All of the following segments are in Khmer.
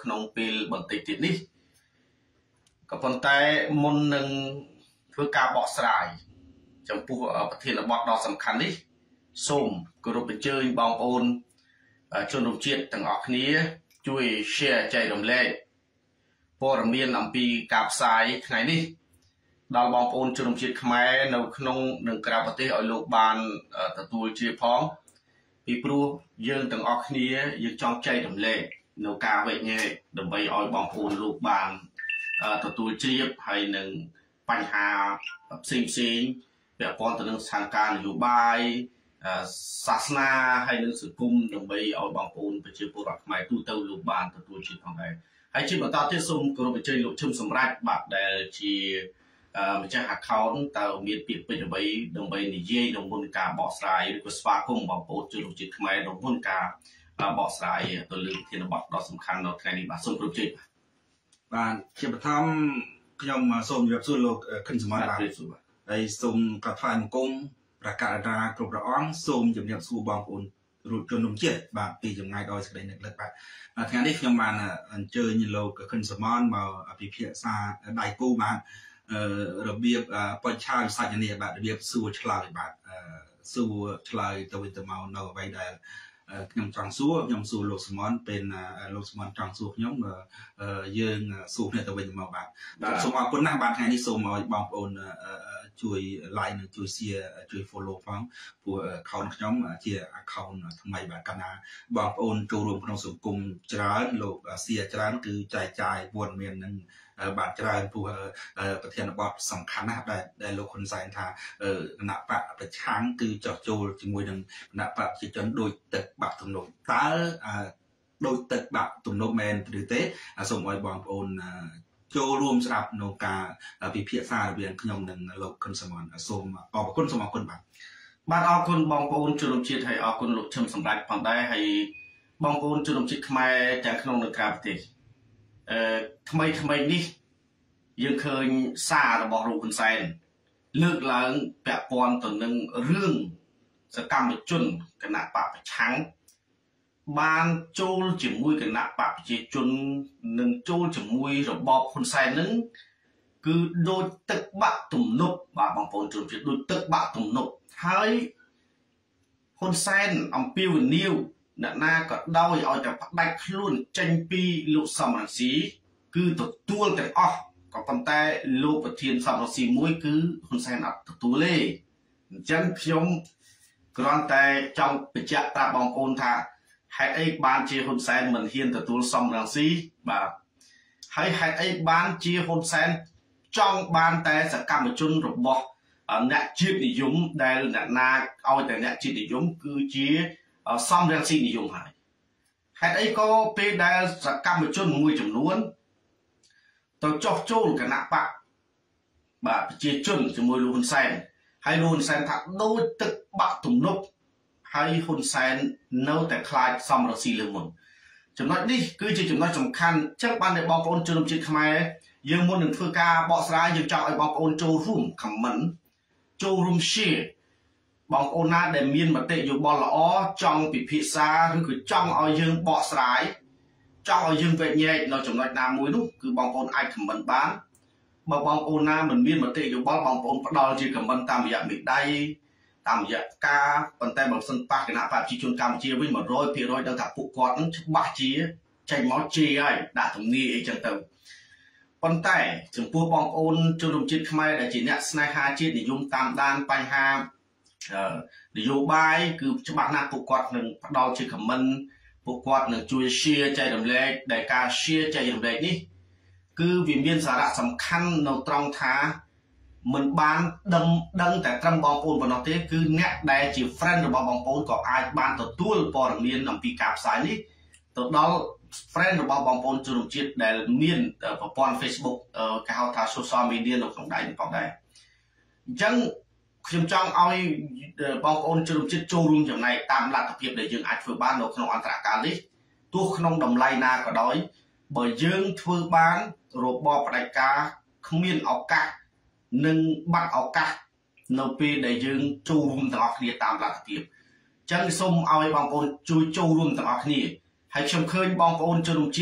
ក្នុងពេលបន្តិចទៀតនេះក៏ប៉ុន្តែមុននឹងធ្វើការបកស្រាយចំពោះប្រធានបទដ៏សំខាន់នេះសូមគោរពអញ្ជើញបងប្អូនជនរួមជាតិទាំងអស់គ្នាជួយ share ចែករំលែកព័ត៌មានអំពីការផ្សាយថ្ងៃនេះដល់បងប្អូនជនរួមជាតិខ្មែរនៅក្នុងនិងក្រៅប្រទេសឲ្យលោកបានទទួលជ្រាបផងពីព្រោះយើងទាំងអស់គ្នាយើងចង់ចែករំលែកនៅការវែកញែកដើម្បីឲ្យបងប្អូនលោកបានទទួលជ្រាបហើយនឹងបញ្ហាផ្សេងពាក់ព័ន្ធទៅនឹងស្ថានភាពនយោបាយសាសនាហើយនឹងសង្គមដើម្បីឲ្យបងប្អូនប្រជាពលរដ្ឋខ្មែរទូទៅលោកបានទទួលជ្រាបផងដែរហើយជាបន្តទៀតសូមគោរពអញ្ជើញលោកឈឹមសម្រាប់បាទដែលជាម្ចាស់ account តើមានពាក្យពេចន៍អ្វីដើម្បីនិយាយនៅមុនការបកស្រាយឬក៏ស្វាគមន៍បងប្អូនជនរួមជាតិខ្មែរនៅមុនការបកស្រាយទៅលើប្រធានបទដ៏សំខាន់នៅថ្ងៃនេះបាទសូមគោរពជ័យបាទជាបឋមខ្ញុំសូមជម្រាបសួរលោកខិនសម័យបាទហើយសូមកាត់ថ្លែងបង្គំប្រកាសតាគ្រប់ព្រះអង្គសូមជម្រាបសួរបងប្អូនជនរួមជាតិបាទពីចម្ងាយដោយសេចក្តីនឹកលឹកបាទថ្ងៃនេះខ្ញុំបានអញ្ជើញលោកខិនសម័យមកពិភាក្សាដៃគូបាទរបៀបបច្ឆាវិសញ្ញនាបាទរបៀបសួរឆ្លើយបាទសួរឆ្លើយទៅវិញទៅមកនៅអ្វីដែលខ្ញុំចង់សួរខ្ញុំសួរលោកសម័យពេលលោកសម័យចង់សួរខ្ញុំយើងសួរគ្នាទៅវិញទៅមកបាទសូមអរគុណណាស់បាទថ្ងៃនេះសូមឲ្យបងប្អូនជួយ like និងជួយ share ជួយ follow ផងព្រោះ account ខ្ញុំជា account ថ្មីបាទកាលណាបងប្អូនចូលរួមក្នុងសង្គមច្រើនលោក share ច្រើនគឺចែកចាយព័ត៌មាននឹងបាទច្រើនព្រោះប្រធានបទសំខាន់ណាស់ដែលលោកហ៊ុនសែនថាគណៈបកប្រឆាំងគឺចោះចូលជាមួយនឹងគណៈបកប្រជាជនដោយទឹកបាក់ទំនប់តើដោយទឹកបាក់ទំនប់មែនឬទេសូមឲ្យបងប្អូនចូលរួមស្ដាប់នៅការពិភាក្សារវាងខ្ញុំនិងលោកខុនសម័យសូមអរគុណសូមអរគុណបាទអរគុណបងប្អូនជនរួមជាតិហើយអរគុណលោកឈឹមសម្រាប់ផងដែរហើយបងប្អូនជនរួមជាតិខ្មែរទាំងក្នុងនិងក្រៅប្រទេសថ្មីនេះយើងឃើញសាររបស់លោកហ៊ុនសែនលើកឡើងពាក់ព័ន្ធទៅនឹងរឿងសកម្មជនគណៈបកប្រឆាំងបានចូលជាមួយគណៈបកប្រជាជននិងចូលជាមួយរបបហ៊ុនសែននឹងគឺដូចទឹកបាក់ទំនប់បាទបងប្អូនជនជាតិដូចទឹកបាក់ទំនប់ហើយហ៊ុនសែនអំពាវនាវអ្នកណាក៏ដោយឲ្យតែផ្ដាច់ខ្លួនចេញពីលោកសំរងស៊ីគឺទទួលទាំងអស់ក៏ប៉ុន្តែលោកប្រធានសំរងស៊ីមួយគឺហ៊ុនសែនអត់ទទួលទេអញ្ចឹងខ្ញុំគ្រាន់តែចង់បញ្ជាក់ប្រាប់បងប្អូនថាហេតុអីបានជាហ៊ុនសែនមិនហ៊ានទទួលសំរងស៊ីបាទហើយហេតុអីបានជាហ៊ុនសែនចង់បានតែសកម្មជនរបស់អ្នកជាតិនិយមដែលអ្នកណាឲ្យតែអ្នកជាតិនិយមគឺជាសំរងស៊ីនិយមហើយហេតុអីក៏ពេលដែលសកម្មជនមួយចំនួនទៅចោះចូលគណៈបកបាទប្រជាជនជាមួយលោកហ៊ុនសែនហើយលោកហ៊ុនសែនថាដូចទឹកបាក់ទំនប់ហើយហ៊ុនសែននៅតែខ្លាចសំរងស៊ីលើមុនចំណុចនេះគឺជាចំណុចសំខាន់ចឹងបានតែបងប្អូនជនជាតិខ្មែរយើងមុននឹងធ្វើការបកស្រាយយើងចង់ឲ្យបងប្អូនចូលរួម comment ចូលរួម share បងប្អូនណាដែលមានមតិយោបល់ល្អចង់ពិភាក្សាឬក៏ចង់ឲ្យយើងបកស្រាយចង់ឲ្យយើងវែកញែកនៅចំណុចណាមួយនោះគឺបងប្អូនអាច comment បានបើបងប្អូនណាមិនមានមតិយោបល់បងប្អូនផ្ដល់ជា comment តាមរយៈមេដៃតាមរយៈការប៉ុន្តែបើមិនប៉ះគណៈបព្វជិជនកម្ពុជាវិញ 100% ដឹងថាពួកគាត់នឹងច្បាស់ជាចេញមកជេរហើយដាក់ទំនាយអីចឹងទៅប៉ុន្តែចំពោះបងប្អូនជនរួមជាតិខ្មែរដែលជាអ្នកស្នេហាជាតិនិយមតាមដានបញ្ហានយោបាយគឺច្បាស់ណាស់ពួកគាត់នឹងផ្ដល់ជា comment ពួកគាត់នឹងជួយ share ចែករំលែកដែលការ share ចែករំលែកនេះគឺវាមានសារៈសំខាន់នៅត្រង់ថាមិនបានដឹងតែត្រឹមបងប្អូនប៉ុណ្ណោះទេគឺអ្នកដែលជា friend របស់បងប្អូនក៏អាចបានទទួលព័ត៌មានអំពីការផ្សាយនេះទៅដល់ friend របស់បងប្អូនជនរួមជាតិដែលមានប្រព័ន្ធ Facebook គេហៅថា social media នៅក្នុងដៃផងដែរអញ្ចឹងខ្ញុំចង់ឲ្យបងប្អូនជនរួមជាតិចូលរួមចំណែកតាមលទ្ធភាពដែលយើងអាចធ្វើបាននៅក្នុងអន្តរកាលនេះទោះក្នុងតម្លៃណាក៏ដោយបើយើងធ្វើបានរបបផ្ដាច់ការគ្មានឱកាសនិងបាត់ឱកាសនៅពេលដែលយើងចូលរួមទាំងអស់គ្នាតាមលទ្ធភាពអញ្ចឹងសូមឲ្យបងប្អូនជួយចូលរួមទាំងអស់គ្នាហើយខ្ញុំឃើញបងប្អូនជនរួមជាតិ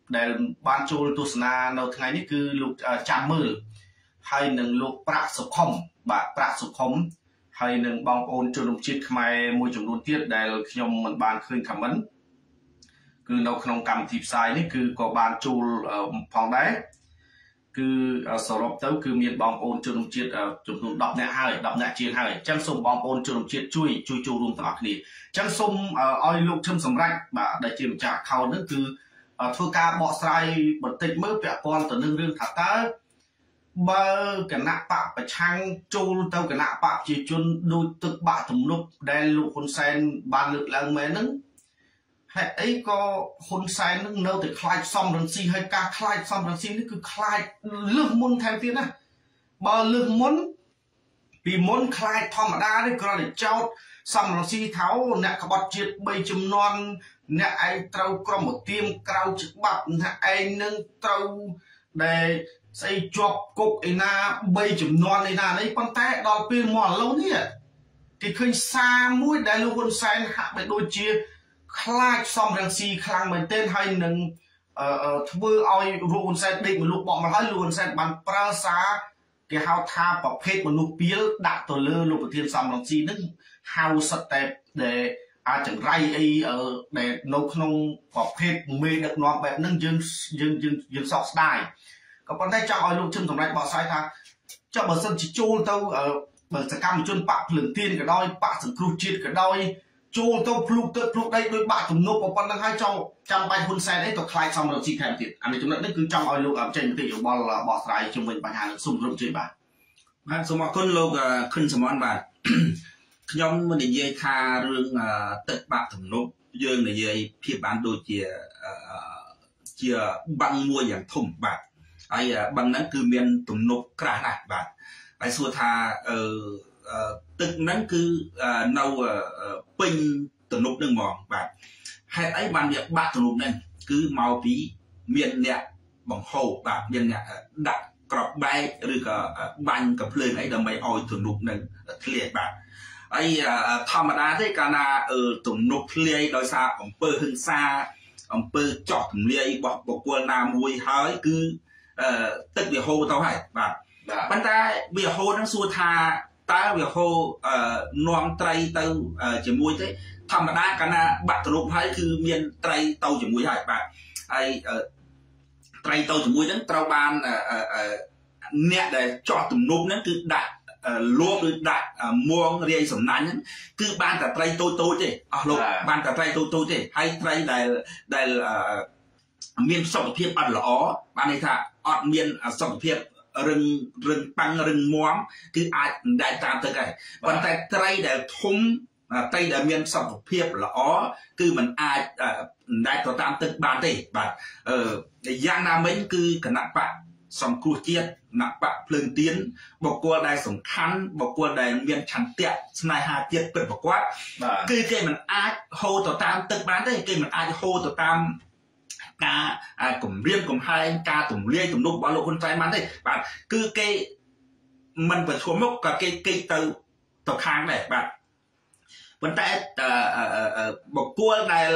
ដែលបានចូលទស្សនានៅថ្ងៃនេះគឺលោកចាំមើលហើយនឹងលោកប្រាក់សុខុមបាទប្រាក់សុខុមហើយនឹងបងប្អូនជនរួមជាតិខ្មែរមួយចំនួនទៀតដែលខ្ញុំមិនបានឃើញខមមិនគឺនៅក្នុងកម្មវិធីផ្សាយនេះគឺក៏បានចូលផងដែរគឺសរុបទៅគឺមានបងប្អូនជនរួមជាតិចំនួន10នាក់ហើយ10នាក់ជាងហើយអញ្ចឹងសូមបងប្អូនជនរួមជាតិជួយចូលរួមទាំងអស់គ្នាអញ្ចឹងសូមឲ្យលោកឈឹមសម្រាប់បាទដែលជាម្ចាស់ account ហ្នឹងគឺធ្វើការបកស្រាយបន្តិចមើលពាក់ព័ន្ធទៅនឹងរឿងថាតើបើគណៈបកប្រឆាំងចូលទៅគណៈបកប្រជាជនដូចទឹកបាក់ទំនប់ដែលលោកហ៊ុនសែនបានលើកឡើងមែនហ្នឹងហេតុអីក៏ហ៊ុនសែននឹងនៅតែខ្លាចសំរងស៊ីហើយការខ្លាចសំរងស៊ីនេះគឺខ្លាចលឹះមុនថែមទៀតណាបើលឹះមុនពីមុនខ្លាចធម្មតានេះគ្រាន់តែចោតសំរងស៊ីថាអ្នកក្បត់ជាតិ3ចំនួនអ្នកឯងត្រូវក្រុមឧទាមក្រៅច្បាប់អ្នកឯងនឹងត្រូវដែលស្អីជាប់គុកឯណា3ចំនួនឯណានេះប៉ុន្តែដល់ពេលមកឥឡូវនេះគេឃើញសារមួយដែលលោកហ៊ុនសែនហាក់បីដូចជាខ្លាចសំរងស៊ីខ្លាំងមែនទែនហើយនឹងធ្វើឲ្យលោកហ៊ុនសែនដេកមកលុបបកមកហើយលោកហ៊ុនសែនបានប្រើសារគេហៅថាប្រភេទមនុស្សពីលដាក់ទៅលើលោកប្រធានសំរងស៊ីនឹងហៅសិតតែដែលអាចចង្រៃអីដែលនៅក្នុងប្រភេទមេដឹកនាំបែបហ្នឹងយើងសោកស្ដាយក៏ប៉ុន្តែចង់ឲ្យលោកជឹមសម្រាប់បកស្រាយថាចុះបើសិនជាចូលទៅបើសកម្មជនបកភ្លើងទៀនក៏ដោយបកសង្គ្រោះជាតិក៏ដោយចូលទៅភ្លុកទឹកភ្លុកដីដោយបាក់ទំនប់ប៉ុណ្្នឹងហើយចាំបាច់ហ៊ុនសែនអីទៅខ្លាចសំរងស៊ីថែមទៀតអានេះចំណុចនេះគឺចង់ឲ្យលោកចេញមតិយោបល់បកស្រាយជំវិញបញ្ហានេះសូមរំជួយបាទសូមអរគុណលោកខុនសមនបាទខ្ញុំនិយាយថារឿងទឹកបាក់ទំនប់យើងនិយាយភាពបានដូចជាបាំងមួយយ៉ាងធំបាទហើយបាំងហ្នឹងគឺមានទំនប់ក្រាស់ណាស់បាទហើយសួរថាទឹកហ្នឹងគឺនៅពេញទំនប់ហ្នឹងហ្មងបាទហេតុអីបានវាបាក់ទំនប់ហ្នឹងគឺមកពីមានអ្នកបង្ហូរបាទមានអ្នកដាក់ក្របបែកឬក៏បាញ់កំភ្លើងអីដើម្បីឲ្យទំនប់ហ្នឹងធ្លាយបាទហើយធម្មតាទេកាលណាទំនប់ធ្លាយដោយសារអំពើហិង្សាអំពើចោះទម្លាយរបស់បុគ្គលណាមួយហើយគឺទឹកវាហូរទៅហើយបាទប៉ុន្តែវាហូរហ្នឹងសួរថាតើវាហូរនាំត្រីទៅជាមួយទេធម្មតាកាលណាបាក់ទំនប់ហើយគឺមានត្រីទៅជាមួយហើយបាទហើយត្រីទៅជាមួយហ្នឹងត្រូវបានអ្នកដែលចោះទំនប់ហ្នឹងគឺដាក់លួបឬដាក់មងរាយសំណាញ់ហ្នឹងគឺបានតែត្រីតូចទេអស់លោកបានតែត្រីតូចទេហើយត្រីដែលមានសុខភាពអត់ល្អបានន័យថាអត់មានសុខភាពរឹងប៉ាំងរឹងមាំគឺអាចដែកតាមទឹកហើយប៉ុន្តែត្រីដែលធំត្រីដែលមានសុខភាពល្អគឺมันអាចដែកទៅតាមទឹកបានទេបាទយ៉ាងណាមិញគឺគណៈបកសង្គ្រោះជាតិគណៈបកភ្លើងទៀនបុគ្គលដែលសំខាន់បុគ្គលដែលមានឆន្ទៈស្នេហាជាតិពិតប្រាកដគឺគេមិនអាចហូរទៅតាមទឹកបានទេគេមិនអាចហូរទៅតាមការគម្រាមកំហែងការទម្លាយទំនប់របស់លោកហ៊ុនសែនបានទេបាទគឺគេមិនប្រឈមមុខក៏គេទៅខាងដែរបាទប៉ុន្តែបុគ្គលដែល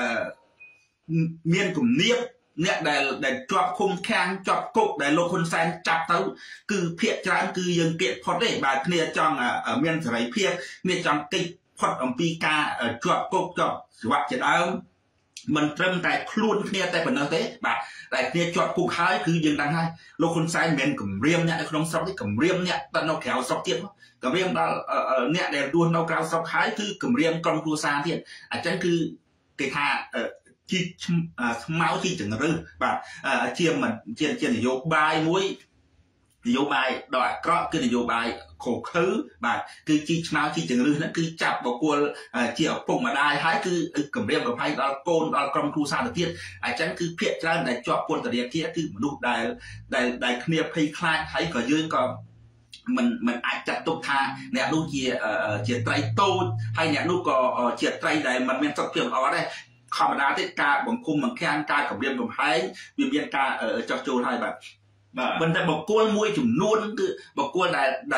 មានគំនាបអ្នកដែលជាប់ឃុំឃាំងជាប់គុកដែលលោកហ៊ុនសែនចាប់ទៅគឺភាគច្រើនគឺយើងគៀកផុតទេបាទគ្នាចង់មានសេរីភាពគ្នាចង់កិច្ចផុតអំពីការជាប់គុកជាប់ច្រវាក់ជាដើមមិនត្រឹមតែខ្លួនគ្នាតែប៉ុណ្ណោះទេបាទតែគ្នាជាប់គុកហើយគឺយើងដឹងហើយលោកហ៊ុនសែនមិនមែនគម្រាមអ្នកនៅក្នុងស្រុកទេគម្រាមអ្នកទៅនៅក្រៅស្រុកទៀតគម្រាមដល់អ្នកដែលរស់នៅក្រៅស្រុកហើយគឺគម្រាមក្រុមគ្រួសារទៀតអញ្ចឹងគឺគេថាជីស្មៅជីចង្រឹះបាទជានយោបាយមួយនយោបាយដ៏អាក្រក់គឺនយោបាយខុសខើបាទគឺជីឆ្នោតជីចង្រឹះហ្នឹងគឺចាប់បុគ្គលជាឪពុកម្ដាយហើយគឺគម្រាមកំហែងដល់កូនដល់ក្រុមគ្រួសារទៅទៀតអញ្ចឹងគឺភាគច្រើនដែលជាប់ពន្ធនាគារគឺមនុស្សដែលគ្នាភ័យខ្លាចហើយក៏យើងក៏មិនអាចចាត់ទុកថាអ្នកនោះជាត្រីតូចហើយអ្នកនោះក៏ជាត្រីដែលមិនមានសុខភាពល្អដែរធម្មតាទេការបង្គុំបង្ខាំងការគម្រាមកំហែងវាមានការចោះចូលហើយបាទប៉ុន្តែបុគ្គលមួយចំនួនគឺបុគ្គលដែល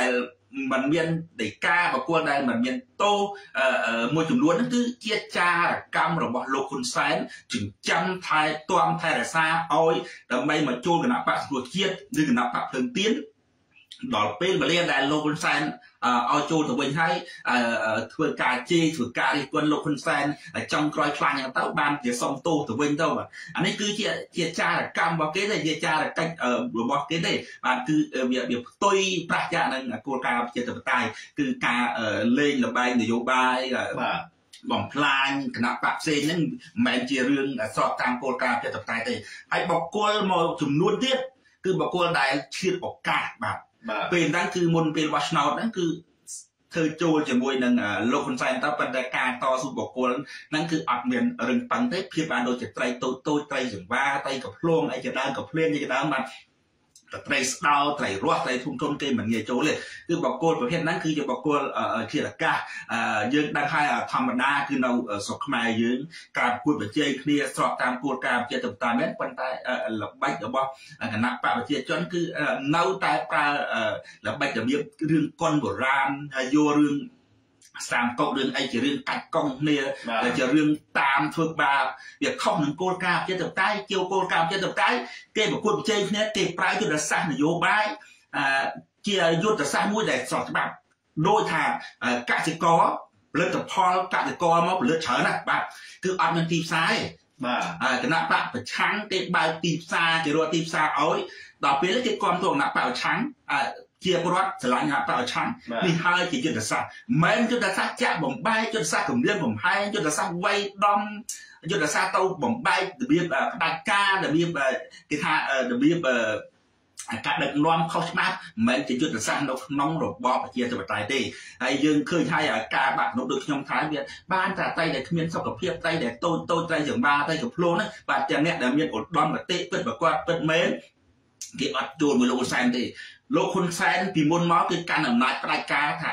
มันមានដីកាបកគលដែលมันមានតោមួយចំនួនហ្នឹងគឺជាចារកម្មរបស់លោកហ៊ុនសែនចិញ្ចឹមថែទាំថែរក្សាឲ្យដើម្បីមកចូលគណៈបកសង្គ្រោះជាតិឬគណៈបកភ្លើងទៀនដល់ពេលវេលាដែលលោកហ៊ុនសែនឲ្យចូលទៅវិញហើយធ្វើការជេរធ្វើការរិះគន់លោកហ៊ុនសែនចង់ក្រោយខ្លាំងហ្នឹងទៅបានជាសុំទោសទៅវិញទៅបាទអានេះគឺជាចារកម្មរបស់គេទេជាចារកិច្ចរបស់គេទេបាទគឺវាផ្ទុយប្រាជ្ញានឹងគោលការណ៍ប្រជាធិបតេយ្យគឺការលេងល្បែងនយោបាយបាទបំផ្លាញគណៈបកផ្សេងហ្នឹងមិនមែនជារឿងស្របតាមគោលការណ៍ប្រជាធិបតេយ្យទេហើយបកគលមកចំនួនទៀតគឺបកគលដែលឈៀតឱកាសបាទពេលហ្នឹងគឺមុនពេលបោះឆ្នោតហ្នឹងគឺធ្វើចូលជាមួយនឹងលោកហ៊ុនសែនទៅប៉ុន្តែការតស៊ូបកគលហ្នឹងគឺអត់មានរឹងប៉ឹងទេភាពបានដូចជាត្រីតូចត្រីចង្វាត្រីកំភ្លងអីជាដើមកំភ្លៀងជាដើមបាទត្រីស្ដោត្រីរស់ត្រីធំគេមិនងាយចូលទេគឺបកគលប្រភេទហ្នឹងគឺជាបកគលជាអាកាសយើងដឹងហើយធម្មតាគឺនៅស្រុកខ្មែរយើងការប្រកួតប្រជែងគ្នាស្របតាមគោលការណ៍ប្រជាធិបតេយ្យមែនប៉ុន្តែល្បិចរបស់គណៈបកប្រជាជនគឺនៅតែប្រើល្បិចរបៀបរឿងកុនបុរាណហើយយករឿងសាមកុករឿងអីជារឿងកាច់កង់គ្នាជារឿងតាមធ្វើបាបវាខុសនឹងគោលការណ៍ប្រជាធិបតេយ្យជាគោលការណ៍ប្រជាធិបតេយ្យគេប្រកួតប្រជែងគ្នាគេប្រើយុទ្ធសាស្ត្រនយោបាយជាយុទ្ធសាស្ត្រមួយដែលស្របច្បាប់ដោយថាកសិករផលិតផលកសិករមកផលិតច្រើនណាស់បាទគឺអត់មានទីផ្សារទេបាទគណៈបកប្រឆាំងគេបើកទីផ្សារគេរកទីផ្សារឲ្យដល់ពេលគេគ្រប់គ្រងគណៈបកប្រឆាំងជាប្រវត្តិឆ្លាញ់គណៈបកប្រឆាំងនេះហើយជាយុទ្ធសាស្ត្រមិនយុទ្ធសាស្ត្រចាក់បំបែកយុទ្ធសាស្ត្រគម្រាមកំហែងយុទ្ធសាស្ត្រវាយដំយុទ្ធសាស្ត្រទៅបំបែករបៀបផ្ដាច់ការរបៀបគេថារបៀបការដឹកនាំខុសច្បាប់មិនមែនជាយុទ្ធសាស្ត្រនៅក្នុងរបបប្រជាធិបតេយ្យទេហើយយើងឃើញហើយការបាក់នោះដូចខ្ញុំថាវាបានតែត្រីដែលគ្មានសុខភាពត្រីដែលតូចត្រីចង្វាត្រីកំភ្លូនហ្នឹងបាទទាំងអ្នកដែលមានឧត្តមគតិពិតប្រកបពិតមែនគេអត់ចូលមួយលោកហ៊ុនសែនទេលោកហ៊ុនសែនពីមុនមកគឺកាន់អំណាចផ្ដាច់ការថា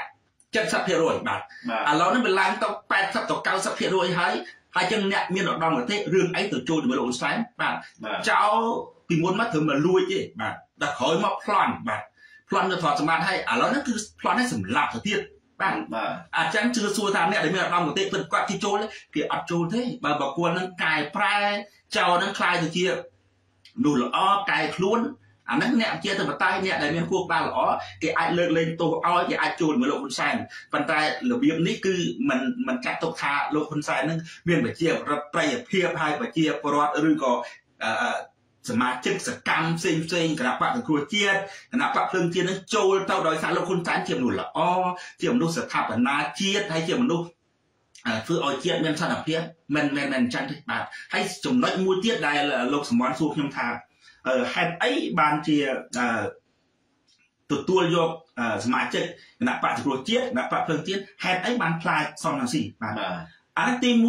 70% បាទឥឡូវនេះវាឡើងទៅ80ទៅ 90% ហើយចឹងអ្នកមានឧត្តមគតិរឿងអីទៅចូលជាមួយលោកហ៊ុនសែនបាទចោលពីមុនមកត្រូវមកលួចទេបាទដល់ក្រោយមកប្លន់បាទប្លន់ទៅថតសម្បត្តិហើយឥឡូវហ្នឹងគឺប្លន់ឲ្យសម្លាប់ទៅទៀតបាទអញ្ចឹងជឿសួរថាអ្នកដែលមានឧត្តមគតិពិតគាត់គេចូលគេអត់ចូលទេបើបកគលហ្នឹងកែប្រែចោលហ្នឹងខ្លាយទៅជានោះល្អកែខ្លួនអាហ្នឹងអ្នកជាធិបតេយ្យអ្នកដែលមានគោលការណ៍ល្អគេអាចលើកលែងទោសឲ្យគេអាចចូលជាមួយលោកហ៊ុនសែនប៉ុន្តែរបៀបនេះគឺมันចាត់ទុកថាលោកហ៊ុនសែនហ្នឹងមានប្រជាប្រដ្ឋប្រតិភិបហើយប្រជាពលរដ្ឋឬក៏សមាជិកសកម្មផ្សេងគណៈបកសង្គ្រោះជាតិគណៈបកភ្លើងជាតិនឹងចូលទៅដោយសារលោកហ៊ុនសែនជាមនុស្សល្អជាមនុស្សស្ថាបនាជាតិហើយជាមនុស្សធ្វើឲ្យជាតិមានសន្តិភាពមិនអញ្ចឹងទេបាទហើយចំណុចមួយទៀតដែលលោកសមនសួរខ្ញុំថាហេតុអីបានជាទទួលយកសមាជិកគណៈបកសង្គ្រោះជាតិគណៈបកភ្លើងជាតិហេតុអីបានខ្លាចសំរងស៊ីបាទអានេះទី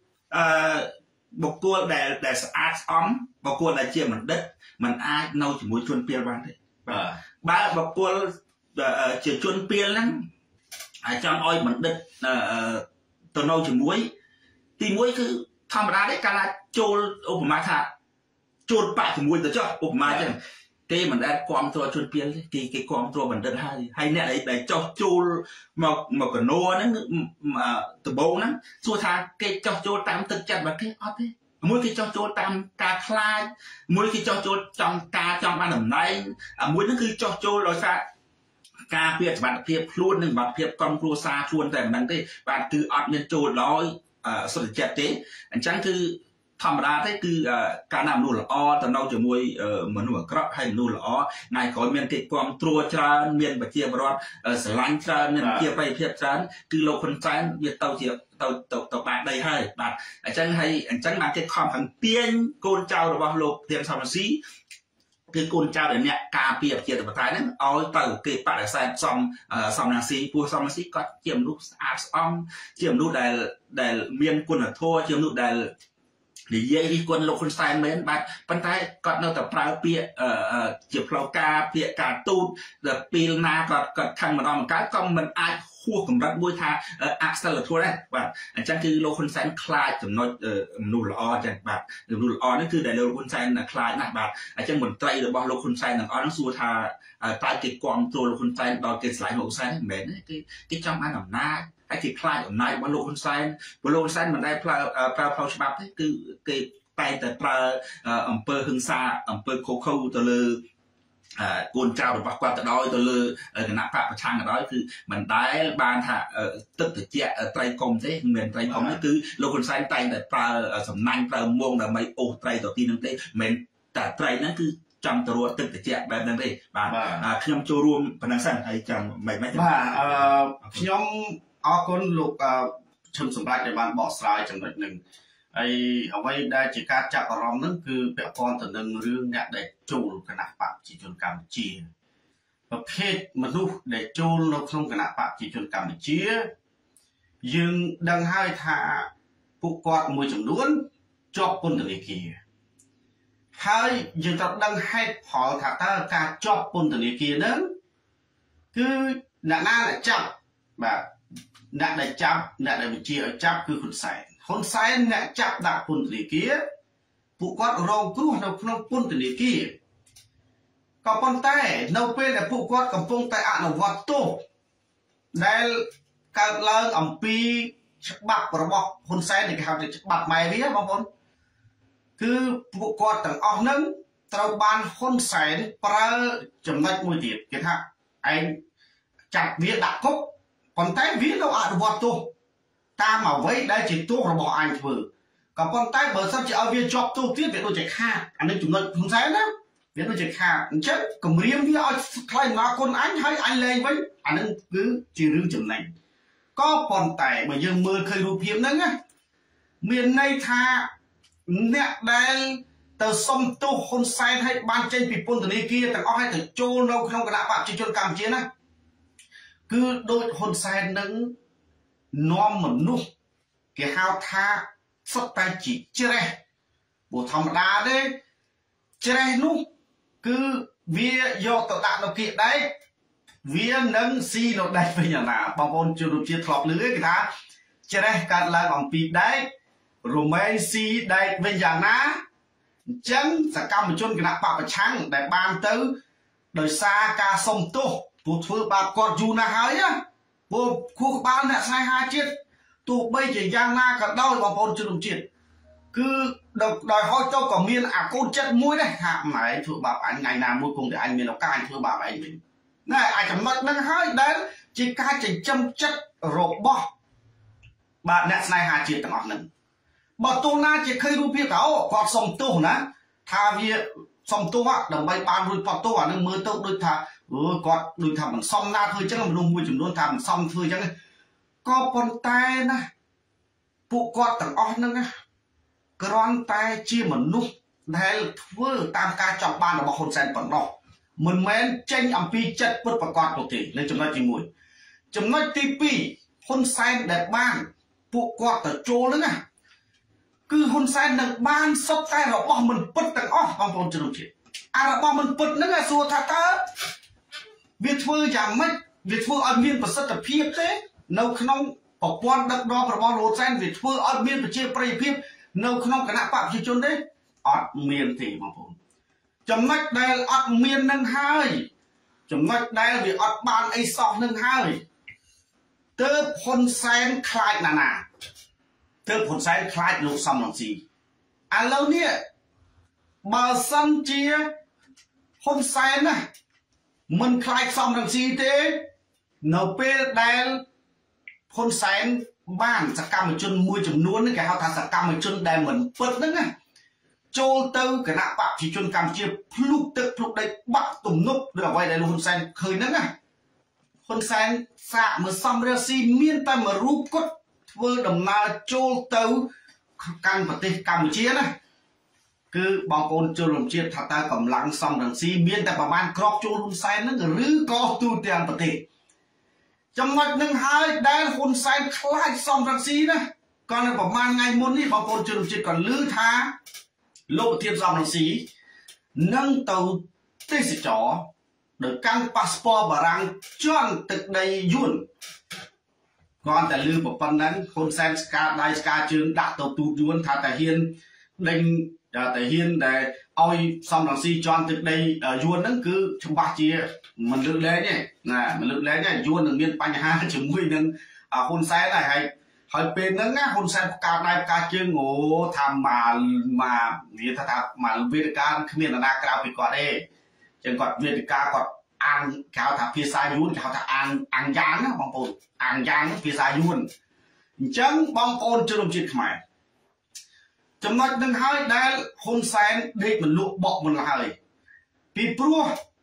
1បុគ្គលដែលស្អាតស្អំបុគ្គលដែលជាបណ្ឌិតมันអាចនៅជាមួយជនពាលបានទេបាទបើបុគ្គលជាជនពាលហ្នឹងចង់ឲ្យបណ្ឌិតទៅនៅជាមួយទី1គឺធម្មតាទេកាលណាចូលឧបមាថាចូលបាក់ជាមួយទៅចុះឧបមាចឹងគេមិនដែលគាំទ្រជនពាលទេគេគាំទ្របណ្ឌិតហើយអ្នកដែលចោះចូលមកកណូហ្នឹងដំបូងហ្នឹងសួរថាគេចោះចូលតាមទឹកចិត្តរបស់គេអត់ទេមួយគេចោះចូលតាមការខ្លាចមួយគេចោះចូលចង់បានតំណែងមួយហ្នឹងគឺចោះចូលដោយសារការពារសុខភាពខ្លួននិងសុខភាពក្រុមគ្រួសារខ្លួនតែមិនដឹងទេបាទគឺអត់មានចូលដោយសុខចិត្តទេអញ្ចឹងគឺធម្មតាទេគឺការណាមនុស្សល្អទៅនៅជាមួយមនុស្សអាក្រក់ហើយមនុស្សល្អថ្ងៃក្រោយមានគេគ្រប់គ្រងច្រើនមានប្រជាពលរដ្ឋស្រឡាញ់ច្រើនមានប្រជាប្រិយភាពច្រើនគឺលោកហ៊ុនសែនវាទៅជាទៅបាក់ដីហើយបាទអញ្ចឹងបានគេខំខាងទាញកូនចៅរបស់លោកធានសំរងស៊ីគឺកូនចៅដែលអ្នកការពារប្រជាធិបតេយ្យហ្នឹងឲ្យទៅគេបដិសេធសំរងស៊ីពោះសំរងស៊ីគាត់ជាមនុស្សស្អាតស្អំជាមនុស្សដែលមានគុណធម៌ជាមនុស្សដែលនិយាយរិះគន់លោកហ៊ុនសែនមែនបាទប៉ុន្តែគាត់នៅតែប្រើពាក្យជាផ្លូវការពាក្យការទូតដល់ពេលណាគាត់ខឹងម្ដងម្កាលក៏មិនអាចហួសកម្រិតមួយថាអសិលធម៌ដែរបាទអញ្ចឹងគឺលោកហ៊ុនសែនខ្លាចចំណុចមនុស្សល្អអញ្ចឹងបាទមនុស្សល្អនេះគឺដែលលោកហ៊ុនសែនខ្លាចណាស់បាទអញ្ចឹងមន្ត្រីរបស់លោកហ៊ុនសែនទាំងអស់ហ្នឹងសួរថាតើគេគាំទ្រលោកហ៊ុនសែនដល់គេឆ្លៃលោកហ៊ុនសែនមិនមែនទេគេចង់បានអំណាចហើយគេខ្លាចអំណាចរបស់លោកហ៊ុនសែនព្រោះលោកហ៊ុនសែនមិនដែលប្រើផ្លូវច្បាប់ទេគឺគេតែតែប្រើអំពើហិង្សាអំពើខុសខើទៅលើកូនចៅរបស់គាត់ទៅដោយទៅលើគណៈបកប្រឆាំងទៅដោយគឺមិនដែលបានថាទឹកត្រជាក់ត្រីកុំទេមិនមែនត្រីកុំទេគឺលោកហ៊ុនសែនតែងតែប្រើសំណាញ់ប្រើមងដើម្បីអូសត្រីទៅទីនោះទេមិនមែនតែត្រីហ្នឹងគឺចង់ទៅរកទឹកត្រជាក់បែបហ្នឹងទេបាទខ្ញុំចូលរួមប៉ុណ្ណឹងសិនហើយចាំមិនបាទខ្ញុំអរគុណលោកឈឹមសម្រាប់ដែលបានបកស្រាយចំណុចហ្នឹងហើយអ្វីដែលជាការចាប់អារម្មណ៍ហ្នឹងគឺពាក់ព័ន្ធទៅនឹងរឿងអ្នកដែលចូលគណៈបកប្រជាជនកម្ពុជាប្រភេទមនុស្សដែលចូលនៅក្នុងគណៈបកប្រជាជនកម្ពុជាយើងដឹងហើយថាពួកគាត់មួយចំនួនជាប់ពន្ធនាគារហើយយើងត្រូវដឹងហេតុផលថាតើការជាប់ពន្ធនាគារហ្នឹងគឺអ្នកណាដែលចាប់បាទអ្នកដែលចាប់អ្នកដែលបញ្ជាឲ្យចាប់គឺហ៊ុនសែនអ្នកចាប់ដាក់ពន្ធនាគារពួកគាត់រងគ្រោះនៅក្នុងពន្ធនាគារក៏ប៉ុន្តែនៅពេលដែលពួកគាត់កំពុងតែអនុវត្តទោសដែលកើតឡើងអំពីច្បាប់របស់ហ៊ុនសែនគេហៅថាច្បាប់ម៉ែវាបងប្អូនគឺពួកគាត់ទាំងអស់ហ្នឹងត្រូវបានហ៊ុនសែនប្រើចំណុចមួយទៀតគេថាឯងចាប់វាដាក់គុកប៉ុន្តែវានៅអនុវត្តទោសតាមអ្វីដែលជាទោសរបស់អញធ្វើក៏ប៉ុន្តែបើសិនជាឲ្យវាជាប់ទោសទៀតវាដូចជាខាតអានេះចំណុចហ៊ុនសែនណាវាដូចជាខាតអញ្ចឹងគម្រាមវាឲ្យថ្លៃមកគុណអញហើយអញលែងវិញអានឹងគឺជារឿងចំណេញក៏ប៉ុន្តែបើយើងមើលឃើញរូបភាពហ្នឹងណាមានន័យថាអ្នកដែលទៅសុំទោសហ៊ុនសែនឲ្យបានចេញពីពន្ធនាគារទាំងអស់ឲ្យទៅចូលនៅក្នុងគណៈបកប្រជាជនកម្ពុជាណាគឺដូចហ៊ុនសែននឹងនាំមនុស្សគេហៅថាសុទ្ធតែជាជ្រេះព្រោះធម្មតាទេជ្រេះនោះគឺវាយកទៅដាក់នៅគៀកដែកវានឹងស៊ីនៅដែកវិញណាបងប្អូនជនរួមជាតិធ្លាប់ឮគេថាជ្រេះកើតឡើងអំពីដែករមែងស៊ីដែកវិញយ៉ាងណាអញ្ចឹងសកម្មជនគណៈបកប្រឆាំងដែលបានទៅដោយសារការសុំទោសព្រោះធ្វើបាបគាត់យូរណាស់ហើយណាព្រោះខួរក្បាលអ្នកស្នេហាជាតិទោះបីជាយ៉ាងណាក៏ដោយបងប្អូនជនរួមជាតិគឺដោយហោចទៅក៏មានអាកូនចិត្តមួយដែរថាម៉ែធ្វើបាបអញថ្ងៃណាមួយគង់តែអញមានឱកាសអញធ្វើបាបឯងវិញណែអាចចំណុចហ្នឹងហើយដែលជាការចិញ្ចឹមចិត្តរបស់បាទអ្នកស្នេហាជាតិទាំងអស់ហ្នឹងបើទោះណាជាឃើញរូបភាពថាអូគាត់សុំទោសណាថាវាសុំទោសដើម្បីបានរួចផុតទោសអានឹងមើលទៅដូចថាគាត់ដូចថាមិនសមណាធ្វើអញ្ចឹងមនុស្សមួយចំនួនថាមិនសមធ្វើអញ្ចឹងក៏ប៉ុន្តែណាពួកគាត់ទាំងអស់ហ្នឹងណាគ្រាន់តែជាមនុស្សដែលធ្វើតាមការចង់បានរបស់ហ៊ុនសែនប៉ុណ្ណោះមិនមែនចេញអំពីចិត្តពិតប្រាកដនោះទេនៅចំណុចទី1ចំណុចទី2ហ៊ុនសែនដែលបានពួកគាត់ទៅចូលហ្នឹងណាគឺហ៊ុនសែននឹងបានសុទ្ធតែរបស់មិនពិតទាំងអស់បងប្អូនជនជាតិអារបស់មិនពិតហ្នឹងសួរថាតើវាធ្វើយ៉ាងម៉េចវាធ្វើឲ្យមានប្រសិទ្ធភាពទេនៅក្នុងប្រព័ន្ធដឹកនាំរបស់លោកសែនវាធ្វើឲ្យមានប្រជាប្រិយភាពនៅក្នុងគណៈបកប្រជាជនទេអត់មានទេបងប្អូនចំណុចដែលអត់មាននឹងហើយចំណុចដែលវាអត់បានអីសោះនឹងហើយទើបហ៊ុនសែនខ្លាចណាទើបហ៊ុនសែនខ្លាចលោកសំរងស៊ីឥឡូវនេះបើសិនជាហ៊ុនសែនណាមិនខ្លាចសំរងស៊ីទេនៅពេលដែលហ៊ុនសែនបានសកម្មជនមួយចំនួនគេហៅថាសកម្មជនដែលមិនពិតហ្នឹងណាចូលទៅគណៈបកប្រជាជនកម្ពុជាភ្លុកទឹកភ្លុកដីបាក់ទំនប់ឬអ្វីដែលលោកហ៊ុនសែនឃើញហ្នឹងណាហ៊ុនសែនសាកមើលសំរងស៊ីមានតែមួយរូបគាត់ធ្វើដំណើរចូលទៅកាន់ប្រទេសកម្ពុជាណាគឺបងប្អូនជនរួមជាតិថាតើកម្លាំងសំរងស៊ីមានតែប្រមាណក្របចូលហ៊ុនសែនហ្នឹងឬក៏ទូទាំងប្រទេសចំណុចនឹងហើយដែលហ៊ុនសែនខ្លាចសំរងស៊ីណា còn làประมาณngày muôn đi bao gồm trường chỉ còn lư tha lộ thiên dòng là xí nâng tàu tê sĩ chó được căng passport và răng chọn từ đây yuan còn tại lư một phầnนั้นคนแซนสกาได้สกาtrường đã tàu tu yuan thà tại hiên đinh tại hiên để oi xong là xí chọn từ đây yuan nó cứ trong ba chia mình lựa lấy nhé nè mình lựa lấy nhé yuan đừng biên bánh ha chúng mình đừngคนแซนnày hay hỏi bên đó áคนแซนกาได้กาtrường ngộ tham mà vì thà mà việt ca không biết là đa cao bị quả đây chẳng còn việt ca còn ăn cao thà phía xa yuan cao thà ăn giang á bong cồn ăn giang phía xa yuan chẳng bong cồn chưa đồng chuyện mày chẳng nói đừng hỏi đâyคนแซนđi mình lụa bọ mình là hơi vì pro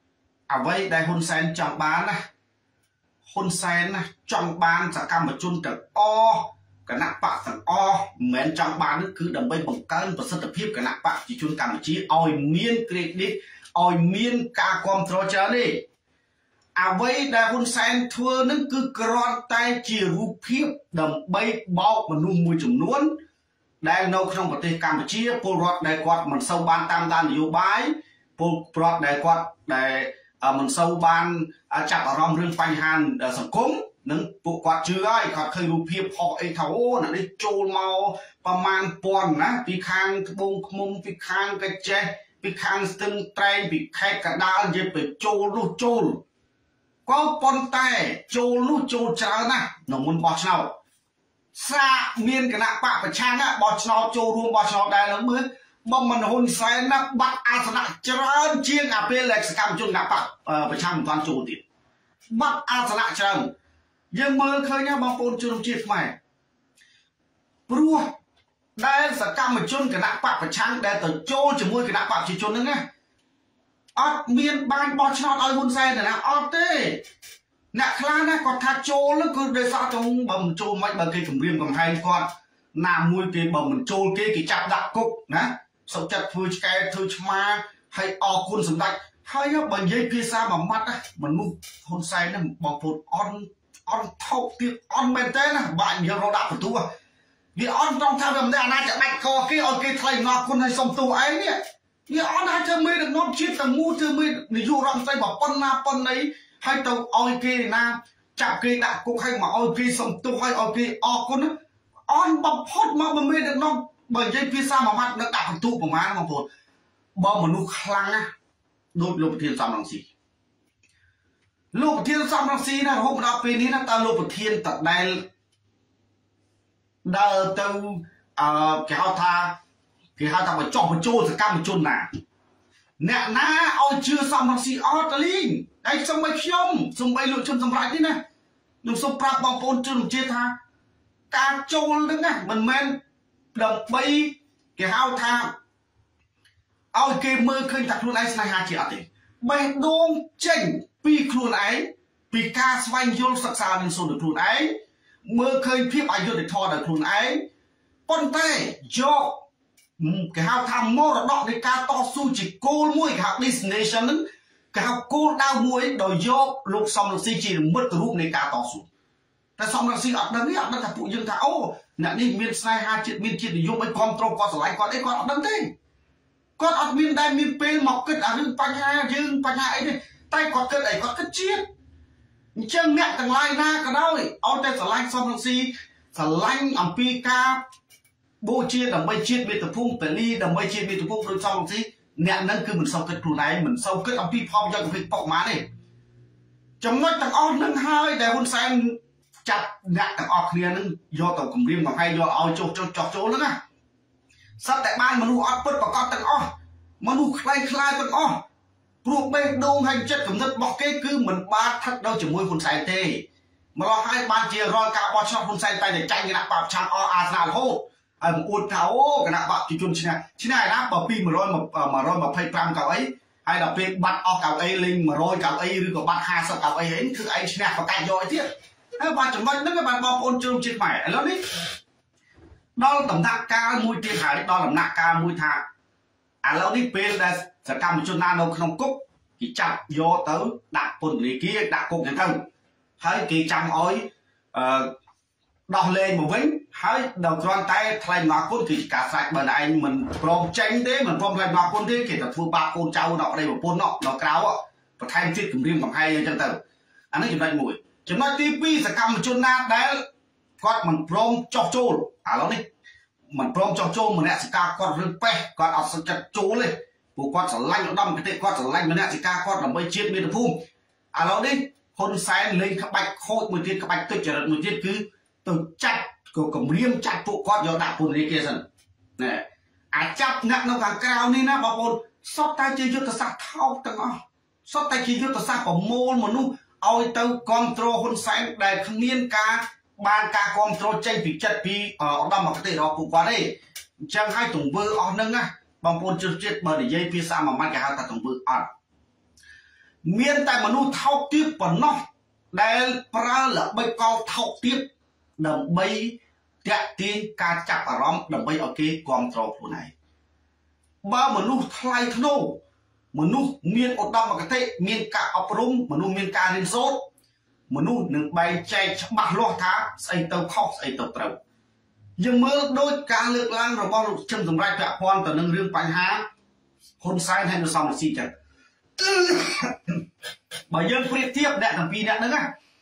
à vậy đâyคนแซนchẳng bán áคนแซนนะจังบานจากการประชุมจากคณะปะต่างเหมือนจังบานนั่นคือดำไปบังการประสิทธิภาพคณะปะจีจุนการชี้ออยเมียนเครดิตออยเมียนการความตรวจเจอนี่เอาไว้ได้คนแซนทัวร์นั่นคือกรอนไตจีรูปเพียบดำไปบอกมันนุ่มมือจุ่มนวลได้นกក្នុងប្រទេសកម្ពុជាពលរដ្ឋដែលគាត់មិនសូវបានតាមដាននយោបាយពលរដ្ឋដែលគាត់ដែលមិនសូវបានចាប់អារម្មណ៍រឿងបញ្ហាសង្គមនឹងពួកគាត់ជឿហើយគាត់ឃើញរូបភាពហោះអីថាអូអ្នកនេះចូលមកប្រមាណពាន់ណាពីខាងត្បូងឃ្មុំពីខាងកាចេះពីខាងស្ទឹងត្រែងពីខេត្តកណ្ដាលនិយាយទៅចូលនោះចូលក៏ប៉ុន្តែចូលនោះចូលច្រើនណាស់នៅមុនបោះឆ្នោតសាមានគណៈបកប្រឆាំងបោះឆ្នោតចូលរួមបោះឆ្នោតដែរលើមើលបំមិនហ៊ុនសែនណាបាត់អាសនៈច្រើនជាងអាពេលលេខសកម្មជនគណៈបកប្រឆាំងមិនទាន់ចូលទៀតបាត់អាសនៈច្រើនយើងមើលឃើញបងប្អូនជនជាតិខ្មែរព្រោះដែលសកម្មជនគណៈបកប្រឆាំងដែលទៅចូលជាមួយគណៈបកប្រជាជនហ្នឹងណាអត់មានបានបោះឆ្នោតឲ្យហ៊ុនសែនទេណាអត់ទេអ្នកខ្លះណាគាត់ថាចូលគឺដោយសារតែបើមិនចូលមិនបើគេគម្រាមកំហែងគាត់ណាមួយគេបើមិនចូលគេចាប់ដាក់គុកណាសុខចិត្តធ្វើឆ្កែធ្វើឆ្មាហើយអរគុណសម្ដេចហើយបើនិយាយភាសាមួយម៉ាត់មនុស្សហ៊ុនសែនហ្នឹងបងប្អូនអន់ថោកទៀតអន់មែនទេណាបាក់យើងរកដាក់បន្ទូវាអន់ត្រង់ថាវាមិនដែរអាណាចដាច់កគេឲ្យគេថ្លៃអរគុណឲ្យសុំទោសឯងនេះវាអន់ហើយធ្វើមេដឹកនាំជាតិទាំងមូលធ្វើមេនាយករដ្ឋមន្ត្រីបើប៉ុណ្ណាប៉ុណ្ណីហើយទៅឲ្យគេណាចាប់គេដាក់គុកឲ្យមកឲ្យគេសុំទោសឲ្យគេអរគុណអន់បំផុតមកមេដឹកនាំបើនិយាយភាសាមួយម៉ាត់នឹងដាក់បន្ទុកប្រមាណបងប្អូនបើមនុស្សខ្លាំងណាដូចលោកប្រធានសំរងស៊ីលោកប្រធានសំរងស៊ីណារហូតដល់ពេលនេះណាតើលោកប្រធានតដែលដើរទៅគេហៅថាបញ្ចុះបញ្ចូលសកម្មជនណាអ្នកណាឲ្យជឿសំរងស៊ីអត់តលីងហើយសូម្បីខ្ញុំសូម្បីលោកជនសម្រាប់នេះណាខ្ញុំសូមប្រាប់បងប្អូនជនជាតិថាការចូលហ្នឹងណាមិនមែនដើម្បីគេហៅថាឲ្យគេមើលឃើញថាខ្លួនឯងស្នេហាជាអត់ទេបេះដូងចេញពីខ្លួនឯងពីការស្វែងយល់សិក្សានឹងសូនដល់ខ្លួនឯងមើលឃើញភាពអយុត្តិធម៌ដល់ខ្លួនឯងប៉ុន្តែយកគេហៅថាមរតកនៃការតស៊ូជាគោលមួយគេហៅ destination ហ្នឹងគេហៅគោលដៅមួយដោយយកលោកសំរងស៊ីជានិមិត្តរូបនៃការតស៊ូតែសំរងស៊ីអត់ដឹងទេអត់ដឹងថាពួកយើងថាអូអ្នកនេះមានស្នេហាជាតិមានជាតិនិយមអីគ្រប់ត្រង់គាត់ស្រឡាញ់គាត់អីគាត់អត់ដឹងទេគាត់អត់មានដែលមានពេលមកគិតអារឿងបញ្ហាយើងបញ្ហាអីទេតែគាត់គិតអីគាត់គិតជាតិអញ្ចឹងអ្នកទាំងឡាយណាក៏ដោយឲ្យតែស្រឡាញ់សំរងស៊ីស្រឡាញ់អំពីការបូជាដើម្បីជាតិមាតុភូមិពលីដើម្បីជាតិមាតុភូមិដូចសំរងស៊ីអ្នកហ្នឹងគឺមិនសូវគិតខ្លួនឯងមិនសូវគិតអំពីផលប្រយោជន៍ពីប៉ុកម៉ាទេចំណុចទាំងអស់ហ្នឹងហើយដែលហ៊ុនសែនចាត់អ្នកទាំងអស់គ្នានឹងយកទៅគម្រាមកំហែងយកឲ្យចុះចូលហ្នឹងណាសត្វតែបានមនុស្សអត់ពិតប្រកបទាំងអស់មនុស្សខ្លាយទាំងអស់ព្រោះបេះដូងហើយចិត្តគំនិតរបស់គេគឺមិនបានថឹកដល់ជាមួយហ៊ុនសែនទេម្ល៉េះហើយបានជារាល់ការបោះឆ្នោតហ៊ុនសែនតែចាញ់គណៈបកប្រឆាំងអស់អាសនៈរហូតហើយមកអួតថាអូគណៈបកប្រជាជនឈ្នះឯណាបើពី125កៅអីហើយដល់ពេលបាត់អស់កៅអីលេង100កៅអីឬក៏បាត់50កៅអីហ្នឹងគឺឯងឈ្នះប្រកាច់យកអីទៀតហើយបានចំណុចហ្នឹងបានបងប្អូនជឿជាតិខ្មែរឥឡូវនេះដល់ដំណាក់កាលមួយទៀតហើយដល់ដំណាក់កាលមួយថាឥឡូវនេះពេលដែលសកម្មជនណានៅក្នុងគុកគេចាប់យកទៅដាក់ពន្ធនាគារដាក់គុកចឹងទៅហើយគេចាំឲ្យដោះលែងមកវិញហើយដល់គ្រាន់តែថ្លែងមកគុណគឺការស្រេចបើឯងមិនព្រមចេញទេមិនព្រមថ្លែងមកគុណទេគេទៅធ្វើបាបកូនចៅដល់ប្តីប្រពន្ធដល់ក្រៅបន្ថែមទៀតគម្រាមកំហែងអញ្ចឹងទៅអានេះចំណុចមួយចំណុចទី2សកម្មជនណាដែលគាត់មិនព្រមចោះចូលឥឡូវនេះមិនព្រមចោះចូលមនសិការគាត់រឿងប៉េះគាត់អត់សុខចិត្តចូលទេពួកគាត់ស្រឡាញ់ឧត្តមគតិគាត់ស្រឡាញ់មនសិការគាត់ដើម្បីជាតិមាតុភូមិឥឡូវនេះហ៊ុនសែនលេងក្បាច់ខូចមួយទៀតក្បាច់ទុច្ចរិតមួយទៀតគឺទៅចាត់ក៏គម្រាមចាត់ពួកគាត់យកដាក់ពន្ធនាគារសិនណែអាចចាប់អ្នកនៅខាងក្រៅនេះណាបងប្អូនសុទ្ធតែជាយុទ្ធសាស្ត្រថោកទាំងអស់សុទ្ធតែជាយុទ្ធសាស្ត្រប្រមូលមនុស្សឲ្យទៅគ្រប់គ្រងហ៊ុនសែនដែលគ្មានការបានការគ្រប់គ្រងចេញពីចិត្តពីឧត្តមគតិរបស់ពួកគាត់ទេអញ្ចឹងហើយទង្វើអស់ហ្នឹងណាបងប្អូនជនជាតិបើនិយាយភាសាមួយម៉ាត់គេហៅថាទង្វើអត់មានតែមនុស្សថោកទាបប៉ុណ្ណោះដែលប្រើល្បិចកលថោកទាបដើម្បីតាក់ទាញការចាប់អារម្មណ៍ដើម្បីឲ្យគេគ្រប់គ្រងខ្លួនឯងបើមនុស្សថ្លៃថ្នូរមនុស្សមានឧត្តមគតិមានការអប់រំមនុស្សមានការរៀនសូត្រមនុស្សនឹងបែងចែកច្បាស់លាស់ថាស្អីទៅខុសស្អីទៅត្រូវយើងមើលដូចការលើកឡើងរបស់លោកឈឹមសម្រាប់ពាក់ព័ន្ធទៅនឹងរឿងបញ្ហាហ៊ុនសែនហើយនៅសំរងស៊ីចឹងបើយើងប្រៀបធៀបអ្នកទាំងពីរអ្នកហ្នឹងណា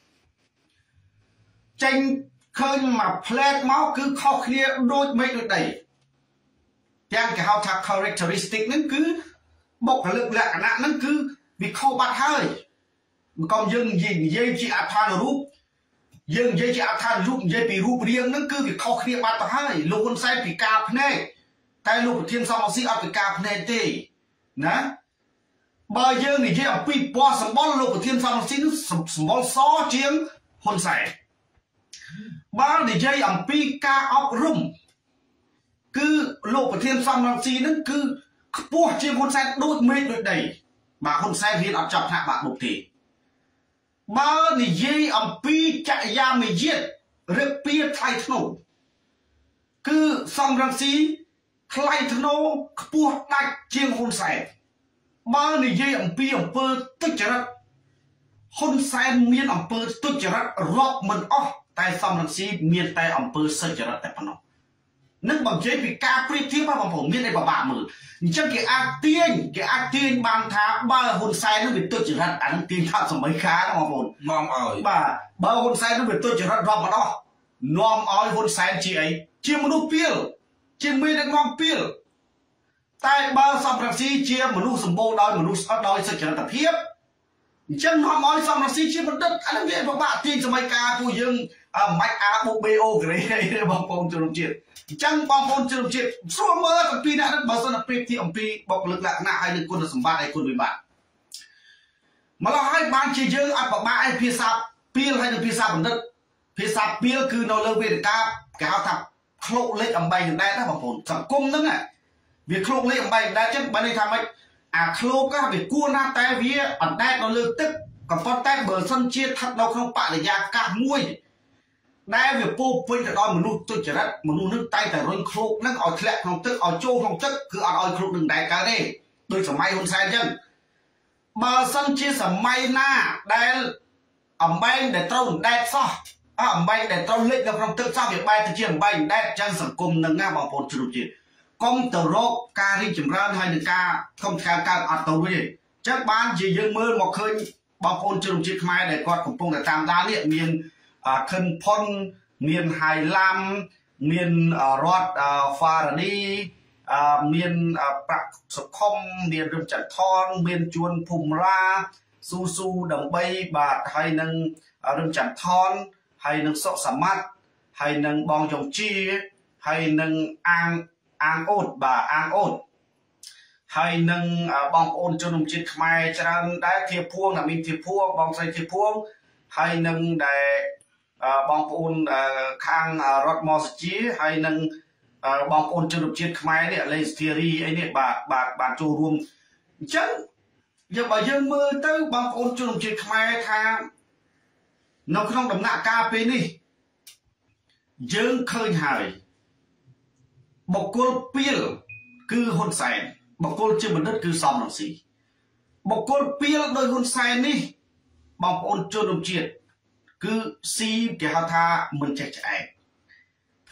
ចេញឃើញមកផ្លែតមកគឺខុសគ្នាដូចមេឃដូចដីទាំងគេហៅថា characteristic ហ្នឹងគឺបុគ្គលិកលក្ខណៈហ្នឹងគឺវាខុសបាត់ហើយមិនក៏យើងនិយាយជាអត្ថនរូបយើងនិយាយជាអត្ថនរូបនិយាយពីរូបរាងហ្នឹងគឺវាខុសគ្នាបាត់ទៅហើយលោកហ៊ុនសែនពិការភ្នែកតែលោកប្រធានសំរងស៊ីអត់ពិការភ្នែកទេណាបើយើងនិយាយអំពីពណ៌សម្បុរលោកប្រធានសំរងស៊ីនោះសម្បុរសជាងហ៊ុនសែនបើនិយាយអំពីការអប់រំគឺលោកប្រធានសំរងស៊ីនឹងគឺខ្ពស់ជាងហ៊ុនសែនដូចមេឃដូចដីបាទហ៊ុនសែនរៀនអត់ចប់ថ្នាក់បាក់មុខទេបើនិយាយអំពីចក្រយាមាយាទរៀបពីថ្លៃធ្នូគឺសំរងស៊ីថ្លៃធ្នូខ្ពស់ដាច់ជាងហ៊ុនសែនបើនិយាយអំពីអំពើទុច្ចរិតហ៊ុនសែនមានអំពើទុច្ចរិតរាប់មិនអស់តែសំរងស៊ីមានតែអំពើសុចរិតតែប៉ុណ្ណោះនឹងបើនិយាយពីការប្រៀបធៀបបងប្អូនមានអីពិបាកមើលអញ្ចឹងគេអាចទាញបានថាបើហ៊ុនសែននឹងវាទុច្ចរិតអានឹងទាញថាសម័យកាលបងប្អូននាំឲ្យបាទបើហ៊ុនសែននឹងវាទុច្ចរិតរាប់មិនអស់នាំឲ្យហ៊ុនសែនជាអីជាមនុស្សពីលជាមានដឹកនាំពីលតែបើសំរងស៊ីជាមនុស្សសម្បូរដោយមនុស្សស្អិតដោយសុចរិតភាពអញ្ចឹងនាំឲ្យសំរងស៊ីជាបណ្ឌិតអានឹងវាពិបាកទាញសម័យកាលពួកយើងមិនអាបូបេអូក្រេបងប្អូនជនជាតិអញ្ចឹងបងប្អូនជនជាតិស្រួលមើលអំពីអ្នកហ្នឹងបើសិនតែប្រៀបធៀបអំពីបុគ្គលិកលក្ខណៈហើយនឹងគុណសម្បត្តិហើយគុណវិបត្តិម្ល៉េះហើយបានជាយើងអត់ពិបាកឯភាសាពីលហើយនឹងភាសាបណ្ឌិតភាសាពីលគឺនៅលើវេទិកាគេហៅថាឃ្លោកលេខអំបែងដដែលណាបងប្អូនសង្គមហ្នឹងវាឃ្លោកលេខអំបែងដដែលចឹងបើន័យថាម៉េចអាឃ្លោកវាគួរណាស់តែវាអណ្ដែតនៅលើទឹកក៏ប៉ុន្តែបើសិនជាស្ថិតនៅក្នុងបរិយាកាសមួយដែលវាពោពេញទៅដោយមនុស្សទុច្ចរិតមនុស្សនឹងតែតែរុញឃ្លោកនឹងឲ្យធ្លាក់ក្នុងទឹកឲ្យចូលក្នុងទឹកគឺអត់ឲ្យឃ្លោកនឹងដែរកើតទេដោយសម័យហ៊ុនសែនអញ្ចឹងបើសិនជាសម័យណាដែលអំបែងដែលត្រូវអណ្ដែតសោះអំបែងដែលត្រូវលិចនៅក្នុងទឹកសោះវាបែរទៅជាអំបែងអណ្ដែតអញ្ចឹងសង្គមនឹងណាបងប្អូនជ្រុំជាតិកុំទៅរកការរីកចម្រើនហើយនឹងការខំខានកើតអត់ទៅវិញទេអញ្ចឹងបានជាយើងមើលមកឃើញបងប្អូនជ្រុំជាតិខ្មែរដែលគាត់កំពុងតែតាមដាននេះមានខិនផុនមានហៃឡាំមានរដ្ឋហ្វារ៉ានីមានប្រាក់សុខុមមានរឹមចន្ទថនមានជួនភូមិរាស៊ូដើម្បីបាទហើយនឹងរឹមចន្ទថនហើយនឹងសុកសមត្ថហើយនឹងបងចុងជាហើយនឹងអាងអូតបាទអាងអូតហើយនឹងបងប្អូនជនជាតិខ្មែរច្រើនដែរធៀបភួងអ្នកមានធៀបភួងបងស្រីធៀបភួងហើយនឹងដែលបងប្អូនខាងរដ្ឋម៉ូសជាហើយនឹងបងប្អូនជនជាតិខ្មែរនេះលេងស្ធីរីអីនេះបាទចូលរួមអញ្ចឹងបើយើងមើលទៅបងប្អូនជនជាតិខ្មែរថានៅក្នុងដំណាក់កាលពេលនេះយើងឃើញហើយបុគ្គលពីលគឺហ៊ុនសែនបុគ្គលជាបណ្ឌិតគឺសំរងស៊ីបុគ្គលពីលដោយហ៊ុនសែននេះបងប្អូនជនជាតិគឺស៊ីគេហៅថាមិនចេះឆ្អែត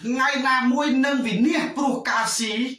ngày nào môi nâng vì nia pro ca sĩ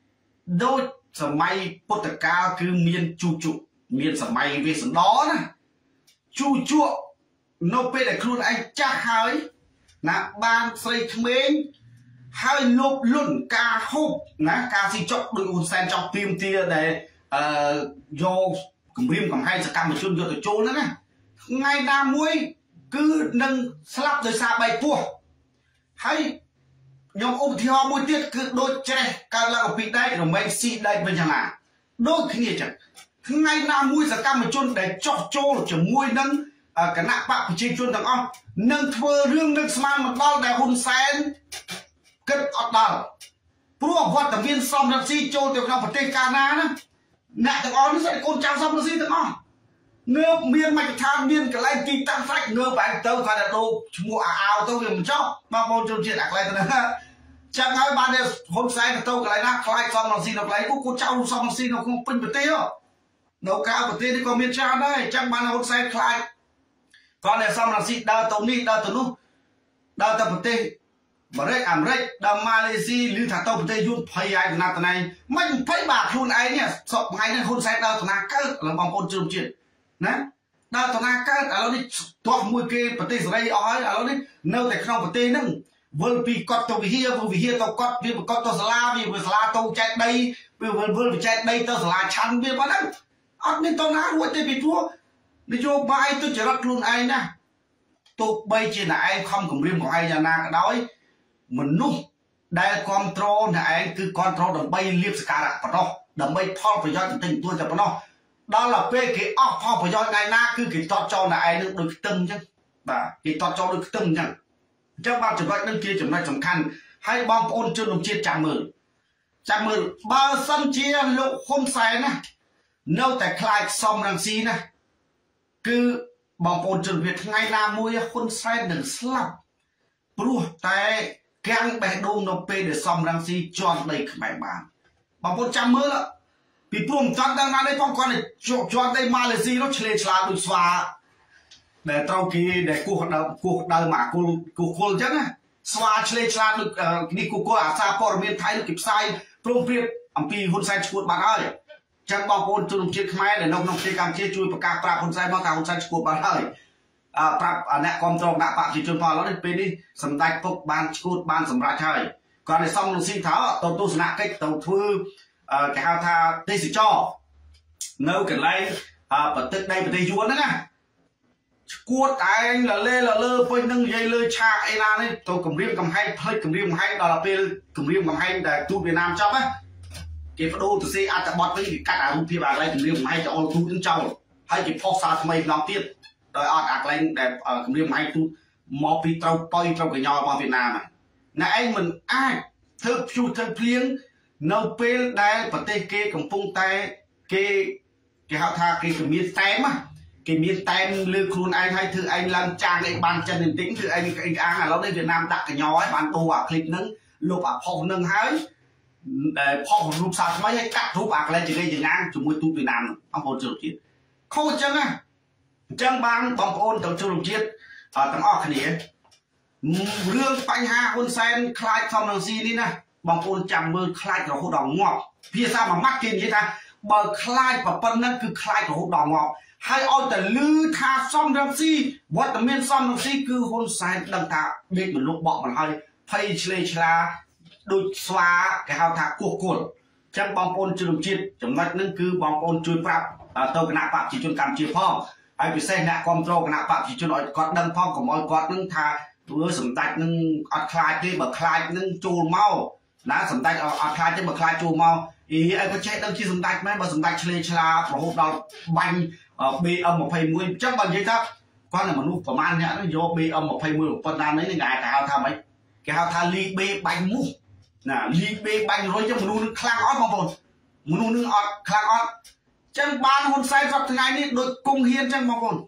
đôiสมัยพุทธกาลคือเมียนจูจุเมียนสมัยเวสน้อนะจูจุโนเป็นแต่ครูไอจ้าหายนะบางใส่เขมรให้ลบลุ่นกาฮุบนะกาสิจบโดยอุนแซนจอกพิมเตียในโยกพิมกับให้สกัดมาชุนโยตัวโจนั่นนะไงนามวยคือหนึ่งสลับโดยซาใบปัวให้ยองอุทิศมวยเตี้ยคือโดยเจการลากปีได้หรือไม่ซีได้เป็นยังไงโดยขี้จังไงนามวยสกัดมาชุนแต่จอกโจจะมวยนั้นกันนักปะพิจิตรชนต่างอ้อนั่งเทอเรื่องนึกสมานมันได้แต่หุ่นแสนเกิดอดดาวเพราะว่าแต่เวียนซ้อมรัสซีโจแต่เราประเทศกานานะนักต่างอ้อนี่ใส่คนจ้างซ้อมรัสซีต่างอ้อเงือบเมียนมาทางเมียนกับไล่กีตั้งไฟเงือบไปเต้าไฟแต่ดูชัวอ้าวเต้าเวียนมันชอบมาโมจนเฉียดอะไรต่างนั้นจังไงบ้านเนี่ยหุ่นแสนกับเต้ากับอะไรนะคล้ายซ้อมรัสซีกับอะไรกูเจ้าซ้อมรัสซีเราคงเป็นประเทศเราก้าวประเทศที่ก็เมียนชาได้จังบ้านหุ่นแสนคล้ายตอนนี้ซ้อมรัสซีดาวตรงนี้ดาวตรงนู้นดาวตะประเทศบริเวณอเมริกดาวมาเลเซียหรือถ้าตัวประเทศยุ่งพยายามนาตนายไม่พยายามคุณไอเนี่ยสอบไงเนี่ยคนใส่ดาวตนาเกิดหรือบางคนจุดจีนนะดาวตนาเกิดเราดิตัวมวยเกย์ประเทศอะไรอ๋อเราดิเนื้อแต่ขนมประเทศนั่งวันปีกอดตัววิเฮียตัวกอดวิกอดตัวสลาวิสลาตัวแจกได้วิแจกได้ตัวสลาชันวิวันนั้นอันนี้ตัวนั้นวัวเตปิทัวนโยบายตัวจะรักลุนไอ้นะตัวใบจีนไอ้คำของเรื่องของไอ้ยานาก็ได้มันนุ่มได้คอนโทรลไอ้คือคอนโทรลดับใบเลียบสกัดปะเนาะดับใบพ่อประโยชน์ถึงตัวจะปะเนาะđó là về cái ócพ่อประโยชน์ไงนะคือกี่ต่อจอไอ้นึกโดยตึงจังบ่ากี่ต่อจอโดยตึงจังเจ้าบ้านจุดนั้นนั่นคือจุดนั้นสำคัญให้บางคนจุดลงเชียร์จับมือบาสันเชียร์ลูกคนใส่นะเน่าแต่คลายซอมรังสีนะคือบางคนจนเวียดไงนามวยคนใส่หนึ่งสลับปลุกแต่แกงแบกดงนกเปเดซอมรังสีจอนได้ขึ้นไปบ้างบางคนจำมือละปีปุ่มจัดดังนั้นได้ป้องกันจอนได้มาเลเซียรถเฉลยฉลาดดุสวาแต่เต้ากี้แต่กูเดินมากูโคลจังนะสวาเฉลยฉลาดดุนี่กูอาซาปอร์เมียนไทยดุกิบไซปรุงเปรียบอัมพีหุ่นไซชุดบ้านเอ้ยจังบางคนจุดลงเชียร์ขมายแต่นกเชียร์การเชียร์ช่วยประกาศปราบคนใส่มาตาคนใส่ชุดบ้านเอ้ยปราบแนกความตรงนักปราบจิตจนพอแล้วได้เป็นนี่สำได้พบบ้านชุดบ้านสำราญใช่ก่อนในซ่อมลงสิ่งเท้าตัวตู้สนะเก็ตตัวทื่อแกเอาท่าได้สิจ่อเนื้อกันไรปฏิได้ปฏิยวนนั่นนะกวดไอ้ละเล่ไปนั่งยัยเลยชาไอ้นาเนี่ยตัวกำเรียมกำให้เพลิดกำเรียมให้ดอลลาร์เป็นกำเรียมกำให้แต่ตู้เวียดนามชอบไหมเก็บดูตัวซีอาจจะบอดไปกัดอารูปที่แบบอะไรกำเรียมให้จะเอาตู้ถึงเจ้าให้เก็บพอกซาทำไมน้องเตี้ยโดยอาจอะไรแต่กำเรียมให้ตู้มอปีเต้าปอยเต้ากับยอมาเวียดนามนะไอ้มันอ้ายเธอชูเธอเพลียงเนื้อเป็นได้ประเทศเกย์ของปุ่งแต่เกย์เขาท่าเกย์กับมีแต้มเกย์มีแต้มลือครูนไอ้ให้ถือไอ้ลังจางไอ้บานจันทร์ติ้งถือไอ้อ่างเราได้เวียดนามดักกับย้อยบานตัวคลิปนั้นลูกพ่อนึงหายพ่อรูปสาวไม่ให้กัดรูปอะไรจะได้จะงานจุ่มมือตู้เวียดนามอัมพลจุลจิตเขาจังนะจังบางบางคนต้องจุลจิตต้องออกขณีเรื่องปัญหาคนแซนคลายความรังสีนี่นะบางคนจำมือคลายกับหัวดอกงอกพี่ทราบมามักกินยี่ท่าเบอร์คลายแบบปนนั่นคือคลายกับหัวดอกงอกให้เอาแต่ลือทาซ่อมรังสีวัดเมียนซ่อมรังสีคือคนแซนดังตาเด็กเหมือนลูกบอกมันให้ไฟเฉลยชลาดูสวาแกเอาทากุกลจังบางคนจุลจิตจำนักนั่นคือบางคนจุลปรับตัวคณะปราบจิตจนการเชี่ยพ่อไอ้ไปเส้นเนี่ยความโตคณะปราบจิตจนอ่อยกอดดังพ่อของอ่อยกอดนั่งทาตัวสมตัดนั่งอัดคลายที่แบบคลายนั่งจูเมานะสมตัดอัดคลายที่แบบคลายจูเมาอีไอ้ก็ใช้ดังที่สมตัดไหมแบบสมตัดเฉลยชลาพอหุบเราบังบีmột phẩy mười chắc bằng vậy đó con là một nút của man nhá nó vô bi một phẩy mười phần nam đấy ngày cái hao tham ấy cái hao tham ly bê bánh mũ nè ly bê bánh rồi cho một nút khang ót bằng bồn một nút nước ót khang ót chân ban hôn say giọt thứ ngày đi đôi cung hiên chân bằng bồn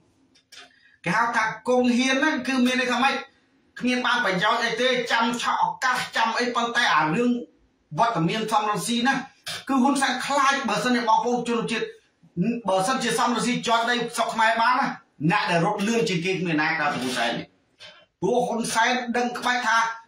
cái hao tham cung hiên á cứ miền này không ấy miền ban phải giáo ấy tê chăm chọ các chăm ấy bằng tay à lương vật ở miền trong làm gì nè cứ hôn say khai bờ sân này bằng bồn cho nó chếtบอสันเชื่อซ้ำเราสิจอดได้สอกไม้บ้านนะน่าได้รถเลื่อนจริงๆไม่นายตาผู้ชายตัวคนใส่ดังไปทา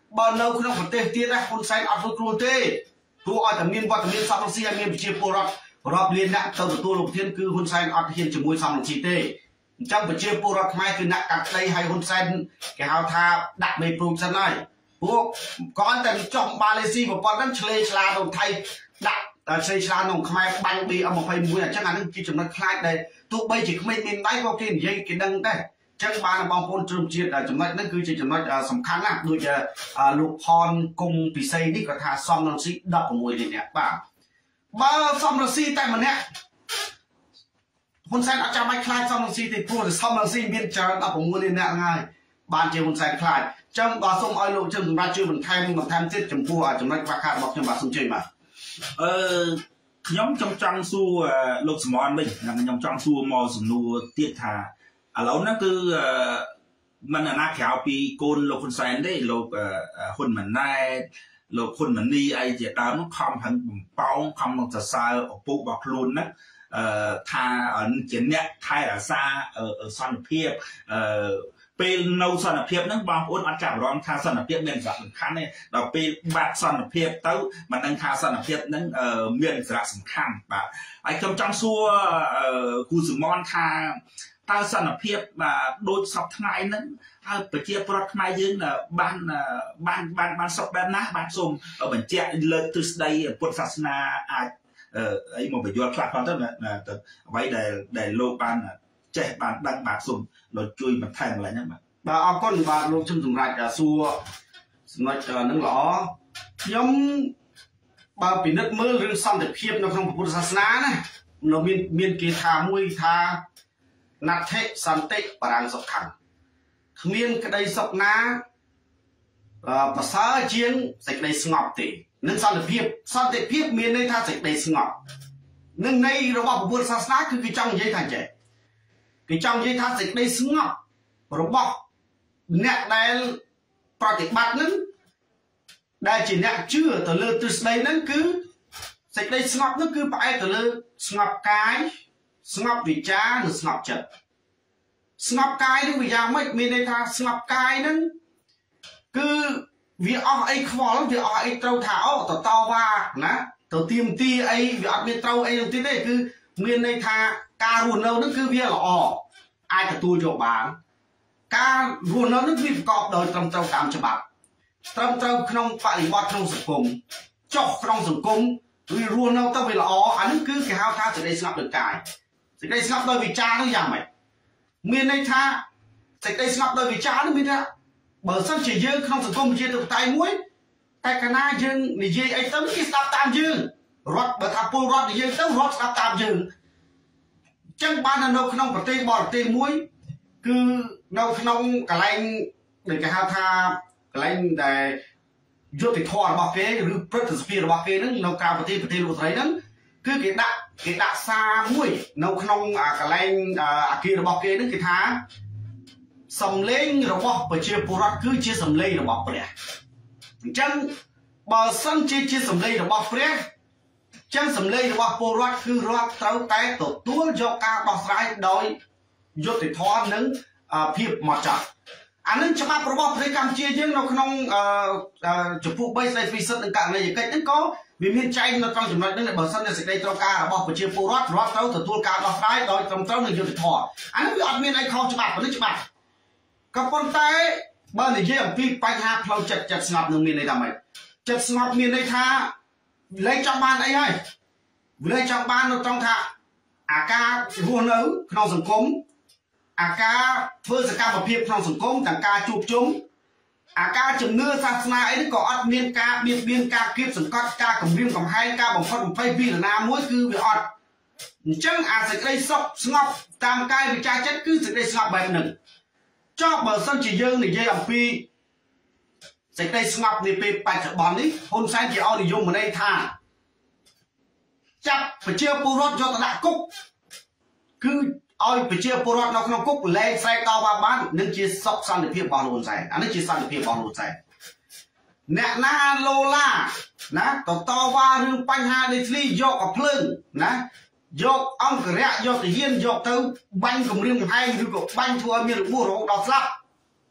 បើនៅក្នុងប្រទេសទៀតណាហ៊ុនសែនអត់រួចខ្លួនទេព្រោះឲ្យតែមានវត្តមានសំរងស៊ីឲ្យមានប្រជាពលរដ្ឋរាប់លានអ្នកទៅទទួលលោកប្រធានគឺហ៊ុនសែនអត់ហ៊ានជាមួយសំរងស៊ីទេអញ្ចឹងប្រជាពលរដ្ឋខ្មែរគឺអ្នកកាត់ក្តីឲ្យហ៊ុនសែនគេហៅថាដាក់មេព្រូចសិនហើយព្រោះគ្រាន់តែចុះម៉ាឡេស៊ីប្រព័ន្ធហ្នឹងឆ្លេឆ្លាទៅថៃដាក់ឆ្លេឆ្លាក្នុងខ្មែរបាញ់ BM21 អញ្ចឹងអានឹងជាចំណុចខ្លាចដែលទោះបីជាក្មេងមានដៃក៏គេនិយាយគេដឹងដែរចឹងបានបងប្អូនជ្រុំជាតិចំណុចហ្នឹងគឺជាចំណុចសំខាន់ណាស់ដូចលោកផនគុំពិសីនេះគាត់ថាសំរងស៊ី16លាននាក់បាទបើសំរងស៊ីតែម្នាក់ហ៊ុនសែនអត់ចាំបាច់ខ្លាចសំរងស៊ីទេព្រោះសំរងស៊ីមានច្រើន16លាននាក់ហើយបានជាហ៊ុនសែនខ្លាចចឹងបើសូមឲ្យលោកជឹមសម្រាប់ជួយបន្ថែមទៀតចំពោះចំណុចខ្វះខាតរបស់ខ្ញុំបាទសូមជួយបាទខ្ញុំចង់សួរលោកសមនវិញខ្ញុំចង់សួរមកសំណួរទៀតថាឥឡូវហ្នឹងគឺមិនអាណាក្រៅពីកូនលោកហ៊ុនសែនទេលោកហ៊ុនម៉ាណែតលោកហ៊ុនម៉ានីអីជាដើមនោះខំហឹងបំពងខំសរសើរឪពុករបស់ខ្លួនហ្នឹងថាជាអ្នកថែរក្សាសន្តិភាពពេលនៅសន្តិភាពហ្នឹងបងប្អូនអត់ចាប់អារម្មណ៍ថាសន្តិភាពមានសារៈសំខាន់ទេដល់ពេលបាត់សន្តិភាពទៅមិនដឹងថាសន្តិភាពហ្នឹងមានសារៈសំខាន់បាទហើយខ្ញុំចង់សួរគូសមនថាតើសន្តិភាពដូចសពថ្ងៃហ្នឹងហើយប្រជាពលរដ្ឋខ្មែរយើងបានសុខបែបណាបានសូមបញ្ជាក់លើកទ្រឹស្ដីពុទ្ធសាសនាអាចអីមកបញ្យល់ខ្លះផងទៅអ្វីដែលលោកបានចេះបានដឹងបាទសូមលោកជួយបន្ថែមកន្លែងហ្នឹងបាទអរគុណបាទលោកជឹមសម្រាប់សួរចំណុចហ្នឹងល្អខ្ញុំបើពិនិត្យមើលរឿងសន្តិភាពនៅក្នុងពុទ្ធសាសនាណានៅមានគេថាមួយថាណដ្ឋិសន្តិបរាំងសុខੰគ្មានក្តីសុខណាប្រសើរជាងសេចក្តីស្ងប់ទេនឹងសន្តិភាពមានន័យថាសេចក្តីស្ងប់នឹងន័យរបស់ពុទ្ធសាសនាគឺគេចង់និយាយថាចេះគេចង់និយាយថាសេចក្តីស្ងប់របស់អ្នកដែលប្រតិបត្តិនឹងដែលជាអ្នកជឿទៅលើទ្រឹស្ដីហ្នឹងគឺសេចក្តីស្ងប់នោះគឺផ្អែកទៅលើស្ងប់កាយស្ងប់វិចារនិងស្ងប់ចិត្តស្ងប់កាយនឹងវាយ៉ាងម៉េចមានន័យថាស្ងប់កាយនឹងគឺវាអស់អីខ្វល់វាអស់អីត្រូវថាអូតវ៉ាណាទៅទៀមទីអីវាអត់មានត្រូវអីនោះទេគឺមានន័យថាការរស់នៅនឹងគឺវាល្អអាចទទួលយកបានការរស់នៅនឹងវាប្រកបដោយត្រឹមត្រូវតាមច្បាប់ត្រឹមត្រូវក្នុងបរិបទក្នុងសង្គមចុះក្នុងសង្គមវារស់នៅទៅវាល្អអានេះគឺគេហៅថាសេចក្តីស្ងប់ដោយកាយសេចក្តីស្ងប់ដោយវិចារនោះយ៉ាងម៉េចមានន័យថាសេចក្តីស្ងប់ដោយវិចារនោះមានថាបើសិនជាយើងក្នុងសង្គមប្រជាធិបតេយ្យមួយតែកាលណាយើងនិយាយអីទៅគេស្ដាប់តាមយើងរដ្ឋបើថាពលរដ្ឋនិយាយទៅរដ្ឋស្ដាប់តាមយើងអញ្ចឹងបាននៅក្នុងប្រទេសបរទេសមួយគឺនៅក្នុងកន្លែងដែលគេហៅថាកន្លែងដែលយុត្តិធម៌របស់គេឬព្រឹទ្ធសភារបស់គេហ្នឹងនៅក្រៅប្រទេសលោកស្រីហ្នឹងគឺគេដាក់សារមួយនៅក្នុងកន្លែងអគាររបស់គេហ្នឹងគេថាសំឡេងរបស់ប្រជាពលរដ្ឋគឺជាសំឡេងរបស់ព្រះអញ្ចឹងបើសិនជាសំឡេងរបស់ព្រះអញ្ចឹងសំឡេងរបស់ពលរដ្ឋគឺរដ្ឋត្រូវតែទទួលយកការដោះស្រាយដោយយុត្តិធម៌និងភាពហ្មត់ចត់អានឹងច្បាប់របស់ប្រទេសកម្ពុជាយើងនៅក្នុងចំពោះ3ស្ដីពីសិទ្ធិនិងករណីយកិច្ចហ្នឹងក៏វាមានចែងនៅក្នុងចំណុចហ្នឹងបើសិនជាសេចក្តីត្រូវការរបស់ប្រជាពលរដ្ឋរដ្ឋត្រូវទទួលការដោះស្រាយដោយត្រឹមត្រូវនិងយុត្តិធម៌អានេះវាអត់មានអីខុសច្បាប់នេះច្បាប់ក៏ប៉ុន្តែបើនិយាយអំពីបញ្ហាផ្លូវចិត្តស្ងប់នឹងមានន័យថាម៉េចចិត្តស្ងប់មានន័យថាលែងចង់បានអីហើយលែងចង់បាននៅត្រង់ថាអាការរស់នៅក្នុងសង្គមអាការធ្វើសកម្មភាពក្នុងសង្គមទាំងការជួបជុំអាការជំនឿសាសនាអីនេះក៏អត់មានការបៀតបៀនការគៀបសង្កត់ការគំរាមកំហែងការបំផិតបំភ័យពីនរណាមួយគឺវាអត់អញ្ចឹងអាសេចក្តីសុខស្ងប់តាមកាយវិចារចិត្តគឺសេចក្តីស្ងប់បែបហ្នឹងចុះបើសិនជាយើងនិយាយអំពីសេចក្តីស្ងប់នាពេលបច្ចុប្បន្ននេះហ៊ុនសែនជាអនិយមន័យថាចាប់ប្រជាពលរដ្ឋយកទៅដាក់គុកគឺឲ្យប្រជាពលរដ្ឋនៅក្នុងគុកលែងស្រែកតវ៉ាបាននឹងជាសុខសន្តិភាពរបស់ហ៊ុនសែនអានេះជាសន្តិភាពរបស់ហ៊ុនសែនអ្នកណាឡូឡាណាតវ៉ារឿងបញ្ហាដីធ្លីយកអភ្លើងណាយកអង្គរៈយកទាហានយកទៅបាញ់គម្រាមកំហែងឬក៏បាញ់ធ្វើឲ្យមានរបួសរហូតដល់ស្លាប់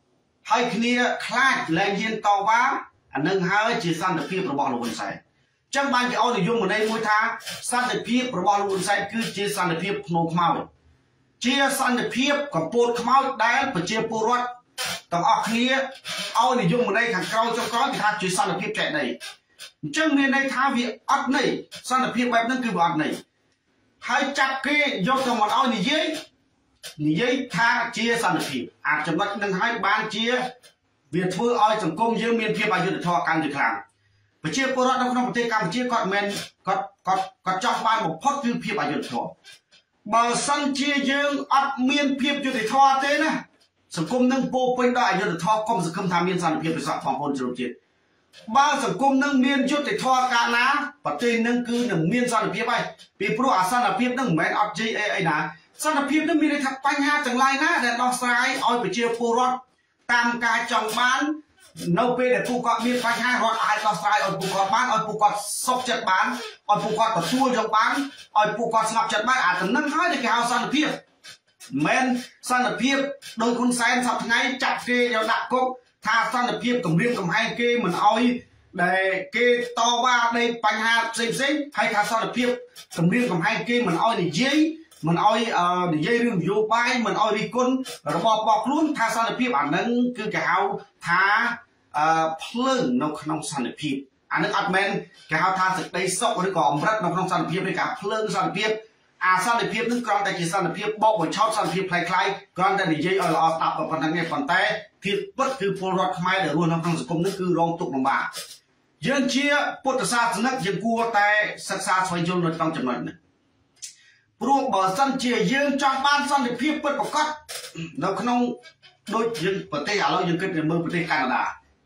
ហើយគ្នាខ្លាចលែងហ៊ានតវ៉ាអានឹងហើយជាសន្តិភាពរបស់លោកហ៊ុនសែនចឹងបានគេឲ្យនិយមន័យមួយថាសន្តិភាពរបស់លោកហ៊ុនសែនគឺជាសន្តិភាពភ្នំខ្មោចជាសន្តិភាពកម្ពុជាខ្មោចដែលប្រជាពលរដ្ឋទាំងអស់គ្នាឲ្យនិយមន័យខាងក្រោយចុងក្រោយគេថាជាសន្តិភាពចែកដីអញ្ចឹងមានន័យថាវាអត់ន័យសន្តិភាពបែបហ្នឹងគឺវាអត់ន័យហើយចាប់គេយកទៅមកឲ្យនិយាយថាជាសន្តិភាពអាចចំណុចនឹងឲ្យបានជាវាធ្វើឲ្យសង្គមយើងមានភាពអយុត្តិធម៌កាន់តែខ្លាំងប្រជាពលរដ្ឋនៅក្នុងប្រទេសកម្ពុជាគាត់មិនគាត់ចង់បានបំផុតគឺភាពអយុត្តិធម៌បើសិនជាយើងអត់មានភាពយុត្តិធម៌ទេណាសង្គមនឹងពោពេញដោយអយុត្តិធម៌កុំសង្ឃឹមថាមានសន្តិភាពពិសេសបងប្អូនជ្រុលជាតិបើសង្គមនឹងមានយុត្តិធម៌កាលណាប្រទេសនឹងគឺនឹងមានសន្តិភាពហើយពីព្រោះអាសន្តិភាពនឹងមិនមែនអត់ជ័យអីណាសន្តិភាពនឹងមានន័យថាបញ្ហាទាំងឡាយណាដែលដោះស្រាយឲ្យប្រជាពលរដ្ឋតាមការចង់បាននៅពេលដែលពួកគាត់មានបញ្ហារដ្ឋអាចដោះស្រាយឲ្យពួកគាត់បានឲ្យពួកគាត់សុខចិត្តបានឲ្យពួកគាត់ទទួលយកបានឲ្យពួកគាត់ស្ងប់ចិត្តបានអាទៅនឹងហើយគេហៅសន្តិភាពមិនសន្តិភាពដោយហ៊ុនសែនសប្តាហ៍ថ្ងៃចាប់គេយកដាក់គុកថាសន្តិភាពគម្រាមកំហែងគេមិនអោយដែលគេតវ៉ានៃបញ្ហាផ្សេងហើយថាសន្តិភាពគម្រាមកំហែងគេមិនអោយនិយាយមិនអោយនិយាយរឿងនយោបាយមិនអោយរិះគន់របបរបស់ខ្លួនថាសន្តិភាពអានឹងគឺគេហៅថាភ្លើងនៅក្នុងសន្តិភាពអានឹងអត់មែនគេហៅថាសេចក្តីសុខឬក៏អមរិតនៅក្នុងសន្តិភាពទេគេភ្លើងសន្តិភាពអាសន្តិភាពនឹងគ្រាន់តែជាសន្តិភាពបោកបញ្ឆោតសន្តិភាពคล้ายគ្រាន់តែនិយាយឲ្យល្អស្ដាប់ប៉ុណ្ណឹងទេប៉ុន្តែធៀបពិតគឺពលរដ្ឋខ្មែរដែលរស់នៅក្នុងសង្គមនេះគឺរងទុក្ខលំបាកយើងជាពុទ្ធសាសនិកយើងគួរតែសិក្សាស្វែងយល់នៅក្នុងចំណុចនេះព្រោះបើសិនជាយើងចង់បានសន្តិភាពពិតប្រាកដនៅក្នុងដូចយើងប្រទេសឥឡូវយើងគិតមើលប្រទេសកាណាដា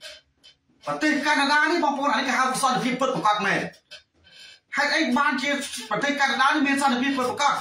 នេះបងប្អូនអានេះគេហៅសន្តិភាពពិតប្រាកដមែនហេតុអីបានជាប្រទេសកាណាដានេះមានសន្តិភាពពិតប្រាកដ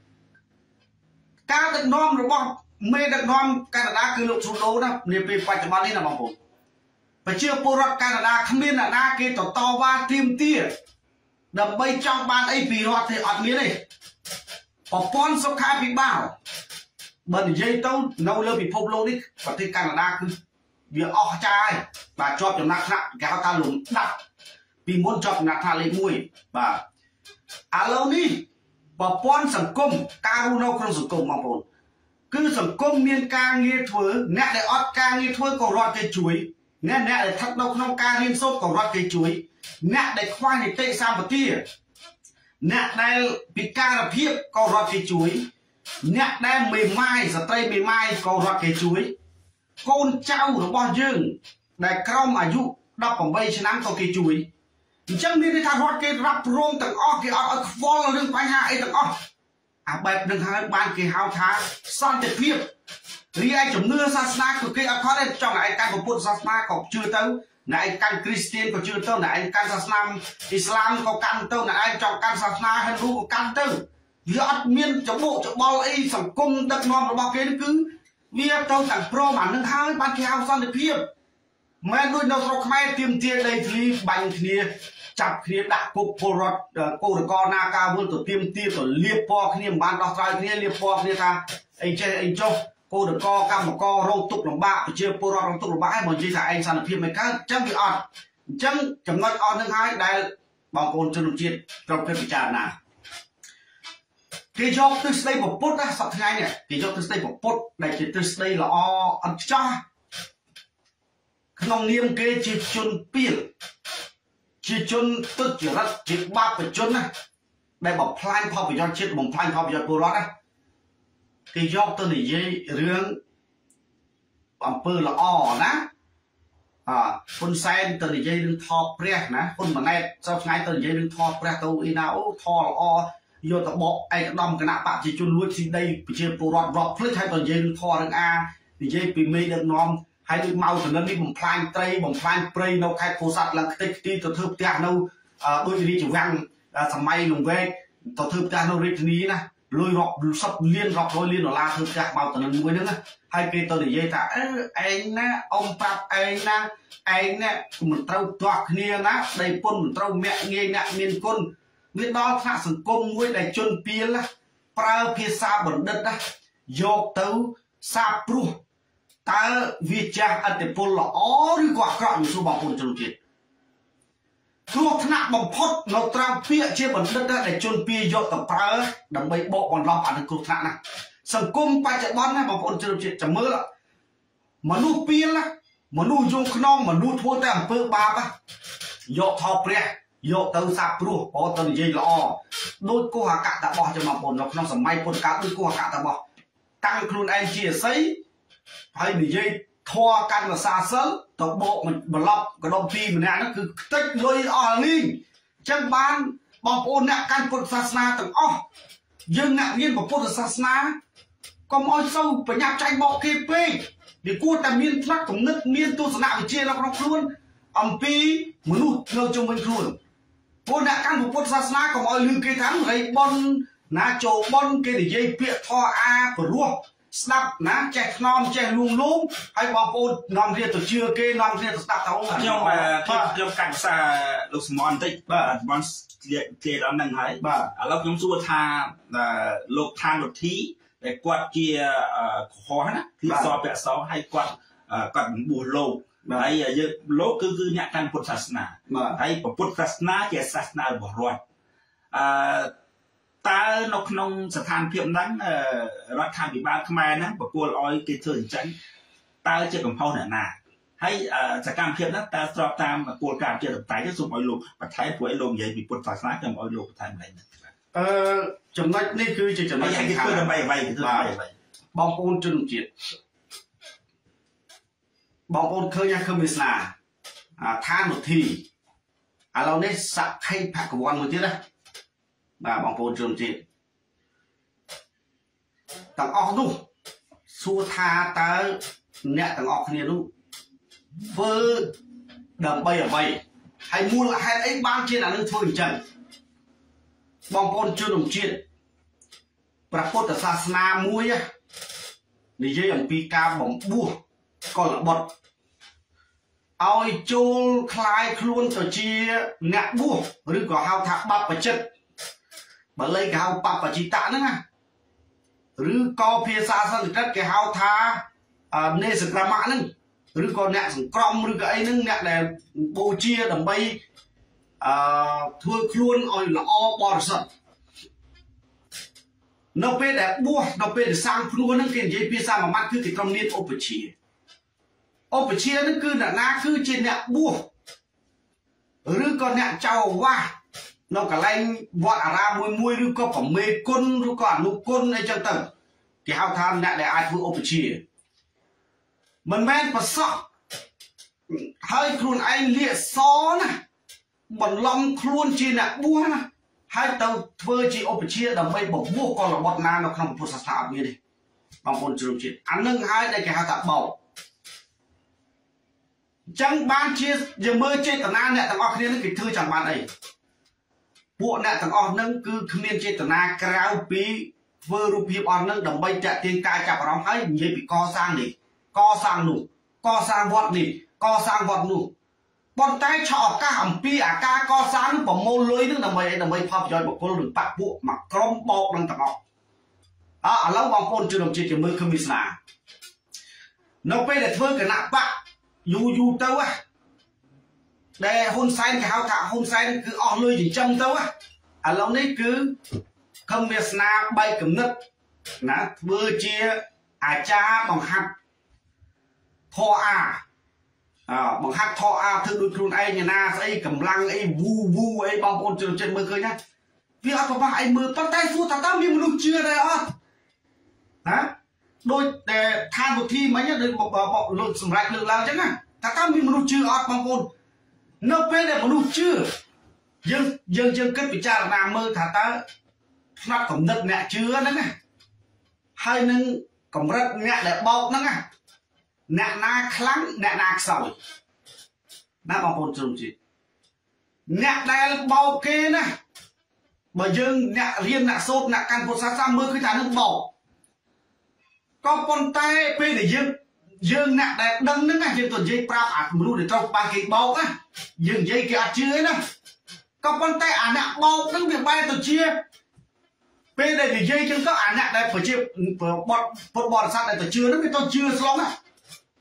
ការដឹកនាំរបស់មេដឹកនាំកាណាដាគឺលោកស៊ូដូណានាពេលបច្ចុប្បន្ននេះណាបងប្អូនប្រជាពលរដ្ឋកាណាដាគ្មានអ្នកណាគេតវ៉ាទាមទារដើម្បីចង់បានអីពីរដ្ឋទេអត់មានទេប្រព័ន្ធសុខាភិបាលបើនិយាយទៅនៅលើពិភពលោកនេះប្រទេសកាណាដាគឺវាអស់ចាយបាទជាប់ចំណាត់ថ្នាក់គេហៅថាលំដាប់ពីមុនជាប់ចំណាត់ថ្នាក់លេខ1បាទឥឡូវនេះប្រព័ន្ធសង្គមការរស់នៅក្នុងសង្គមបងប្អូនគឺសង្គមមានការងារធ្វើអ្នកដែលអត់ការងារធ្វើក៏រដ្ឋគេជួយអ្នកដែលស្ថិតនៅក្នុងការរៀនសូត្រក៏រដ្ឋគេជួយអ្នកដែលខ្វះនីតិសម្បទាអ្នកដែលពិការភាពក៏រដ្ឋគេជួយអ្នកដែលមេម៉ាយស្ត្រីមេម៉ាយក៏រដ្ឋគេជួយកូនចៅរបស់យើងដែលក្រោមអាយុ18ឆ្នាំក៏គេជួយអញ្ចឹងមានន័យថារដ្ឋគេរ៉ាប់រងទាំងអស់គេអត់ឲ្យខ្វល់រឿងបញ្ហាអីទាំងអស់អាបែបនឹងហើយបានគេហៅថាសន្តិភាពរីឯជំនឿសាសនាគឺគេអត់ខុសទេចង់ឲ្យកាន់ពុទ្ធសាសនាក៏ជឿទៅអ្នកឯងកាន់គ្រីស្ទានក៏ជឿទៅអ្នកឯងកាន់សាសនាអ៊ីស្លាមក៏កាន់ទៅអ្នកឯងចង់កាន់សាសនាហិណ្ឌូក៏កាន់ទៅវាអត់មានច្បុកច្បល់អីសង្គមដឹកនាំរបស់គេគឺវាទៅទាំងព្រមអានឹងហើយបានគេហៅសន្តិភាពមិនដូចនៅស្រុកខ្មែរទាមទារដីធ្លីបាញ់គ្នាចាប់គ្នាដាក់គុកពលរដ្ឋកោរកណាការវល់ទៅទាមទារទៅលៀបពណ៌គ្នាមិនបានដោះស្រាយគ្នាលៀបពណ៌គ្នាថាអីចេះអីចុះកោរកកម្មកររងទុក្ខលំបាកប្រជាពលរដ្ឋរងទុក្ខលំបាកហើយមកនិយាយថាឯងសន្តិភាពមិនកើតអញ្ចឹងវាអត់អញ្ចឹងចំណុចអត់នឹងហើយដែលបងប្អូនជនជាតិត្រូវគិតពិចារណាគេយកទិសដីពុទ្ធណាសប្តាហ៍ថ្ងៃនេះគេយកទិសដីពុទ្ធដែលជាទិសដីល្អអត់ខ្ចោះក្នុងនាមគេជាជនពាលជាជនទុច្ចរិតជាបាបជនណាដែលបំផ្លាញផលប្រយោជន៍ជាតិបំផ្លាញផលប្រយោជន៍ពលរដ្ឋណាគេយកទៅនិយាយរឿងអំពើល្អណាហ៊ុនសែនទៅនិយាយរឿងថតព្រះណាហ៊ុនម៉ាណែតសប្តាហ៍ថ្ងៃទៅនិយាយរឿងថតព្រះទៅអីណាអូថតល្អយកទៅបកឯកឧត្តមគណៈបព្វជិជនលួចស៊ីដីប្រជាពលរដ្ឋរាប់ភ្លេចហើយទៅនិយាយរឿងធររឿងអានិយាយពីមេដឹកនាំហើយដូចមកតំណនេះបំផ្លាញត្រីបំផ្លាញព្រៃនៅខេត្តពោធិ៍សាត់ឡើងខ្ទេចខ្ទីទៅធ្វើផ្ទះនៅដូចរាជវាំងសម័យលង្វែកទៅធ្វើផ្ទះនៅរាជធានីណាលុយរាប់សិបលានរាប់រយលានដុល្លារធ្វើផ្ទះមកតំណមួយហ្នឹងហើយគេទៅនិយាយថាឯងណាអ៊ំប្រាប់ឯងណាឯងណាមិនត្រូវទាស់គ្នាណាដីពុនមិនត្រូវមាក់ងាយអ្នកមានគុណវាដល់ថ្នាក់សង្គមមួយដែលជនពាលប្រើភាសាបណ្ឌិតណាយកទៅសាបព្រោះตาวิจารณ์อัตโปลอ๋อหรือว่าครอบอยู่สู่บางคนจนเกิดครัวขณะบ่มพดเราตราเปียเชี่ยบันทึกได้จนปีโยตปลาดำไปบอกวันรอบอันครัวขณะนะสังคมปัจจุบันนะบางคนจนเกิดจะเมื่อละมนุษย์เปลี่ยนละมนุษย์ยงขนองมนุษย์ทั่วแต่อำเภอบาปะโยทอเปรียโยเตอร์ซาปรูพอตอนยี่ละอ้อโดยกูหากะตะบอจะมาปนเราขนองสมัยปนกะด้วยกูหากะตะบอตั้งครูนไอเจียไซให้มียี่ทอกันกับซาเซลตกโบมันบล็อกกระดมปีมันนั่นคือติ๊กเลยอ่อนลิงจังบ้านบางคนเนี่ยการพุทธศาสนาต่างอ้อยังนักเรียนของพุทธศาสนาก็มอยสู้ไปยับใจบอกเก็บไปเดี๋ยวกูแต่เมียนนักสมนึกเมียนตัวสนาวิเชียเราครูนอัมพีมนุษย์เราจงเป็นครูนพวกนักการพุทธศาสนาก็มอยลืมเกี่ยทั้งไรบอลนาโจบอลเกี่ยเยี่ยเปียทออาปรัวสนับนะแจกนอมแจกลุงลุงให้บางคนนอมเรียนตัวเชื่อเกนอมเรียนตัวสนับเท่าไหร่ខ្ញុំកាត់សាលោកសមនបន្តិចបាទបងเคลีយร์ដល់នឹងហើយបាទឥឡូវខ្ញុំសួរថាលោកឋានវុធីដែលគាត់ជាខុសណាគឺសពាក់សឲ្យគាត់បួសលោកហើយយើងលោកគឺអ្នកកាន់ពុទ្ធសាសនាហើយពុទ្ធសាសនាជាសាសនារបស់រដ្ឋតើនៅក្នុងស្ថានភាពហ្នឹងរដ្ឋាភិបាលខ្មែរហ្នឹងប្រគល់ឲ្យគេធ្វើអញ្ចឹងតើជាកំហុសអ្នកណាហើយសកម្មភាពហ្នឹងតើស្របតាមគោលការណ៍ជាតិតៃទេសូមឲ្យលោកបន្ថែមព្រោះឲ្យលោកនិយាយពីពុទ្ធសាសនាខ្ញុំឲ្យលោកបន្ថែមឡើងចំណុចនេះគឺជាចំណុចសំខាន់ធ្វើដើម្បីអ្វីបងប្អូនជនជាតិបងប្អូនឃើញយ៉ាងឃើញវាស្នាឋានវិធីឥឡូវនេះសក្ខីភគវ័នមួយទៀតណាបាទបងប្អូនជនជាតិទាំងអស់នោះសួរថាតើអ្នកទាំងអស់គ្នានោះធ្វើដើម្បីអ្វីហើយមូលហេតុអីបានជាអ្នកនឹងធ្វើអញ្ចឹងបងប្អូនជនជាតិព្រះពុទ្ធសាសនាមួយនិយាយអំពីការបំបួសកុលបុត្រឲ្យចូលคล้ายខ្លួនទៅជាអ្នកបួសឬក៏ហៅថាបព្វជិតបាលីគេហៅបព្វជិតហ្នឹងណាឬក៏ភាសាសំស្ក្រឹតគេហៅថានេសក្រមៈហ្នឹងឬក៏អ្នកសង្ក្រមឬក៏អីហ្នឹងអ្នកដែលបូជាដើម្បីធ្វើខ្លួនឲ្យល្អបរិសុទ្ធនៅពេលដែលបួសនៅពេលដែលសាងភ្នួហ្នឹងគេនិយាយភាសាមួយម៉ាត់គឺគេក្រុមនាមឧបជាហ្នឹងគឺអ្នកណាគឺជាអ្នកបួសឬក៏អ្នកចៅអាវាសនៅកន្លែងវត្តអារាមមួយឬក៏ប្រមេគុណឬក៏អនុគុណអីចឹងទៅគេហៅថាអ្នកដែលអាចធ្វើឧបជាមិនមែនប្រសក់ហើយខ្លួនឯងលាកសណាបន្លំខ្លួនជាអ្នកបួសណាហើយទៅធ្វើជាឧបជាដើម្បីបបួសកុលបុត្រណានៅក្នុងពុទ្ធសាសនាអត់មានទេបងប្អូនជ្រុំជាតិអានឹងហើយដែលគេហៅថាបោកចឹងបានជាយើងមើលចេតនាអ្នកទាំងអស់គ្នានឹងគេធ្វើចាំបានអីពួកអ្នកទាំងអស់ហ្នឹងគឺគ្មានចេតនាក្រៅពីធ្វើរូបភាពអស់ហ្នឹងដើម្បីតាក់ទាញការចាប់អារម្មណ៍ហើយនិយាយពីកសាងនេះកសាងនោះកសាងវត្តនេះកសាងវត្តនោះប៉ុន្តែឆក់ឱកាសអំពីអាការកសាងនឹងប្រមូលលុយនឹងដើម្បីផលប្រយោជន៍បុគ្គលឬបកពួកមកក្រុមបោកនឹងទាំងអស់ឥឡូវបងប្អូនជនជាតិជាមើលឃើញវាស្នានៅពេលដែលធ្វើគណៈបកយូរទៅដែលហ៊ុនសែនគេហៅថាហ៊ុនសែនគឺអស់លុយចិញ្ចឹមទៅឥឡូវនេះគឺខំវាសនាបែកគំនិតណាធ្វើជាអាចារ្យបង្ហាត់ធរអាបង្ហាត់ធរអាធ្វើដូចខ្លួនឯងណាស្អីកម្លាំងអីវូអីបងប្អូនជនជាតិមើលឃើញណាវាអត់ប្រហែលអីមើលប៉ុន្តែសួរថាតើមានមនុស្សជឿដែរអត់ណាដូចតែឋានវិធីមិញដូចលោកសម្រាប់លើកឡើងអញ្ចឹងណាតើមានមនុស្សជឿអត់បងប្អូននៅពេលដែលមនុស្សជឿយើងគិតពិចារណាមើលថាតើផ្នែកកំណត់អ្នកជឿហ្នឹងណាហើយនឹងកម្រិតអ្នកដែលបោកហ្នឹងណាអ្នកណាខ្លាំងអ្នកណាខ្សោយណាបងប្អូនជ្រុំជាតិអ្នកដែលបោកគេណាបើយើងអ្នករៀនអ្នកសូត្រអ្នកកាន់ពុទ្ធសាសនាមើលគឺថានឹងបោកក៏ប៉ុន្តែពេលដែលយើងអ្នកដែលដឹងហ្នឹងណាយើងទៅនិយាយប្រាប់អាមនុស្សដែលត្រូវបានគេបោកណាយើងនិយាយគេអត់ជឿទេណាក៏ប៉ុន្តែអាអ្នកបោកហ្នឹងវាបែរទៅជាពេលដែលនិយាយចឹងទៅអាអ្នកដែលប្រជាពុទ្ធបរិស័ទដែលទៅជឿហ្នឹងវាទៅជឿស្លងណា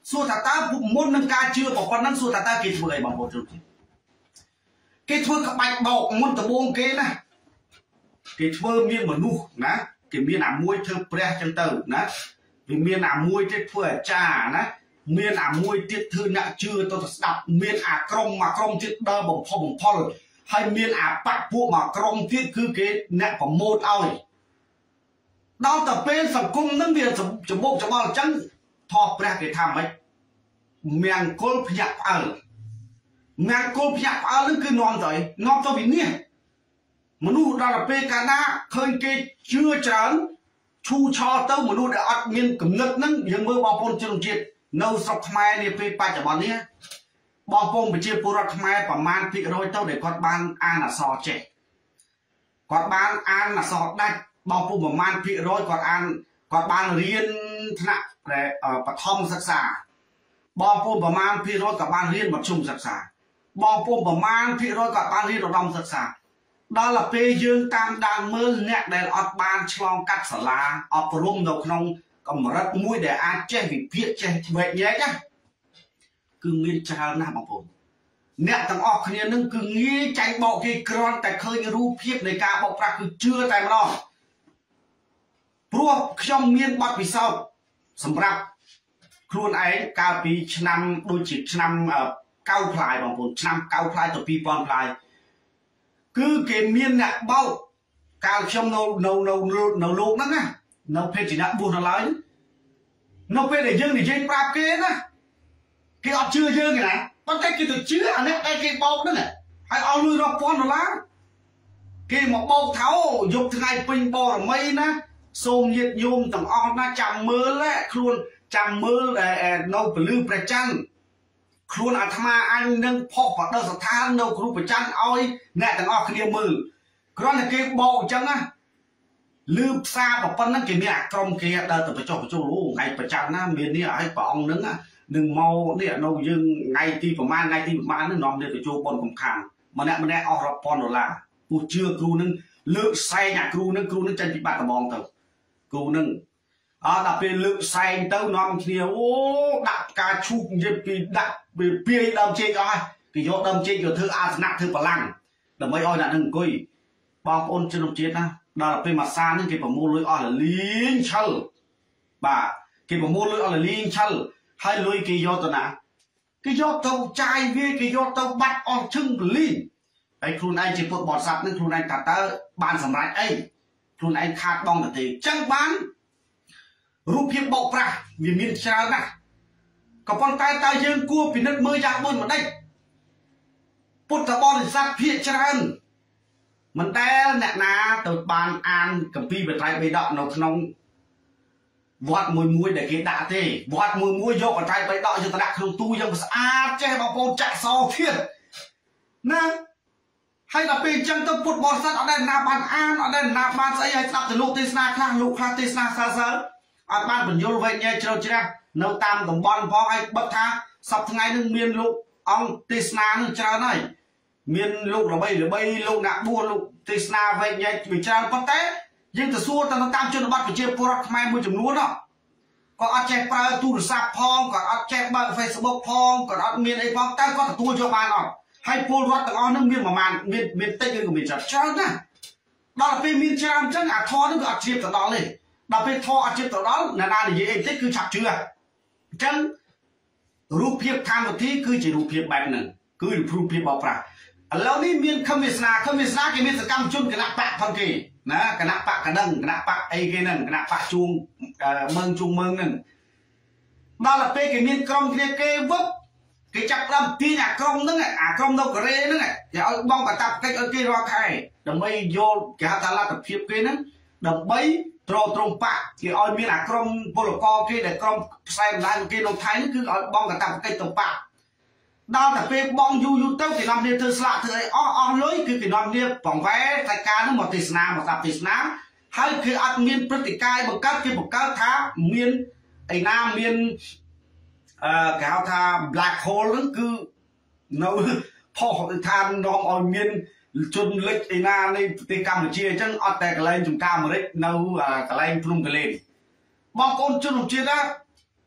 សួរថាតើមុននឹងការជឿប៉ុណ្ណឹងសួរថាតើគេធ្វើអីបងប្អូនជនជាតិគេធ្វើក្បាច់បោកមុនដំបូងគេណាគេធ្វើមានមនុស្សណាគេមានអាមួយធ្វើព្រះចឹងទៅណាវាមានអាមួយទៀតធ្វើអាចារ្យណាមានអាមួយទៀតធ្វើអ្នកជឿទៅស្ដាប់មានអាក្រុមទៀតដើរបំផលហើយមានអាបពពួកមួយក្រុមទៀតគឺគេអ្នកប្រមូលឲ្យដល់តែពេលសង្គមនឹងវាច្បោកច្បល់អញ្ចឹងធម៌ព្រះគេថាម៉េចមង្គលភ្ញាក់ផ្អើលមង្គលភ្ញាក់ផ្អើលនឹងគឺនាំទៅវិនិច្ឆ័យមនុស្សដល់ពេលកាលណាឃើញគេជឿច្រើនឈូឆោទៅមនុស្សដែលអត់មានគំនិតហ្នឹងយើងមើលបងប្អូនជនជាតិនៅស្រុកខ្មែរនាពេលបច្ចុប្បន្ននេះបងប្អូនប្រជាពលរដ្ឋខ្មែរប្រមាណភាគរយទៅដែលគាត់បានអានអក្សរចេះគាត់បានអានអក្សរដាច់បងប្អូនប្រមាណភាគរយគាត់បានរៀនថ្នាក់បឋមសិក្សាបងប្អូនប្រមាណភាគរយក៏បានរៀនមធ្យមសិក្សាបងប្អូនប្រមាណភាគរយក៏បានរៀនឧត្តមសិក្សាដល់ពេលយើងតាមដានមើលអ្នកដែលអត់បានឆ្លងកាត់សាលាអប់រំនៅក្នុងកម្រិតមួយដែលអាចចេះវិភាគចេះវែកញែកណាគឺមានច្រើនណាស់បងប្អូនអ្នកទាំងអស់គ្នានឹងគឺងាយចាញ់បោកគេគ្រាន់តែឃើញរូបភាពនៃការបោកប្រាស់គឺជឿតែម្ដងព្រោះខ្ញុំមានបទពិសោធន៍សម្រាប់ខ្លួនឯងកាលពីឆ្នាំដូចជាឆ្នាំ9ផ្លាយបងប្អូនឆ្នាំ9ផ្លាយទៅ2000ផ្លាយគឺគេមានអ្នកបោកកាលខ្ញុំនៅលោកហ្នឹងណានៅភេទជាអ្នកបួសនៅឡើយនៅពេលដែលយើងនិយាយប្រាប់គេណាគេអត់ជឿយើងទេណាប៉ុន្តែគេទៅជឿអានេះតែគេបោកហ្នឹងហើយឲ្យលុយរាប់ពាន់ដុល្លារគេមកបោកថោយកថ្ងៃពេញបរមីណាសូមញាតិញោមទាំងអស់ណាចាំមើលខ្លួនចាំមើលនៅពលឺព្រះច័ន្ទខ្លួនអាត្មាអញនឹងផុសបដិស្ថាននៅគ្រូប្រច័ន្ទឲ្យអ្នកទាំងអស់គ្នាមើលគ្រាន់តែគេបោកអញ្ចឹងណាលឺផ្សារប៉ុណ្ណឹងគេមានអាក្រុមគេដើរទៅបញ្ចុះបញ្ចូលអូថ្ងៃប្រច័ន្ទណាមាននេះឲ្យព្រះអង្គនឹងនឹងមកនេះនៅយើងថ្ងៃទីប្រហែលនឹងនាំនេះទៅចូលប៉ុនកំខានម្នាក់អស់រាប់ពាន់ដុល្លារពូជឿគ្រូនឹងលើកសែងអាគ្រូនឹងចេញពីបាត់ដំបងទៅគ្រូនឹងដល់ពេលលើកសែងទៅនាំគ្នាអូដាក់ផ្កាឈូកនិយាយពីដាក់វាពាយដើមចេកអស់ហើយគេយកដើមចេកយកធ្វើអាសនៈធ្វើបលាំងដើម្បីឲ្យអ្នកនឹងអង្គុយបងប្អូនជនជាតិណាដល់ពេលមួយសានេះគេប្រមូលលុយអស់លីងឆិលបាទគេប្រមូលលុយអស់លីងឆិលហើយលុយគេយកទៅណាគេយកទៅចាយវាគេយកទៅបាត់អស់ឈឹងពលីហើយខ្លួនឯងជាពុទ្ធបរិស័ទនឹងខ្លួនឯងថាតើបានសម្រេចអីខ្លួនឯងខាតបងទៅទេចឹងបានរូបភាពបោកប្រាស់វាមានច្រើនណាស់ក៏ប៉ុន្តែតើយើងគួរពិនិត្យមើលយ៉ាងដូចម្ដេចពុទ្ធបរិស័ទភាគច្រើនមិនដែលអ្នកណាទៅបានអានគម្ពីរបត្រៃបិដកនៅក្នុងវត្តមួយដែលគេដាក់ទេវត្តមួយយកបត្រៃបិដកយកទៅដាក់ក្នុងទូយ៉ាងស្អាតចេះបងប្អូនចាក់សទៀតណាហើយដល់ពេលអញ្ចឹងទៅពុទ្ធបរិស័ទអត់ដែលណាបានអានអត់ដែលណាបានស្អីឲ្យស្ដាប់ទៅលោកទេសនាខ្លះលោកខ្លះទេសនាសើសើអត់បានបញ្យលវែកញែកជ្រៅជ្រះនៅតាមតំបន់ផងឲ្យបិទថាសប្តាហ៍ថ្ងៃនឹងមានលោកអង្គទេសនានឹងច្រើនហើយមានលោកល្បីលោកអ្នកបួសលោកទេសនាវែកញែកវាច្រើនប៉ុន្តែយើងទៅសួរទៅតាមជនបទប្រជាពលរដ្ឋខ្មែរមួយចំនួនក៏អត់ចេះប្រើទូរស័ព្ទផងក៏អត់ចេះបើក Facebook ផងក៏អត់មានអីផងតែគាត់ទទួលយកបានអត់ហើយពលរដ្ឋទាំងអស់នឹងមានប្រមាណមានតិចឬក៏មានច្រើនណាដល់ពេលមានច្រើនអញ្ចឹងអាធរនឹងក៏អត់ជ្រាបទៅដល់ទេដល់ពេលធរអត់ជ្រាបទៅដល់ណានិយាយអីតិចគឺឆាប់ជឿអញ្ចឹងរូបភាពខាងវិធីគឺជារូបភាពបែបហ្នឹងគឺរូបភាពបោកប្រាស់ឥឡូវនេះមានខមវាសនាគេមានសកម្មជនគណៈបកផងគេណាគណៈបកកណ្ដឹងគណៈបកអីគេហ្នឹងគណៈបកជួងមើងហ្នឹងដល់ពេលគេមានក្រុមគ្នាគេវឹកគេចាប់ដើមទាញអាក្រុមហ្នឹងអាក្រុមនៅកូរ៉េហ្នឹងគេឲ្យបងកតាបកិច្ចឲ្យគេរាល់ខែដើម្បីយកគេហៅថាលទ្ធភាពគេហ្នឹងដើម្បីត្រង់បកគេឲ្យមានអាក្រុមពលករគេដែលក្រុមផ្សាយបណ្ដាញគេនៅថៃហ្នឹងគឺឲ្យបងកតាបកិច្ចទៅបកដល់តែពេលបងយូរទៅគេនាំគ្នាធ្វើស្លាកធ្វើអីអស់លុយគឺគេនាំគ្នាបង្វែរតែការហ្នឹងមកទេសនាមកស្ដាប់ទេសនាហើយគឺអត់មានព្រឹត្តិការណ៍បង្កើតគេបង្កើតថាមានឯណាមានគេហៅថា black hole ហ្នឹងគឺនៅផុសថានាំឲ្យមានជនលិចឯណានៃប្រទេសកម្ពុជាអញ្ចឹងអត់តែកន្លែងចំការអាមេរិកនៅកន្លែងភ្នំកលែនបងប្អូនជនជាតិណា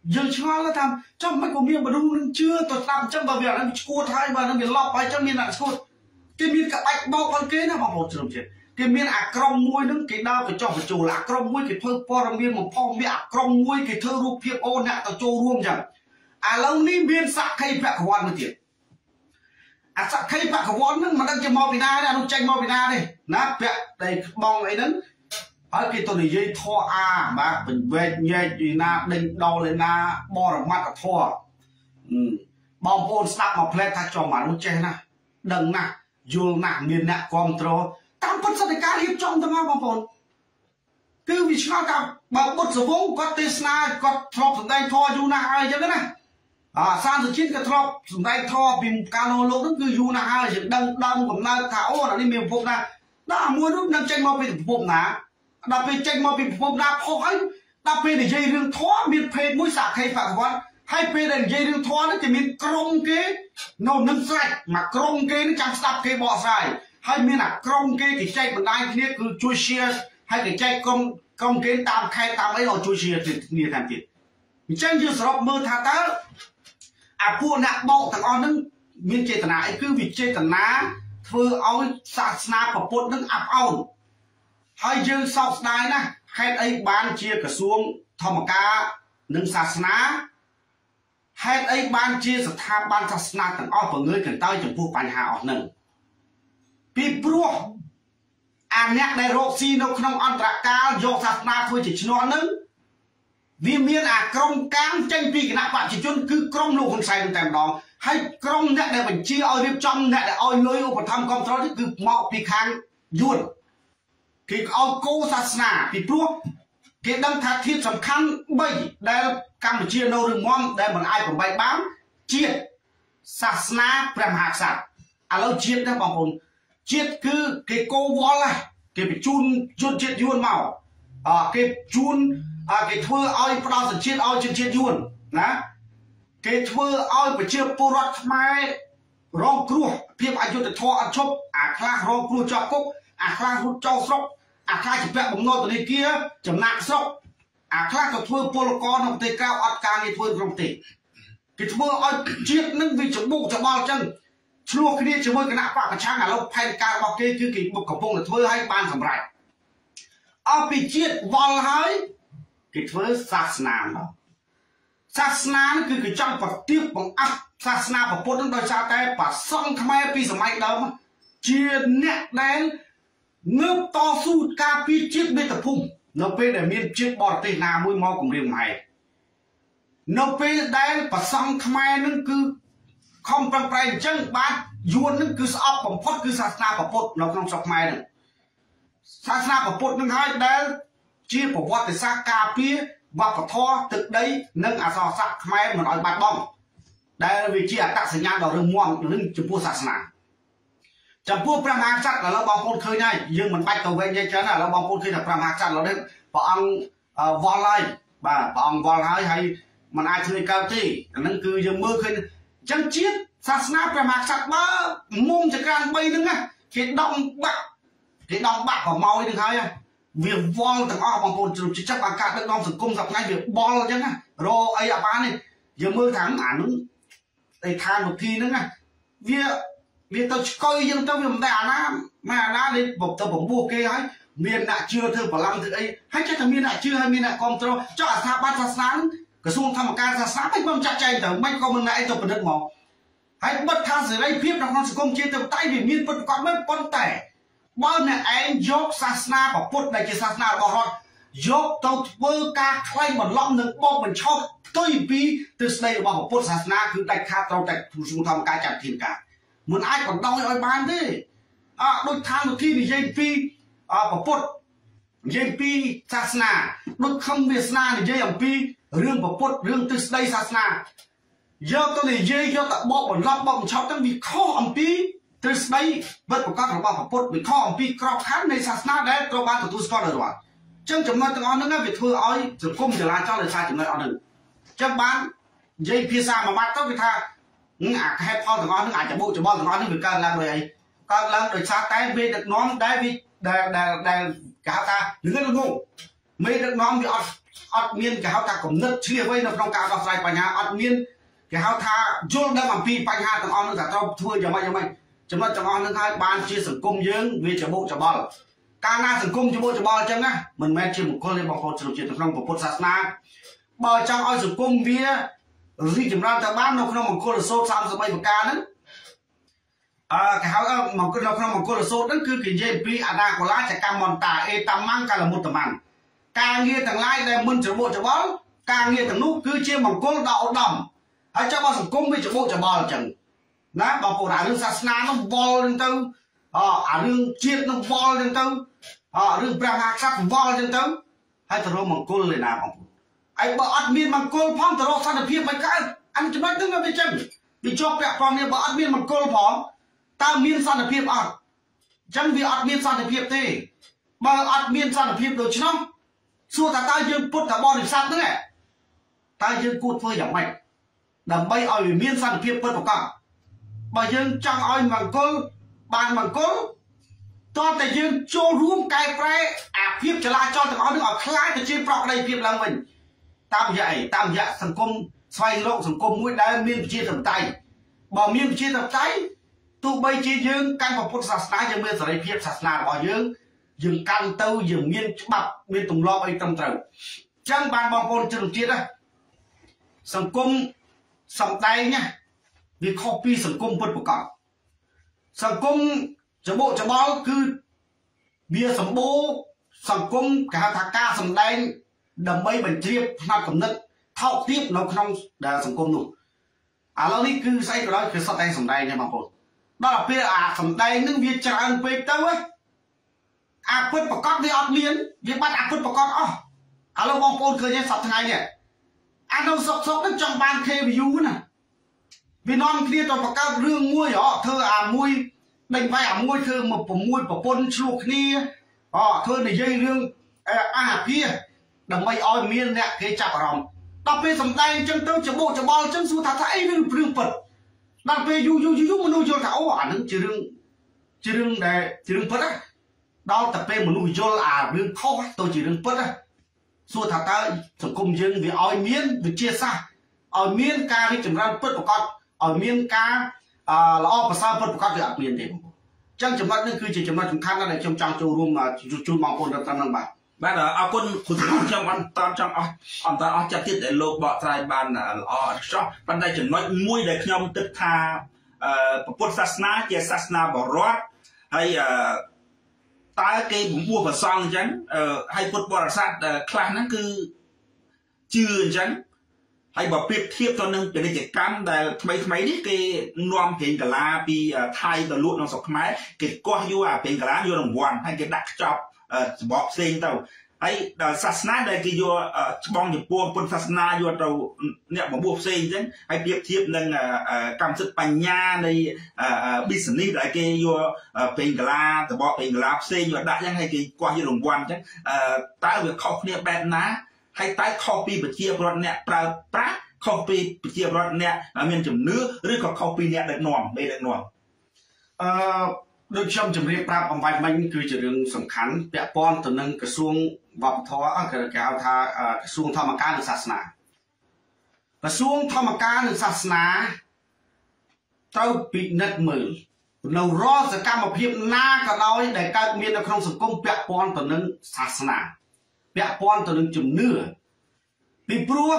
យើងឆ្ងល់ថាចំមិនក៏មានមនុស្សនឹងជឿទៅតាមអញ្ចឹងបើវានឹងឈួតហើយបើនឹងវាឡប់ហើយអញ្ចឹងមានអ្នកឈួតគេមានក្បាច់បោកអត់គេណាបងប្អូនជ្រុំជាតិគេមានអាក្រុមមួយនឹងគេដើរបញ្ចុះបញ្ចូលអាក្រុមមួយគេធ្វើព័ត៌មានបំផុសវាអាក្រុមមួយគេធ្វើរូបភាពអូអ្នកទៅចូលរួមអញ្ចឹងឥឡូវនេះមានសក្ខីភក្វ័នមួយទៀតអាសក្ខីភក្វ័នហ្នឹងមិនដឹងជាមកពីណាទេអានោះចេញមកពីណាទេណាពាក់តែបងអីហ្នឹងហើយគេទៅនិយាយធေါ်អាបាទបញ្វែកញែកពីណាដេញដោលឯណាបរមត្តធေါ်បងប្អូនស្ដាប់មកផ្លែថាចំអានោះចេះណាដឹងណាយល់ណាមានអ្នកគ្រប់គ្រងតាមពិតសន្តិការរៀបចំទាំងអស់បងប្អូនគឺវាឆ្ងល់ថាបើបុត្រសវងគាត់ទេសនាគាត់ធ្លាប់សម្ដែងធម៌យូរណាស់ហើយអញ្ចឹងណាសានសុជាតិក៏ធ្លាប់សម្ដែងធម៌ពីកាលនៅលោកហ្នឹងគឺយូរណាស់ហើយយើងដឹងកំណើតថាអូអានេះមានពិភពណាដល់មួយនោះនឹងចេញមកពីពិភពណាដល់ពេលចេញមកពីពិភពណាផុសហើយដល់ពេលនិយាយរឿងធម៌មានភេទមួយសក្ខីភក្វ័នហើយពេលដែលនិយាយរឿងធម៌នេះគេមានក្រុមគេនៅនឹងស្រេចមកក្រុមគេនេះចាំស្ដាប់គេបកស្រាយហើយមានអាក្រុមគេចែកបណ្ដាញគ្នាគឺជួយ share ហើយគេចែកក្រុមគេតាមខេត្តតាមអីឲ្យជួយ share គ្នាតាមទៀតអញ្ចឹងយើងសរុបមើលថាតើអាពួកអ្នកបោកទាំងអស់ហ្នឹងមានចេតនាអីគឺវាចេតនាធ្វើឲ្យសាសនាពុទ្ធនឹងអាប់អោនហើយយើងសោកស្ដាយណាស់ហេតុអីបានជាក្រសួងធម្មការនិងសាសនាហេតុអីបានជាស្ថាប័នសាសនាទាំងអស់បង្ងើយកន្តើយចំពោះបញ្ហាអស់ហ្នឹងពីព្រោះអាអ្នកដែលរកស៊ីនៅក្នុងអន្តរកាលយកសាសនាធ្វើជាឈ្នន់ហ្នឹងវាមានអាក្រុមកាមចេញពីគណៈបព្វជិជនគឺក្រុមលោកហ៊ុនសែនតែម្ដងហើយក្រុមអ្នកដែលបញ្ជាឲ្យរៀបចំអ្នកដែលឲ្យលុយឧបត្ថម្ភគ្រប់គ្រងនេះគឺមកពីខាងយួនគេឲ្យគោសាសនាពីព្រោះគេដឹងថាធាតុសំខាន់3ដែលកម្ពុជានៅរឹងមាំដែលមិនអាចបំបែកបានជាតិសាសនាព្រះមហាក្សត្រឥឡូវជាតិណាបងប្អូនជាតិគឺគេកោវល់គេបញ្ជូនជនជាតិយួនមកគេជូនគេធ្វើឲ្យផ្ដោតសញ្ជាតិឲ្យជនជាតិយួនណាគេធ្វើឲ្យប្រជាពលរដ្ឋខ្មែររងគ្រោះភាពអយុត្តិធម៌អត់ឈប់អាខ្លះរងគ្រោះជាប់គុកអាខ្លះរត់ចោលស្រុកអាខ្លះជាពាក់បំណុលធនាគារចំណាក់ស្រុកអាខ្លះក៏ធ្វើពលករនៅប្រទេសក្រៅអត់ការងារធ្វើក្នុងប្រទេសគេធ្វើឲ្យជាតិនឹងវាច្បុកច្បល់ចឹងឆ្លោះគ្នាជាមួយគណៈបកប្រឆាំងឥឡូវផែនការរបស់គេគឺគេកំពុងតែធ្វើឲ្យបានសម្រេចអស់ពីជាតិវល់ហើយគេធ្វើសាសនាមកសាសនាគឺគេចង់ប្រទាបបង្អាប់សាសនាពុទ្ធនឹងដោយសារតែប្រសង់ខ្មែរពីសម័យដើមជាអ្នកដែលងើបតស៊ូការពារជាតិមាតុភូមិនៅពេលដែលមានជាតិបរទេសណាមួយមកគំរាមកំហែងនៅពេលដែលប្រសង់ខ្មែរនឹងគឺខំប្រឹងប្រែងអញ្ចឹងបាទយួននឹងគឺស្អប់បំផុតគឺសាសនាពុទ្ធនៅក្នុងស្រុកខ្មែរនឹងសាសនាពុទ្ធនឹងហើយដែលជាប្រវត្តិសាស្ត្រការពារវប្បធម៌ទឹកដីនិងអក្សរសាស្ត្រខ្មែរមិនឲ្យបាត់បង់ដែលវាជាអត្តសញ្ញាណដ៏រឹងមាំនឹងចំពោះសាសនាចំពោះព្រះមហាក្សត្រឥឡូវបងប្អូនឃើញហើយយើងមិនបាច់ទៅវិញទេច្រើនឥឡូវបងប្អូនឃើញថាព្រះមហាក្សត្រឥឡូវនេះព្រះអង្គវល់ហើយបាទព្រះអង្គវល់ហើយមិនអាចធ្វើកើតទេអានឹងគឺយើងមើលឃើញអញ្ចឹងជាតិសាសនាព្រះមហាក្សត្របើមុំចក្រាន3ហ្នឹងណាគេដំបាក់ប្រម៉ោយនឹងហើយវាវល់ទាំងអស់បងប្អូនជ្រុំចិត្តអាការដឹកនាំសង្គមសប្តាហ៍វាបល់អញ្ចឹងណារកអីអត់បានទេយើងមើលថាអានោះឯឋានវិធីហ្នឹងណាវាទៅឆ្កុយយើងទៅវាមិនដែរអាណានេះទៅបំពោះគេហើយមានអ្នកជឿធ្វើបលាំងធ្វើអីហើយចេះតែមានអ្នកជឿហើយមានអ្នកគ្រប់គ្រងចុះអាស្ថាប័នសាសនាក្រសួងធម្មការសាសនាមិនចាត់ចែងទៅមិនក៏មិនណែទៅពិនិត្យមកហើយបិទថាសេរីភាពក្នុងសង្គមជាតិទៅតែវាមានពិតប្រាកដមែនប៉ុន្តែបើអ្នកឯងយកសាសនាពុទ្ធដែលជាសាសនារបស់រដ្ឋយកទៅធ្វើការខ្លែងបន្លំនិងបោកបញ្ឆោតផ្ទុយពីទស្សនៈរបស់ពុទ្ធសាសនាគឺដាច់ខាតត្រូវតែក្រសួងធម្មការចាត់ធានការមិនអាចបណ្ដោយឲ្យបានទេដូចឋានវិធីនិយាយពីពុទ្ធនិយាយពីសាសនាដូចខំវាសនានិយាយអំពីរឿងពុទ្ធរឿងទស្សនៈសាសនាយកទៅនិយាយយកទៅបោកបន្លំបោកបញ្ឆោតទាំងវាខុសអំពីទ្រឹស្ដីវិតប្រកាសរបស់ពុទ្ធវិខអំពីក្របខ័ណ្ឌនៃសាសនាដែលត្រូវបានទទួលស្គាល់ដោយរដ្ឋអញ្ចឹងចំណុចទាំងអស់ហ្នឹងវាធ្វើឲ្យសង្គមចលាចលដោយសារចំណុចអស់ហ្នឹងអញ្ចឹងបាននិយាយភាសាមួយម៉ាត់ទៅគេថាអាហេតុផលទាំងអស់ហ្នឹងអាចច្បុកច្បល់ទាំងអស់ហ្នឹងវាកើតឡើងដោយអីកើតឡើងដោយសារតែមេដឹកនាំដែលគេហៅថាលឿនល្ងងមេដឹកនាំវាអត់អត់មានគេហៅថាកំណត់ឆ្លៀសវៃនៅក្នុងការដោះស្រាយបញ្ហាអត់មានគេហៅថាយល់ដឹងអំពីបញ្ហាទាំងអស់នោះថាត្រូវធ្វើយ៉ាងម៉េចចំណុចទាំងអស់នោះហើយបានជាសង្គមយើងវាច្បោកច្បល់កាលណាសង្គមច្បោកច្បល់អញ្ចឹងណាមិនមែនជាមង្គលទេបងប្អូនជនជាតិក្នុងពុទ្ធសាសនាបើចង់ឲ្យសង្គមវារីកចម្រើនទៅបាននៅក្នុងមង្គលសូត្រ33ប្រការហ្នឹងគេហៅមង្គលនៅក្នុងមង្គលសូត្រហ្នឹងគឺគេនិយាយអំពីអនាគលាចកម្មន្តតាអេតមង្គកលមុតតមង្គការងារទាំងឡាយដែលមិនច្បោកច្បល់ការងារទាំងនោះគឺជាមង្គលដ៏ឧត្តមហើយចាំបើសង្គមវាច្បោកច្បល់អញ្ចឹងណាបងប្អូនអារឿងសាសនានោះវល់ហ្នឹងទៅអារឿងជាតិនោះវល់ហ្នឹងទៅរឿងព្រះមហាក្សត្រវល់ហ្នឹងទៅហើយទៅរកមង្គលឯណាបងប្អូនហើយបើអត់មានមង្គលផងទៅរកសន្តិភាពមិនកើតអានេះចំណុចហ្នឹងវាចឹងវាជាប់ពាក់ព័ន្ធនេះបើអត់មានមង្គលផងតើមានសន្តិភាពអត់អញ្ចឹងវាអត់មានសន្តិភាពទេបើអត់មានសន្តិភាពដូច្នោះសួរថាតើយើងពុទ្ធបរិស័ទហ្នឹងតើយើងគួរធ្វើយ៉ាងម៉េចដើម្បីឲ្យវាមានសន្តិភាពពិតប្រាកដបើយើងចង់ឲ្យមង្គលបានមង្គលតើតែយើងចូលរួមកែប្រែអាភាពចលាចលទាំងអស់នេះឲ្យคล้ายទៅជាប្រក្រតីភាពឡើងវិញតាមរយៈអីតាមរយៈសង្គមស្វែងរកសង្គមមួយដែលមានប្រជាធិបតេយ្យបើមានប្រជាធិបតេយ្យទោះបីជាយើងកាន់ពុទ្ធសាសនាយើងមានសេរីភាពសាសនារបស់យើងកាន់ទៅយើងមានច្បាប់មានទម្លាប់អីត្រឹមត្រូវអញ្ចឹងបានបងប្អូនជនជាតិណាសង្គមសំដែងណាវាខុសពីសង្គមពុទ្ធប្រកបសង្គមច្បោកច្បល់គឺវាសម្បូរសង្គមគេហៅថាការសំដែងដើម្បីបញ្ជ្រាបផ្នែកគំនិតថោកទាបនៅក្នុងសង្គមនោះឥឡូវនេះគឺស្អីក៏ដោយគឺសត្វតែសំដែងទេបងប្អូនដល់ទៅពេលអាសំដែងនឹងវាច្រើនពេកទៅអាពុតប្រកបវាអត់មានវាបាត់អាពុតប្រកបអស់ឥឡូវបងប្អូនឃើញទេសប្តាហ៍ថ្ងៃនេះអានៅសុកនឹងចង់បាន KVU ណាវានាំគ្នាទៅបង្កើតរឿងមួយធ្វើអាមួយដេញវាយអាមួយធ្វើមក6ប្រពន្ធឆ្លោះគ្នាធ្វើនិយាយរឿងអាភាដើម្បីឲ្យមានអ្នកគេចាប់អារម្មណ៍ដល់ពេលសំដែងអញ្ចឹងទៅច្បោកច្បល់អញ្ចឹងសួរថាអីរឿងពិតដល់ពេលយូរមនុស្សយល់ថាអូអានឹងជារឿងដែលជារឿងពិតណាដល់តែពេលមនុស្សយល់អារឿងខុសទៅជារឿងពិតណាសួរថាតើសង្គមយើងវាឲ្យមានវិជាសាស្ត្រឲ្យមានការរីកចម្រើនពិតប្រាកដឲ្យមានការល្អប្រសើរពិតប្រាកដវាអត់មានទេបងប្អូនអញ្ចឹងចំណុចនេះគឺជាចំណុចសំខាន់ណាស់ដែលខ្ញុំចង់ចូលរួមជូនបងប្អូនដល់តាមនឹងបាទអរគុណគ្រូសំខ្ញុំអត់ចង់អស់ចិត្តទៀតដែលលោកបកស្រាយបានល្អឥតខ្ចោះប៉ុន្តែចំណុចមួយដែលខ្ញុំគិតថាពុទ្ធសាសនាជាសាសនាបរិសុទ្ធហើយតើគេបំពោះប្រសងអញ្ចឹងហើយពុទ្ធបរិស័ទខ្លះហ្នឹងគឺជឿអញ្ចឹងហើយបើប្រៀបធៀបទៅនឹងពាណិជ្ជកម្មដែលថ្មីនេះគេនាំប្រេងកាឡាពីថៃទៅលក់ក្នុងស្រុកខ្មែរគេកោះយកអាប្រេងកាឡាយករង្វាន់ហើយគេដាក់ខ្ចប់សម្បកផ្សេងទៅហើយដល់សាសនាដែលគេយកច្បងចំពោះពុទ្ធសាសនាយកទៅអ្នកបំពោះផ្សេងអញ្ចឹងហើយប្រៀបធៀបនឹងកម្មសិទ្ធិបញ្ញានៃ business ដែលគេយកប្រេងកាឡាសម្បកប្រេងកាឡាផ្សេងយកដាក់អញ្ចឹងហើយគេកោះយករង្វាន់អញ្ចឹងតើវាខុសគ្នាបែបណាហើយតែខុសពីប្រជាពលរដ្ឋអ្នកប្រើប្រាស់ខុសពីប្រជាពលរដ្ឋអ្នកមានជំនឿឬក៏ខុសពីអ្នកដឹកនាំដូចខ្ញុំជម្រាបប្រាប់អំបញ្ញមិញគឺជារឿងសំខាន់ពាក់ព័ន្ធទៅនឹងក្រសួងវប្បធម៌គេហៅថាក្រសួងធម្មការនិងសាសនាក្រសួងធម្មការនិងសាសនាត្រូវពិនិត្យមើលនៅរាល់សកម្មភាពណាក៏ដោយដែលកើតមាននៅក្នុងសង្គមពាក់ព័ន្ធទៅនឹងសាសនាពាក់ព័ន្ធទៅនឹងជំនឿពីព្រោះ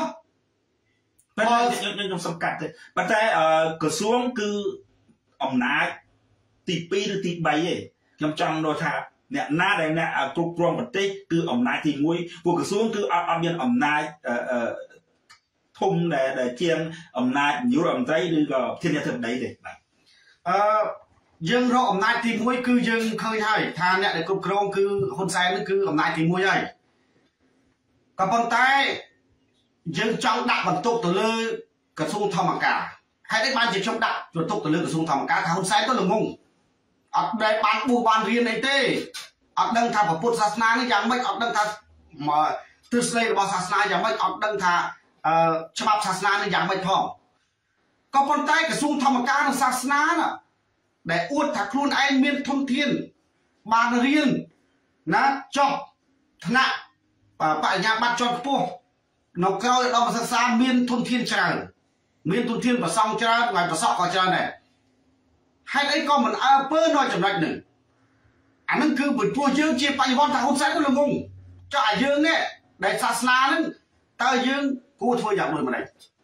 ខ្ញុំសំកាត់ទេប៉ុន្តែក្រសួងគឺអំណាចទី2ឬទី3ឯងខ្ញុំចង់nóiថាអ្នកណាដែលអ្នកគ្រប់គ្រងប្រទេសគឺអំណាចទី1ពួកក្រសួងគឺអត់មានអំណាចធំដែលជាងអំណាចនាយករដ្ឋមន្ត្រីឬក៏ធានាធិបតីទេបាទយើងរកអំណាចទី1គឺយើងឃើញហើយថាអ្នកដែលគ្រប់គ្រងគឺហ៊ុនសែននេះគឺអំណាចទី1ហើយក៏ប៉ុន្តែយើងចង់ដាក់បន្ទុកទៅលើក្រសួងធម្មការហើយនេះបានជាខ្ញុំដាក់បន្ទុកទៅលើក្រសួងធម្មការថាហ៊ុនសែនទៅល្ងងអត់ដែលបានបួសបានរៀនអីទេអត់ដឹងថាពុទ្ធសាសនានេះយ៉ាងម៉េចអត់ដឹងថាទិសនៃរបស់សាសនាយ៉ាងម៉េចអត់ដឹងថាច្បាប់សាសនានេះយ៉ាងម៉េចផងក៏ប៉ុន្តែក្រសួងធម្មការនិងសាសនាណាដែលអួតថាខ្លួនឯងមានធនធានបានរៀនណាចប់ថ្នាក់ bại nhà bắt cho pua nó cao đó mà xa miên thôn thiên trời miên thôn thiên và xong trời ngoài và sọ có trời này hay đấy con mình bơ nói chậm lại nữa anh nó cứ bật pua dương chia bạch von thằng hôn sáng nó ngung cho ai dương nè để sát na nó ta dương cua thôi giảm rồi mà này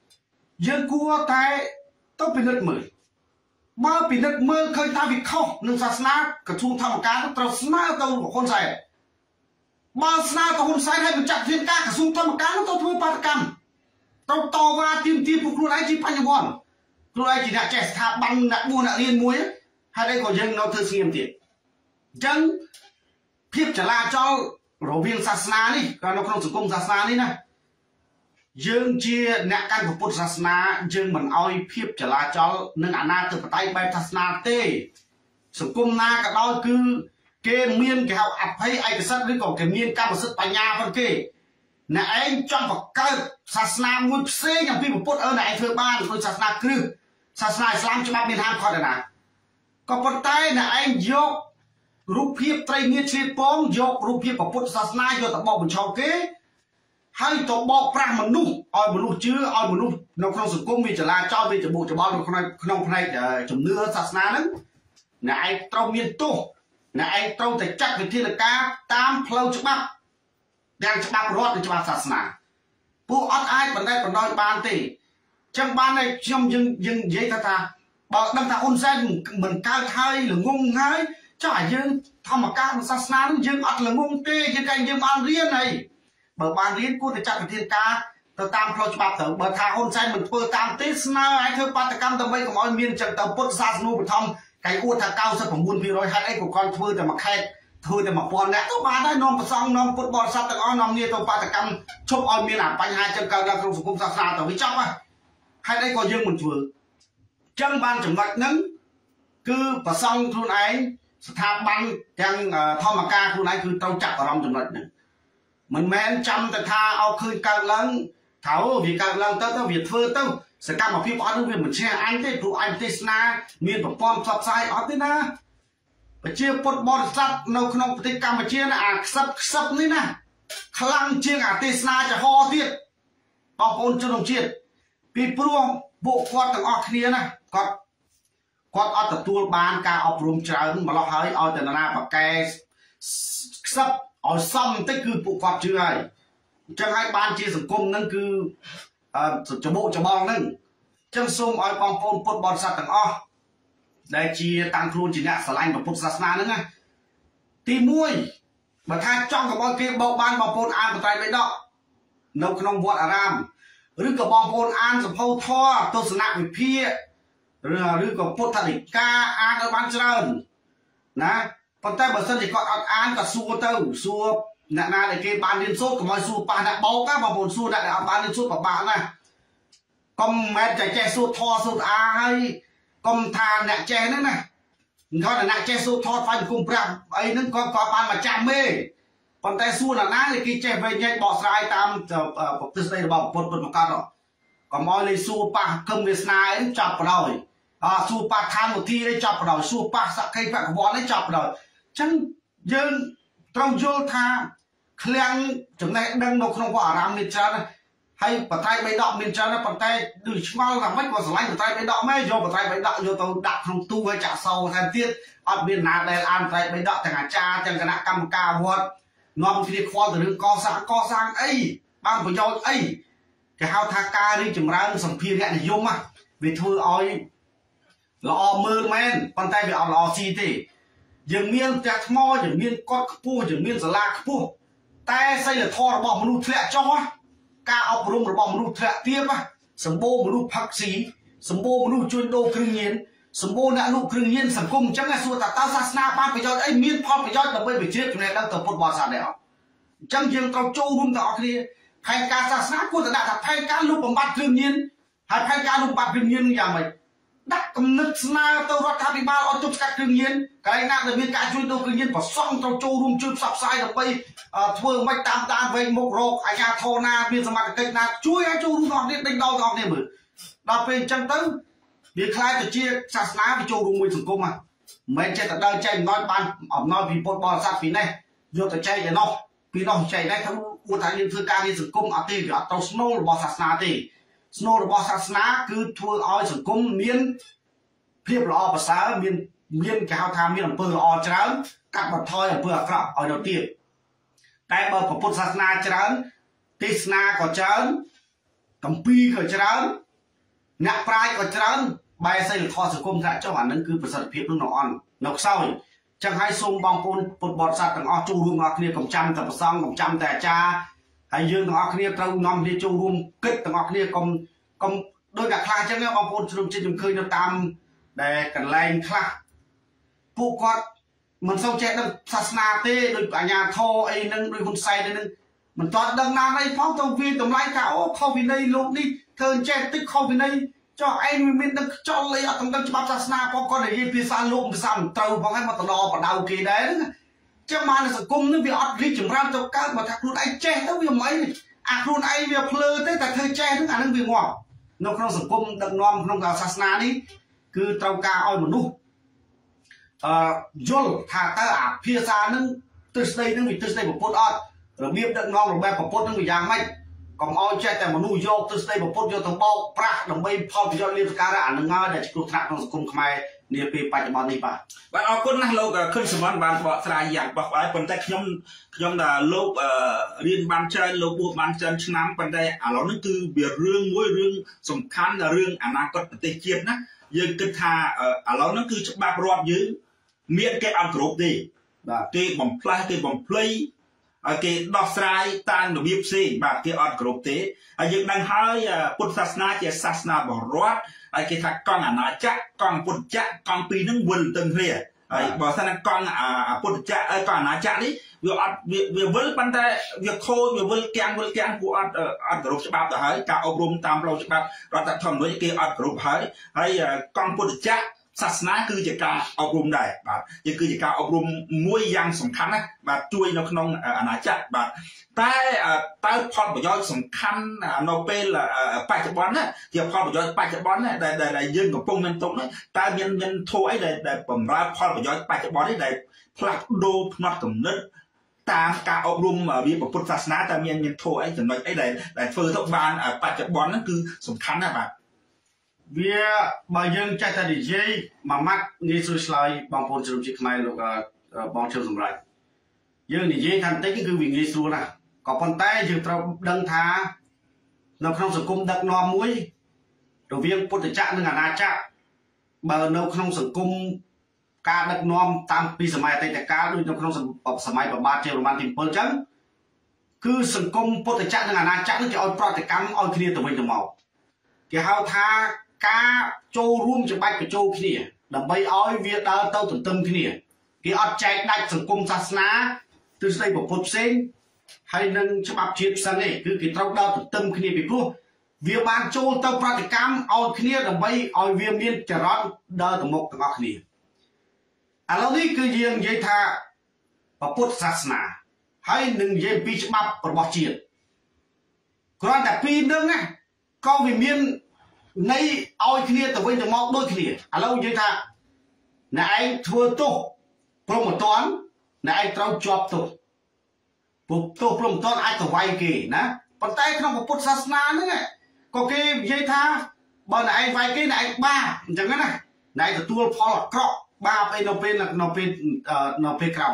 dương cua tayต้องเป็นนัดมือมาเป็นนัดมือเคยตาวิเคราะห์หนึ่งศาสนากระทุ่งทำการตรวจสนาตัวคนใส่มาสนาตัวคนใส่ให้มันจัดเรียนการกระทุ่งทำการตัวทั่วปาตกรรมตัวต่อว่าทีมพวกครูไอ้จีปัญญาวันครูไอ้จีนักแจกสถาบันนักบัวนักเรียนมวยให้ได้ก็ยังเราเธอเสียมติดจังเพียบจะลาเจ้าโรเวียงศาสนานี่การเราក្នុងសង្គមសាសនានេះណាយើងជាអ្នកកាន់ពុទ្ធសាសនាយើងមិនអោយភាពចលាចលនិងអនាធិបតេយ្យបែបសាសនាទេសង្គមណាក៏ដោយគឺគេមានគេហៅអភ័យឯកសិទ្ធិឬក៏គេមានកម្មសិទ្ធិបញ្ញាផងគេអ្នកឯងចង់បង្កើតសាសនាមួយផ្សេងអំពីពុទ្ធអ្នកឯងធ្វើបានដោយសាសនាគ្រឹះសាសនាអ៊ីស្លាមច្បាប់មានហាមឃាត់ណាក៏ប៉ុន្តែអ្នកឯងយករូបភាពត្រីងៀតឆ្លៀតពងយករូបភាពពុទ្ធសាសនាយកទៅបោកបញ្ឆោតគេហើយទៅបោកប្រាស់មនុស្សឲ្យមនុស្សជឿឲ្យមនុស្សនៅក្នុងសង្គមវាចលាចលវាច្បុកច្បល់នៅក្នុងផ្នែកជំនឿសាសនាហ្នឹងអ្នកឯងត្រូវមានទោសអ្នកឯងត្រូវតែចាត់វិធានការតាមផ្លូវច្បាប់ទាំងច្បាប់រដ្ឋនិងច្បាប់សាសនាពួកអត់អាចបណ្ដេញបណ្ដោយបានទេចឹងបានតែខ្ញុំយើងនិយាយថាបើដឹងថាហ៊ុនសែនមិនកើតហើយល្ងងហើយចុះយើងធម្មការសាសនានឹងយើងអត់ល្ងងទេយើងបានរៀនហើយបើបានរៀនគួរតែចាត់វិធានការទៅតាមផ្លូវច្បាប់ទៅបើថាហ៊ុនសែនមិនធ្វើតាមទេស្នើឲ្យធ្វើបាតកម្មដើម្បីកុំឲ្យមានចឹងទៅពុទ្ធសាសនាបឋមកាយអួតថា 99% ហេតុអីក៏គាត់ធ្វើតែមួយខេត្តធ្វើតែ 1000 នាក់ទៅបានហើយនាំប្រសងនាំពុទ្ធបរិស័ទទាំងអស់នាំគ្នាទៅបាតកម្មឈប់ឲ្យមានអាបញ្ហាចឹងកើតឡើងក្នុងសង្គមសាសនាទៅវាចប់ហើយហេតុអីក៏យើងមិនធ្វើចឹងបានចំណុចហ្នឹងគឺប្រសងខ្លួនឯងស្ថាប័នទាំងធម្មការខ្លួនឯងគឺត្រូវចាប់អារម្មណ៍ចំណុចហ្នឹងមិនមែនចាំតែថាឲ្យឃើញកើតឡើងថាវាកើតឡើងទៅវាធ្វើទៅសកម្មភាពអត់នឹងវាមិនឈ្នះអញទេព្រោះអញទេសនាមានប្រព័ន្ធផ្សព្វផ្សាយអត់ទេណាប្រជាពុទ្ធបរិស័ទនៅក្នុងប្រទេសកម្ពុជាណាអាខ្សឹបនេះណាខ្លាំងជាងអាទេសនាចំហទៀតបងប្អូនជនរួមជាតិពីព្រោះពួកគាត់ទាំងអស់គ្នាណាគាត់អត់ទទួលបានការអប់រំច្រើនម្ល៉េះហើយឲ្យតែណាបកែខ្សឹបឲ្យសមបន្តិចគឺពួកគាត់ជឿហើយអញ្ចឹងហើយបានជាសង្គមហ្នឹងគឺច្បុកច្បងហ្នឹងអញ្ចឹងសូមឲ្យបងប្អូនពុទ្ធបរិស័ទទាំងអស់ដែលជាតាំងខ្លួនជាអ្នកស្រឡាញ់ពុទ្ធសាសនាហ្នឹងណាទី1បើថាចង់កុំឲ្យគេបោកបានបងប្អូនអានបត្រៃបិដកនៅក្នុងវត្តអារាមឬក៏បងប្អូនអានសភៅធម៌ទស្សនវិភាគឬក៏ពុទ្ធដីកាអានឲ្យបានច្រើនណាប៉ុន្តែបើសិនជាគាត់អត់អានក៏សួរទៅសួរអ្នកណាដែលគេបានរៀនសូត្រកុំឲ្យសួរប៉ះអ្នកបោកណាបងប្អូនសួរអ្នកដែលអត់បានរៀនសូត្រពិបាកណាកុំមិនតែចេះសូត្រធម៌សូត្រអាហើយកុំថាអ្នកចេះហ្នឹងណាគាត់អ្នកចេះសូត្រធម៌ថ្វាយគុំប្រាក់អីហ្នឹងគាត់បានមកចាំទេប៉ុន្តែសួរអ្នកណាដែលគេចេះវិញញែកបកស្រាយតាមប្រតិស្ដីរបស់ពុទ្ធប្រកាសកុំឲ្យលេសួរប៉ះគឹមវាសនាអីចាប់បដ ாய் សួរប៉ះឋានវិធីអីចាប់បដ ாய் សួរប៉ះសក្កិភគវ័នអីចាប់បដ ாய் អញ្ចឹងយើងត្រូវយល់ថាឃ្លាំងចំណេះដឹងនៅក្នុងវត្តអារាមមានច្រើនហើយបត្រៃបិដកមានច្រើនប៉ុន្តែដូចឆ្ងល់ថាម៉េចក៏ស្រឡាញ់បត្រៃបិដកមែនយកបត្រៃបិដកយកទៅដាក់ក្នុងទូឲ្យចាក់សោថែមទៀតអត់មានណាដែលអានបត្រៃបិដកទាំងអាចារ្យទាំងគណៈកម្មការវត្តនាំគ្នាខ្វល់ទៅរឿងកសាងអីបានប្រយោជន៍អីគេហៅថាការរីកចម្រើនសម្ភារៈនិយមវាធ្វើឲ្យល្អមើលមែនប៉ុន្តែវាអត់ល្អស៊ីទេយើងមានផ្ទះថ្មយើងមានកត់ខ្ពស់យើងមានសាលាខ្ពស់តែសីលធម៌របស់មនុស្សធ្លាក់ចុះការអប់រំរបស់មនុស្សធ្លាក់ទាបសម្បូរមនុស្សផឹកស៊ីសម្បូរមនុស្សជួញដូរគ្រឿងញៀនសម្បូរអ្នកលក់គ្រឿងញៀនសង្គមអញ្ចឹងសួរថាតើសាសនាបានប្រយោជន៍អីមានផលប្រយោជន៍ដើម្បីវិជ្ជាចំណេះដឹងទៅពុទ្ធបរិស័ទដែរអត់អញ្ចឹងយើងត្រូវចូលរួមទាំងអស់គ្នាផែនការសាសនាគួរតែដាក់ថាផែនការលុបបំបត្តិគ្រឿងញៀនហើយផែនការលុបបំបត្តិគ្រឿងញៀនយ៉ាងម៉េចដាក់គំនិតស្នើទៅរដ្ឋាភិបាលឲ្យទប់ស្កាត់គ្រឿងញៀនកន្លែងណាដែលមានការជួញដូរគ្រឿងញៀនប្រសង់ត្រូវចូលរួមជួយផ្សព្វផ្សាយដើម្បីធ្វើមិនតាមវែងមុខរកអាជ្ញាធរណាមានសមត្ថកិច្ចណាជួយឲ្យចូលរួមទាំងអស់គ្នាដេញដោលទាំងអស់គ្នាមើលដល់ពេលអញ្ចឹងទៅវាខ្លាយទៅជាសាសនាវាចូលរួមមួយសង្គមមិនមែនចេះតែដើរចែកអំណោយបានអំណោយពីពុទ្ធបរិស័ទពីនេះយកទៅចែកឯណោះពីនោះចែកដែរថាពួកថាយើងធ្វើការងារសង្គមអត់ទេវាអត់ត្រូវស្នូលរបស់សាសនាទេស្នូលរបស់សាសនាគឺធ្វើឲ្យសង្គមមានភាពល្អប្រសើរមានគេហៅថាមានអំពើល្អច្រើនកាត់បន្ថយអំពើអាក្រក់ឲ្យទៅទៀតតែបើពុទ្ធសាសនាច្រើនទេសនាក៏ច្រើនកម្ពីក៏ច្រើនអ្នកប្រាជ្ញក៏ច្រើនបែរសីលធម៌សង្គមថាចុះអានឹងគឺប្រសិទ្ធភាពនឹងនៅខ្សោយចឹងហើយសូមបងប្អូនពុទ្ធបរិស័ទទាំងអស់ចូលរួមទាំងអស់គ្នាកុំចាំតែប្រសងកុំចាំតែអាចារ្យហើយយើងទាំងអស់គ្នាត្រូវនាំគ្នាចូលរួមគិតទាំងអស់គ្នាកុំដោយតែខ្លះចឹងបងប្អូនជ្រុំចិត្តខ្ញុំឃើញនៅតាមដែលកន្លែងខ្លះពួកគាត់មិនសូវចេះដឹងសាសនាទេដោយអាញាធរអីហ្នឹងដោយហ៊ុនសែនហ្នឹងមិនទាន់ដឹងណាអីផងទៅវាតម្លៃថាអូខុសវិន័យលោកនេះធ្វើចេះតិចខុសវិន័យចុះឯងមានដឹងខ្ចល់អីអត់ដឹងច្បាប់សាសនាផងគាត់និយាយភាសាលោកភាសាមិនត្រូវផងហើយមកតដោបដៅគេដែរហ្នឹងចឹងមកនៅសង្គមនេះវាអត់រីកចម្រើនទៅកើតមកថាខ្លួនឯងចេះទៅវាមិនអីអាខ្លួនឯងវាភ្លើទេតែធ្វើចេះហ្នឹងអាហ្នឹងវាងាប់នៅក្នុងសង្គមដឹកនាំក្នុងសាសនានេះគឺត្រូវការឲ្យមនុស្សយល់ថាតើអាភាសាហ្នឹងទិសដីហ្នឹងវាទិសដីពុទ្ធអត់របៀបដឹកនាំរបៀបពុទ្ធហ្នឹងវាយ៉ាងម៉េចកុំឲ្យចេះតែមនុស្សយកទិសដីពុទ្ធយកទៅបោកប្រាស់ដើម្បីផលប្រយោជន៍លៀបសការៈអានឹងហើយដែលជាគ្រោះថ្នាក់ក្នុងសង្គមខ្មែរនាពេលបច្ចុប្បន្ននេះបាទអរគុណណាស់លោកខុនសមនបានបកស្រាយយ៉ាងបោះបាយប៉ុន្តែខ្ញុំថាលោករៀនបានច្រើនលោកបួសបានច្រើនឆ្នាំប៉ុន្តែឥឡូវនេះគឺវារឿងមួយរឿងសំខាន់រឿងអនាគតប្រទេសជាតិណាយើងគិតថាឥឡូវនេះគឺច្បាប់រដ្ឋយើងមានគេអត់គ្រប់ទេបាទគេបំផ្លាស់គេបំភ្លៃឲ្យគេដោះស្រាយតាមរបៀបផ្សេងបាទគេអត់គ្រប់ទេហើយយើងដឹងហើយពុទ្ធសាសនាជាសាសនាបរតហើយគេថាកង់អាណាចក្រកង់ពុទ្ធចក្រកង់ពីរហ្នឹងវិលទៅគ្នាហើយបើសិនកង់ពុទ្ធចក្រកង់អាណាចក្រនេះវាអត់វាវិលប៉ុន្តែវាខូចវាវិលគាំងពួកអត់គ្រប់ច្បាប់ទៅហើយការអប់រំតាមផ្លូវច្បាប់រដ្ឋធម្មនុញ្ញគេអត់គ្រប់ហើយកង់ពុទ្ធចក្រសាសនាគឺជាការអប់រំដែរបាទវាគឺជាការអប់រំមួយយ៉ាងសំខាន់ណាបាទជួយនៅក្នុងអាណាចក្របាទតែតើផលប្រយោជន៍សំខាន់នៅពេលបច្ចុប្បន្នណាជាផលប្រយោជន៍បច្ចុប្បន្នណាដែលយើងកំពុងមានទុកនេះតើមានធោះអីដែលបំរើផលប្រយោជន៍បច្ចុប្បន្ននេះដែលផ្លាស់ប្ដូរផ្នត់គំនិតតាមការអប់រំវាពុទ្ធសាសនាតើមានធោះអីចំណុចអីដែលធ្វើទៅបានបច្ចុប្បន្នហ្នឹងគឺសំខាន់ណាស់បាទវាបើយើងចេះតែនិយាយមួយម៉ាត់ងាយស្រួលឆ្លើយបងប្អូនជ្រុំជាតិខ្មែរលោកបងជើងសម្រាប់យើងនិយាយថាបន្តិចគឺវាងាយស្រួលណាស់ក៏ប៉ុន្តែយើងត្រូវដឹងថានៅក្នុងសង្គមដឹកនាំមួយរវាងពុទ្ធចក្រនិងអាណាចក្របើនៅក្នុងសង្គមការដឹកនាំតាមពីសម័យអតីតកាលដូចនៅក្នុងសម័យប្របាទជ័យវរ្ម័នទី7អញ្ចឹងគឺសង្គមពុទ្ធចក្រនិងអាណាចក្រនឹងគេឲ្យប្រតិកម្មឲ្យគ្នាទៅវិញទៅមកគេហៅថាការចូលរួមច្បាច់បញ្ចូលគ្នាដើម្បីឲ្យវាដើរទៅទន្ទឹមគ្នាគេអត់ចែកដាច់សង្គមសាសនាទិសដីពុទ្ធផ្សេងហើយនឹងច្បាប់ជាតិផ្សេងទេគឺគេត្រូវដើរទន្ទឹមគ្នាពីព្រោះវាបានចូលទៅប្រតិកម្មឲ្យគ្នាដើម្បីឲ្យវាមានចរន្តដើរទៅមុខទាំងអស់គ្នាឥឡូវនេះគឺយើងនិយាយថាពុទ្ធសាសនាហើយនឹងនិយាយពីច្បាប់របស់ជាតិគ្រាន់តែពីរនឹងណាក៏វាមាននៃឲ្យគ្នាទៅវិញទៅមកដូចគ្នាឥឡូវនិយាយថាអ្នកឯងធ្វើទោសព្រមមិនតាន់អ្នកឯងត្រូវជាប់ទោសទោសព្រមមិនតាន់អាចទៅវាយគេណាប៉ុន្តែក្នុងពុទ្ធសាសនាហ្នឹងក៏គេនិយាយថាបើអ្នកឯងវាយគេអ្នកឯងបាបអញ្ចឹងណាអ្នកឯងទទួលផលអាក្រក់បាបអីនៅពេលក្រោយ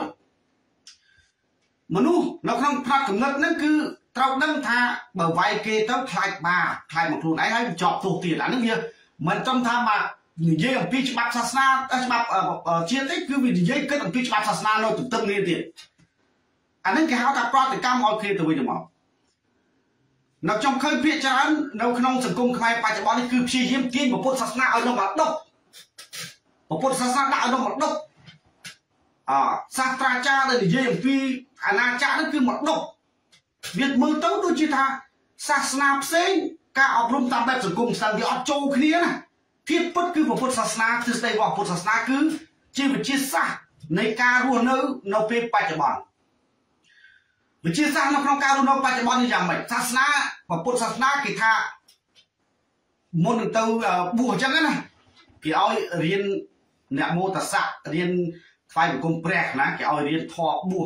មនុស្សនៅក្នុងផ្នត់គំនិតហ្នឹងគឺត្រូវដឹងថាបើវាយគេទៅខ្លាចបាបខ្លាចមកខ្លួនឯងហើយជាប់ទោសទៀតអានេះវាមិនត្រឹមថាមកនិយាយអំពីច្បាប់សាសនាច្បាប់ជាតិទេគឺវានិយាយគិតអំពីច្បាប់សាសនានៅទន្ទឹមគ្នាទៀតអានេះគេហៅថាប្រតិកម្មឲ្យគ្នាទៅវិញទៅមកនៅខ្ញុំឃើញភាគច្រើននៅក្នុងសង្គមខ្មែរបច្ចុប្បន្ននេះគឺព្យាយាមទាញពុទ្ធសាសនាឲ្យនៅមកដុកពុទ្ធសាសនាដាក់ឲ្យនៅមកដុកសាស្ត្រាចារ្យដែលនិយាយអំពីអាណាចក្រនេះគឺមកដុកវាមើលទៅដូចជាថាសាសនាផ្សេងការអប់រំតាមបែបសង្គមស្ទើរវាអត់ចូលគ្នាណាភាពពិតគឺពុទ្ធសាសនាទិសដៅរបស់ពុទ្ធសាសនាគឺជាវិជាសាស្ត្រនៃការរស់នៅពេលបច្ចុប្បន្នវិជាសាស្ត្រនៅក្នុងការរស់នៅបច្ចុប្បន្ននេះយ៉ាងម៉េចសាសនាពុទ្ធសាសនាគេថាមុនទៅបួសអញ្ចឹងណាគេឲ្យរៀននមោតស័ករៀនថ្វាយបង្គំព្រះណាគេឲ្យរៀនធម៌បួស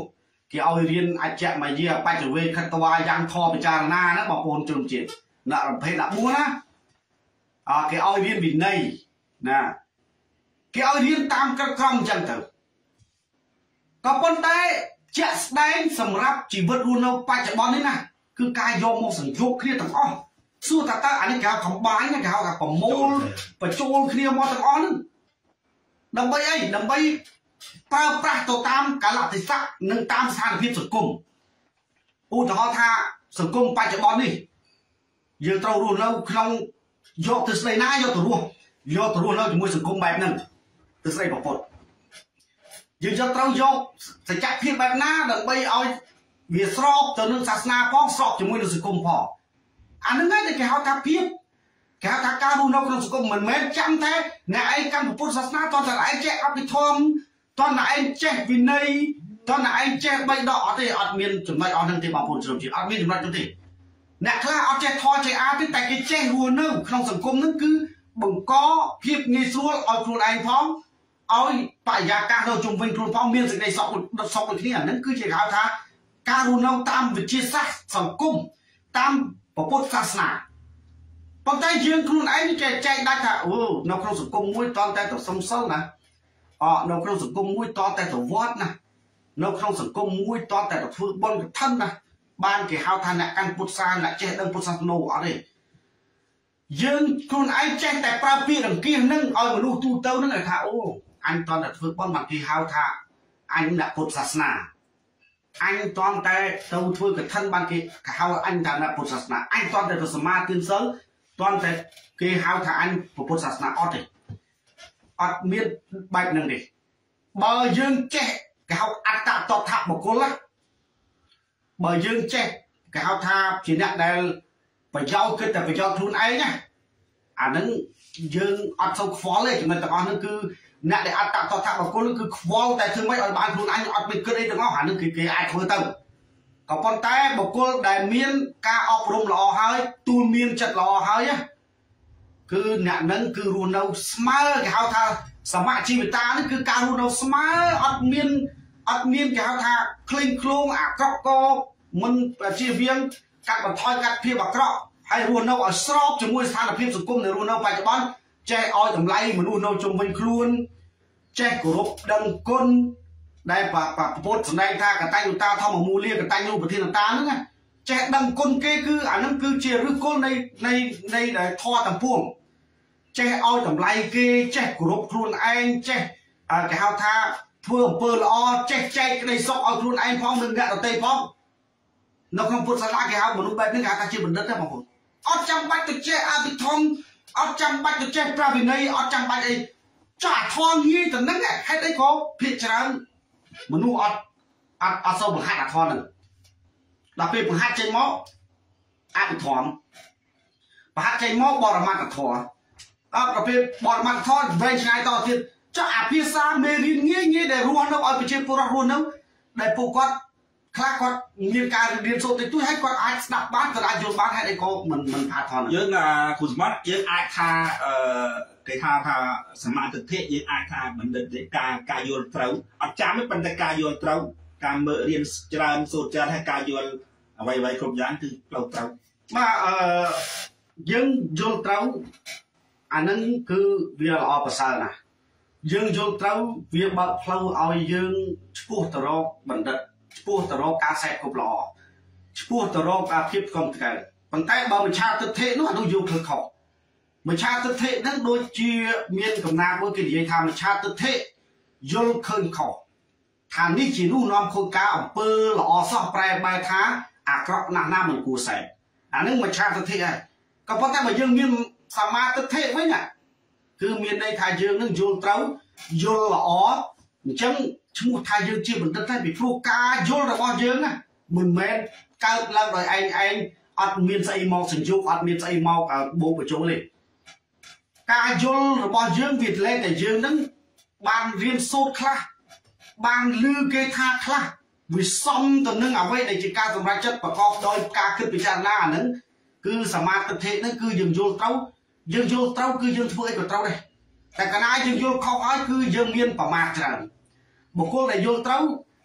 គេឲ្យរៀនអាចចាក់មកយាបច្ចវេខិតវ៉ាយ៉ាងធម៌ពិចារណាណាបងប្អូនជនជាតិណាប្រភេទ14ណាគេឲ្យរៀនវិន័យណាគេឲ្យរៀនតាមក្រមអញ្ចឹងទៅក៏ប៉ុន្តែជាក់ស្ដែងសម្រាប់ជីវិតរស់នៅបច្ចុប្បន្ននេះណាគឺការយកមកសង្យោគគ្នាទាំងអស់សួរតើអានេះគេហៅកំបាញ់គេហៅថាប្រមូលបញ្ចូលគ្នាមកទាំងអស់ហ្នឹងដើម្បីអីដើម្បីប្រើប្រាស់ទៅតាមកាលៈទេសៈនិងតាមស្ថានភាពសង្គមឧទាហរណ៍ថាសង្គមបច្ចុប្បន្ននេះយើងត្រូវរស់នៅក្នុងយកទស្សនៈណាយកទៅរស់នៅជាមួយសង្គមបែបហ្នឹងទស្សនៈប្រពុតយើងត្រូវយកសច្ចភាពបែបណាដើម្បីឲ្យវាស្របទៅនឹងសាសនាផងស្របជាមួយនឹងសង្គមផងអាហ្នឹងឯងគេហៅថាភាពគេហៅថាការរស់នៅក្នុងសង្គមមិនមែនចាំតែអ្នកឯងកាន់ពុទ្ធសាសនាតើឯងចេះអភិធម្មតើឯងចេះវិន័យតើឯងចេះបីដកអត់ទេអត់មានចំណុចអស់ហ្នឹងទេបងប្អូនជ្រុំជាតិអត់មានចំណុចនោះទេអ្នកខ្លះអត់ចេះធម៌ចេះអាទេតែគេចេះរស់នៅក្នុងសង្គមហ្នឹងគឺបង្កភាពងាយស្រួលឲ្យខ្លួនឯងផងឲ្យបរិយាកាសនៅជុំវិញខ្លួនផងមានសេចក្តីសុខដូចគ្នាហ្នឹងគឺជាគេហៅថាការរស់នៅតាមវិទ្យាសាស្ត្រសង្គមតាមពុទ្ធសាសនាប៉ុន្តែយើងខ្លួនឯងចេះចែកដាច់ថាអូនៅក្នុងសង្គមមួយតតែទៅសំសិលណានៅក្នុងសង្គមមួយតតែទៅវត្តណានៅក្នុងសង្គមមួយតតែទៅធ្វើបុណ្យកឋិនណាបានគេហៅថាអ្នកកាន់ពុទ្ធសាសនាអ្នកចេះដឹងពុទ្ធសាសនាអត់ទេយើងខ្លួនឯងចេះតែប្រើពាក្យរង្គៀសនឹងឲ្យមនុស្សទូទៅនឹងឲ្យថាអូអញតតែធ្វើបុណ្យបានគេហៅថាអញអ្នកពុទ្ធសាសនាអញតតែទៅធ្វើកឋិនបានគេហៅអញថាអ្នកពុទ្ធសាសនាអញតតែទៅសមាទានសិលតតែគេហៅថាអញពុទ្ធសាសនាអត់ទេអត់មានបែបហ្នឹងទេបើយើងចេះគេហៅអត្តតថបុគ្គលណាបើយើងចេះគេហៅថាជាអ្នកដែលប្រយោជន៍គិតតែប្រយោជន៍ខ្លួនឯងណាអាហ្នឹងយើងអត់សូវខ្វល់ទេចំណុចទាំងអស់ហ្នឹងគឺអ្នកដែលអត្តតថបុគ្គលគឺខ្វល់តែធ្វើម៉េចឲ្យបានខ្លួនឯងអត់មានគិតអីទាំងអស់អាហ្នឹងគេអាចធ្វើទៅក៏ប៉ុន្តែបុគ្គលដែលមានការអប់រំល្អហើយទូលមានចិត្តល្អហើយណាគឺអ្នកហ្នឹងគឺរស់នៅស្មើគេហៅថាសមជីវតានេះគឺការរស់នៅស្មើអត់មានគេហៅថាក្លែងឃ្លោងអាក្រក់ក៏មិនជាវៀងកាត់បន្ថយកាត់ភាពអាក្រក់ហើយរស់នៅឲ្យស្របជាមួយស្ថានភាពសង្គមដែលរស់នៅបច្ចុប្បន្នចេះឲ្យតម្លៃមនុស្សនៅជុំវិញខ្លួនចេះគោរពដឹងគុណដែលពុទ្ធសម្ដែងថាកតញ្ញូតាធម្មមូលាកតញ្ញូប្រធានតាហ្នឹងចេះដឹងគុណគេគឺអាហ្នឹងគឺជាឫសគល់នៃធម៌ទាំងពួងចេះឲ្យតម្លៃគេចេះគោរពខ្លួនឯងចេះគេហៅថាធ្វើអំពើល្អចេះចែកក្តីសុខឲ្យខ្លួនឯងផងនិងអ្នកដទៃផងនៅក្នុងពុទ្ធសាសនាគេហៅមនុស្សបែបនេះគេហៅថាជាបណ្ឌិតទេបងប្អូនអត់ចាំបាច់ទៅចេះអភិធម្មអត់ចាំបាច់ទៅចេះប្រវិន័យអត់ចាំបាច់អីចាស់ធម៌ងាយទៅហ្នឹងហេតុអីក៏ភាគច្រើនមនុស្សអត់សូវបង្ហាត់អាធម៌ហ្នឹងដល់ពេលបង្ហាត់ចេញមកអភិធម្មបង្ហាត់ចេញមកបរមត្ថធម៌ដល់ពេលបរមត្ថធម៌វែងឆ្ងាយតទៀតចុះអាភាសាមេរៀនងាយដែលរស់នៅឲ្យប្រជាពលរដ្ឋរស់នៅដែលពួកគាត់ខ្លះគាត់មានការរៀនសូត្រតិចតួចហើយគាត់អាចស្ដាប់បានគាត់អាចយល់បានហេតុអីក៏មិនផាតថនយើងគ្រូសម្បត្តិយើងអាចថាគេថាសមាធិធិយើងអាចថាបណ្ឌិតទេការយល់ត្រូវអត់ចាំទេប៉ុន្តែការយល់ត្រូវការមើលរៀនច្រើនសូត្រច្រើនហើយការយល់អ្វីគ្រប់យ៉ាងគឺផ្លូវត្រូវបាទយើងយល់ត្រូវអានឹងគឺវាល្អប្រសើរណាស់យើងយល់ត្រូវវាបើកផ្លូវឲ្យយើងឆ្ពោះទៅរកបណ្ឌិតឆ្ពោះទៅរកការសេពគប់ល្អឆ្ពោះទៅរកអាភាពកុំថ្កើប៉ុន្តែបើមច្ឆាទិដ្ឋិនោះអានោះយកធ្វើខុសមច្ឆាទិដ្ឋិហ្នឹងដូចជាមានកំណាព្យមួយគេនិយាយថាមច្ឆាទិដ្ឋិយល់ឃើញខុសថានេះជានោះនាំខូចការអំពើល្អសោះប្រែបែរថាអាក្រក់ណាស់ណាមិនគួរសេពអានឹងមច្ឆាទិដ្ឋិហើយក៏ប៉ុន្តែបើយើងមានសមាទិដ្ឋិវិញណាគឺមានន័យថាយើងនឹងយល់ត្រូវយល់ល្អអញ្ចឹងឈ្មោះថាយើងជាបណ្ឌិតតែពីព្រោះការយល់របស់យើងណាមិនមែនកើតឡើងដោយឯងអត់មានស្អីមកសញ្ជោគអត់មានស្អីមកបូកបញ្ចូលទេការយល់របស់យើងវាលែងតែយើងនឹងបានរៀនសូត្រខ្លះបានឮគេថាខ្លះវាសំទៅនឹងអ្វីដែលជាការសម្រេចចិត្តប្រកបដោយការគិតពិចារណាអានឹងគឺសមាធិហ្នឹងគឺយើងយល់ត្រូវគឺយើងធ្វើអីក៏ត្រូវដែរតែកាលណាយើងយល់ខុសហើយគឺយើងមានប្រមាទច្រើនបុគ្គលដែលយល់ត្រូវ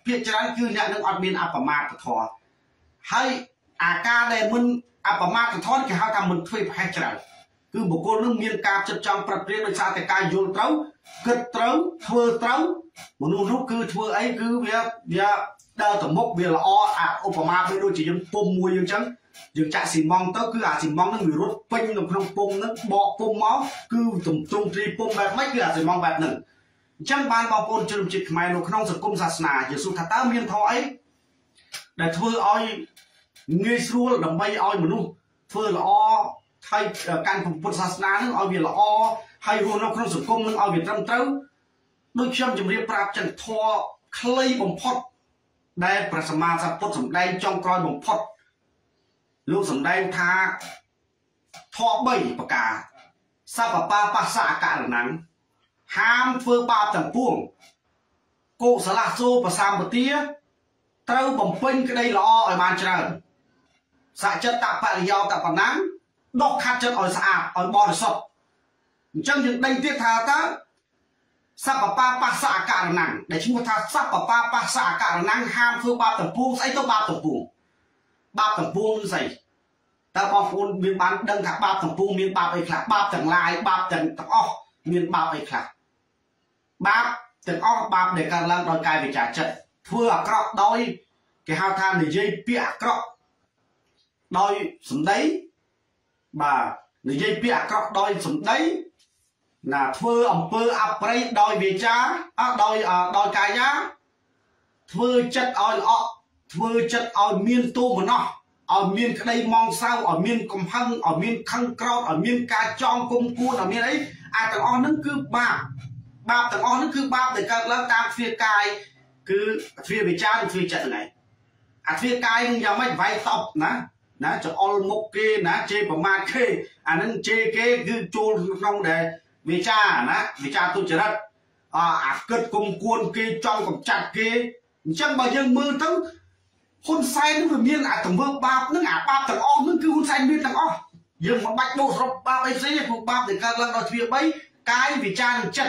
เพียงฉะนั้นคือเนี่ยนึกอดมีอัปมาตถอให้อาการใดมันอัปมาตถอนที่เขาทำมันช่วยให้ฉลาดคือบุคคลนึงมีการจัดจำปรับเปลี่ยนโดยสารแต่การโยนเต้าเกิดเต้าเถื่อเต้ามนุษย์รู้คือเถื่อไอ้คือเวียเดินต่อมกเวียละออุปมาไปโดยจีนปุ่มมวยยังจังยังจะสิมองเต้าคือสิมองนั่งอยู่รถปิ้งกับขนมปุ่มนั่งบอกปุ่มเมาส์คือตรงตรีปุ่มแบบไม่คือสิมองแบบหนึ่งจังบานบางคนจุดจิตหมายในขนมสังคมศาสนาอย่างสุดท้ายมีนทอยแต่เถื่ออ้อยเงยสู้ดำใบอ้อยมนุษย์เถื่อละอให้การพุทธศาสนานั้นเอาเวียละอให้รวมในขนมสังคมนั้นเอาเวียตรำเต้าโดยเชื่อมจำเรียบปราบจังทอคลีบ่มพดได้ประสมาสัพพสมได้จองกรอยบ่มพดลูกสมได้ทาทอใบประกาศสัพปะปัสสะการนั้นห้ามเฟื่องบาปต่างพวงโกสละโซประสามปฏิยเต้าบ่มเป็นก็ได้ละอไอ้มาเจริญสัจตะปริยอตะปนังดอกขัดจนอ่อยสะอาดอ่อยบริสุทธิ์จังยังได้เทียทาตาสัพปะปัสสะการนังได้ชื่อว่าสัพปะปัสสะการนังห้ามเฟื่องบาปต่างพวงไอ้ตัวบาปต่างพวงบาปต่างพวงใส่แต่บางคนมีบางดังถักบาปต่างพวงมีบาปไอ้ขลับบาปต่างลายบาปต่างอ้อมีบาปไอ้ขลับบาปต่างอ้อบาปเด็กการลังโดยกายวิจารณ์เพื่อกรอกโดยแกหาทานในใจเปียกรอกโดยสมได้บ่าในใจเปียกรอกโดยสมได้น่ะเพื่ออำเภออัปไรโดยวิจารโดยกายะเพื่อจัดเอาเพื่อจัดเอาเมียนตัวมันเนาะเอาเมียนกระไดมองเศร้าเอาเมียนกำพังเอาเมียนขังกรอกเอาเมียนกาจองกุมกูเอาเมียนอะไรแต่อ่อนนั่นคือบาปแต่อ่อนนั่นคือบาปแต่การละตามเฟียกายคือเฟียวิจารณ์เฟียจัดไงเฟียกายนึงยังไม่ไหวตบนะจะอลมกเกนะเจประมาณเคอันนั้นเจเกคือโจรน้องเดวิจารนะวิจารตุจริตเกิดกุมกวนเกจองกับจัดเกจังบ่ยังมือทั้งคนใส่นึกว่าเมียนต่างเมืองบาปนึกบาปต่างอ้อนึกคือคนใส่เมียนต่างอ้อยังมาบัดโดดรบบาปไอ้เสียพวกบาปแต่การลังเราเทียบไปกายวิจารจัด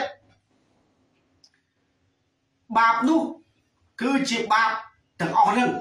บาปนู้คือจีบาปต่างอ้อนึง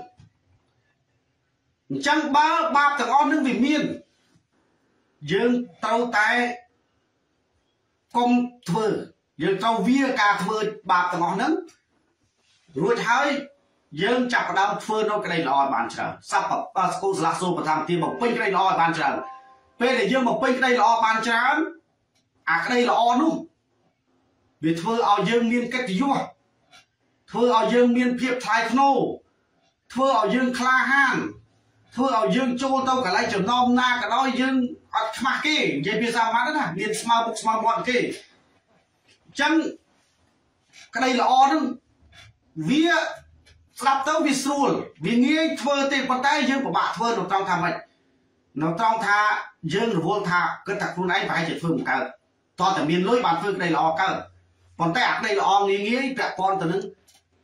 จังบาปต่างอ้อนึงวิเมียนยังเต้าแต่กมเถื่อยังเต้าเวียกาเถื่อบาปต่างอ้อนึงรู้ใช่ยังจับดาวเฟื่องนกกระไดลอยบานเชิงสับปะสกุลสลักโซประทำที่บอกเป็นกระไดลอยบานเชิงเป็นแต่ยังบอกเป็นกระไดลอยบานเชิงกระไดลอยนู่นvì thưa ao dương miên cách gì vua thưa ao dương miên phiệp thái khô thưa ao dương kha han thưa ao dương châu tao cả lại chấm nom na cả đôi dương mà kì vậy bây giờ mà đó nè miên smart book smart bọn kì chân cái đây là o đó vía lập tao vì sùn vì nghe thưa tiền bắt tay dương của bạn thưa nó trong thà mày nó trong thà dương rồi vô thà cái thật luôn ấy phải chỉ phương một cái toแต่miên lối bàn phương đây là o cơ còn tại đây là o nghe cả con từนึง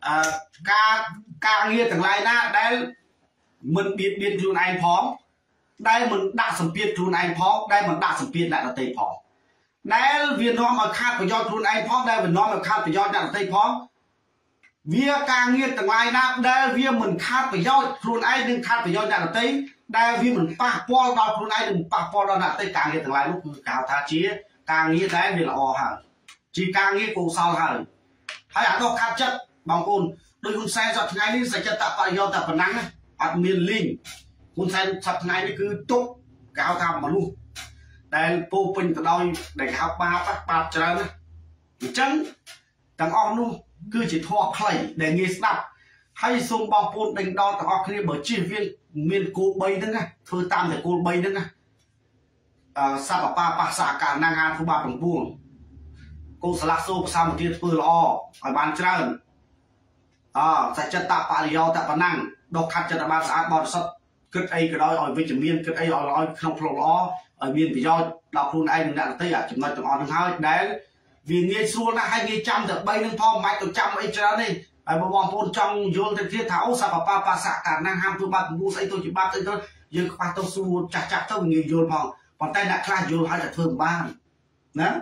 ca nghe từng lại na đây mình biết luôn anh phóng đây mình đã sầm biệt luôn anh phóng đây mình đã sầm biệt lại là tây phóng đây viên nó mà khát của do luôn anh phóng đây mình nó mà khát của do lại là tây phóng vía ca nghe từng lại na đây vía mình khát của do luôn anh đừng khát của do lại là tây đây vía mình pa po đo luôn anh đừng pa po đo lại tây ca nghe từng lại lúc cào tha chia ca nghe đấy vì là o hả chỉ ca nghe cùng sau hả hay là nó khát chất bằng côn đôi con xe giật ngay đi sẽ chất tập vào do tập phần năng miền linh con xe giật ngay đi cứ tốt cao tham mà luôn đây cô pin từ đôi để học ba chơi chân thằng on luôn cứ chỉ thọ khẩy để nghe snap hay xung bao côn đánh đo thằng on kia bởi chi viên miền cô bay nữa nè thư tam để cô bay nữa nè sao ba xả cả năng an thứ ba bằng buông cô sẽ lạc xô sao một tiết vừa lo ở bàn chân sẽ chất tạo bạ liao tạo bản năng đọc khát chất tạo xã bọt sắp kết ấy cái đó ở với chấm miên kết ấy ở nói không phô lo ở miên vì do đọc luôn anh đã tới à chấm nói chấm on hai đấy vì nghe xua là 200 được bay nên phong mạch 100 ấy cho đi ở một vòng phun trong vô thì thiết tháo sao ba xạ cả năng ham tôi ba bu say tôi chỉ ba tôi thôi nhưng qua tôi xua chặt tôi nhiều vô phòng còn tay đã khai vô hay là thường ba nè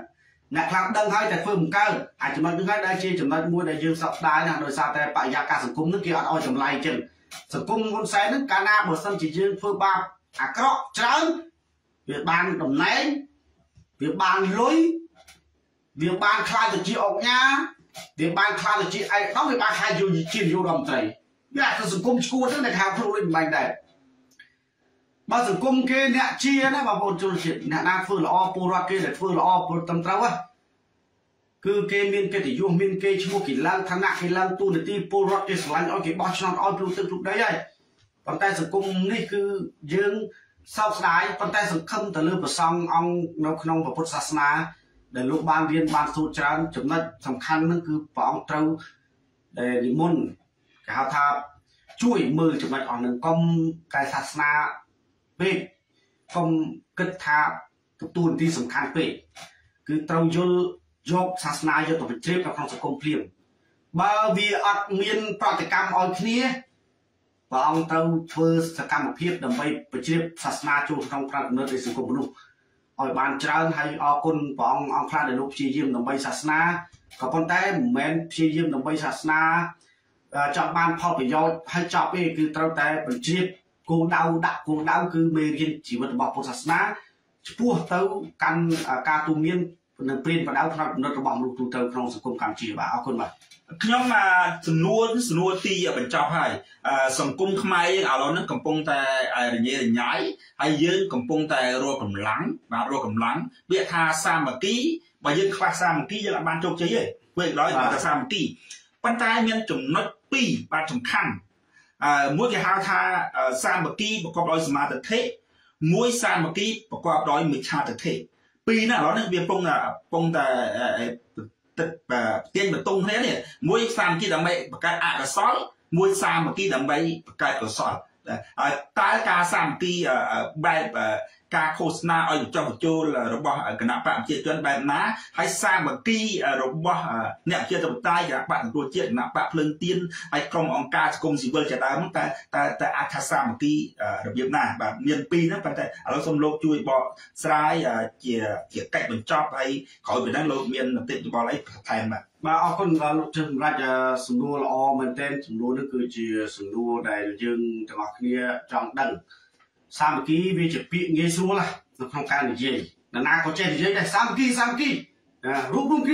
អ្នកខ្លះដឹងហើយតែធ្វើមិនកើតអាចចំណុចនេះហើយដែលជាចំណុចមួយដែលយើងសោកស្ដាយណាស់ដោយសារតែបរិយាកាសសង្គមនឹងគេអត់ឲ្យចម្លៃចឹងសង្គមហ៊ុនសែននឹងកាលណាបើសិនជាយើងធ្វើបាបអាក្រក់ច្រើនវាបានតំណែងវាបានលុយវាបានខ្លាចទៅជាអង្គការវាបានខ្លាចទៅជាឯកឧត្តមវាបានខ្លាចជានាយករដ្ឋមន្ត្រីវាអាចទៅសង្គមឈួតហ្នឹងដែលហៅខ្លួនដូចមិនបាញ់ដែរបើសង្គមគេអ្នកជាណាបងប្អូនជនជាតិអ្នកណាធ្វើល្អពលរដ្ឋគេដែលធ្វើល្អពលត្រឹមត្រូវគឺគេមានកិត្តិយសមានគេឈ្មោះគេឡើងឋានៈគេឡើងទូនាទីពលរដ្ឋគេស្រឡាញ់ឲ្យគេបោះឆ្នោតឲ្យព្រោះទឹកគ្រប់ដីហើយប៉ុន្តែសង្គមនេះគឺយើងសោកស្ដាយប៉ុន្តែសង្ឃឹមទៅលើព្រះសង្ឃអង្គនៅក្នុងពុទ្ធសាសនាដែលលោកបានរៀនបានសូត្រច្រើនចំណុចសំខាន់ហ្នឹងគឺព្រះអង្គត្រូវនិមន្តគេហៅថាជួយមើលចំណុចអស់ហ្នឹងកុំតែសាសនាពេកកុំគិតថាទទួលទីសំខាន់ពេកគឺត្រូវយល់យកសាសនាយកទៅជ្រាបនៅក្នុងសង្គមភ្លាមបើវាអត់មានប្រតិកម្មឲ្យគ្នាព្រះអង្គត្រូវធ្វើសកម្មភាពដើម្បីបញ្ជ្រាបសាសនាចូលក្នុងផ្នែកគំនិតនៃសង្គមមនុស្សឲ្យបានច្រើនហើយអរគុណព្រះអង្គអង្គខ្លះដែលលោកព្យាយាមដើម្បីសាសនាក៏ប៉ុន្តែមិនមែនព្យាយាមដើម្បីសាសនាចង់បានផលប្រយោជន៍ហើយចប់ទេគឺត្រូវតែបញ្ជ្រាបគោលដៅដាក់គោលដៅគឺមេរៀនជីវិតរបស់ពុទ្ធសាសនាឆ្ពោះទៅកាន់ការទូមាននឹងព្រានបដៅផ្នែកគំនិតរបស់មនុស្សទូទៅក្នុងសង្គមកម្ពុជាបាទអរគុណបាទខ្ញុំសំណួរទីបញ្ចប់ហើយសង្គមខ្មែរយើងឥឡូវហ្នឹងកំពុងតែរញ៉េរញ៉ៃហើយយើងកំពុងតែរកកម្លាំងបាទរកកម្លាំងវាថាសាមគ្គីបើយើងខ្វះសាមគ្គីយើងអាចបានជោគជ័យទេពេលដល់តែសាមគ្គីប៉ុន្តែមានចំណុច2បាទសំខាន់មួយគេហៅថាសាមគ្គីប្រកបដោយសមាធិមួយសាមគ្គីប្រកបដោយមិច្ឆាទិដ្ឋិពីរណាឥឡូវនេះវាពងតែទឹកទាញបតុងគ្នានេះមួយសាមគ្គីដើម្បីបង្កើតអកុសលមួយសាមគ្គីដើម្បីបង្កើតកុសលហើយតើការសាមគ្គីបែបការឃោសនាឲ្យចុះបញ្ចូលរបស់គណៈបកប្រជាជនបែបណាហើយសាមគ្គីរបស់អ្នកជាតបតាយគណៈបកទទួលជាតិគណៈបកភ្លើងទៀនហើយក្រុមអង្គការសង្គមស៊ីវិលជាដើមតែអាចថាសាមគ្គីរបៀបណាបាទមានពីរហ្នឹងប៉ុន្តែឥឡូវសូមលោកជួយបកស្រាយជាកិច្ចបញ្ចប់ហើយក្រោយពីហ្នឹងលោកមានមតិយោបល់អីបន្ថែមបាទអរគុណដល់លោកជើងសម្រាប់សំណួរល្អមែនទែនសំណួរនេះគឺជាសំណួរដែលយើងទាំងអស់គ្នាចង់ដឹងសាមគ្គីវាជាពាក្យងាយស្រួលនៅក្នុងការនិយាយនរណាក៏ចេះនិយាយដែរសាមគ្គីរួមគ្នា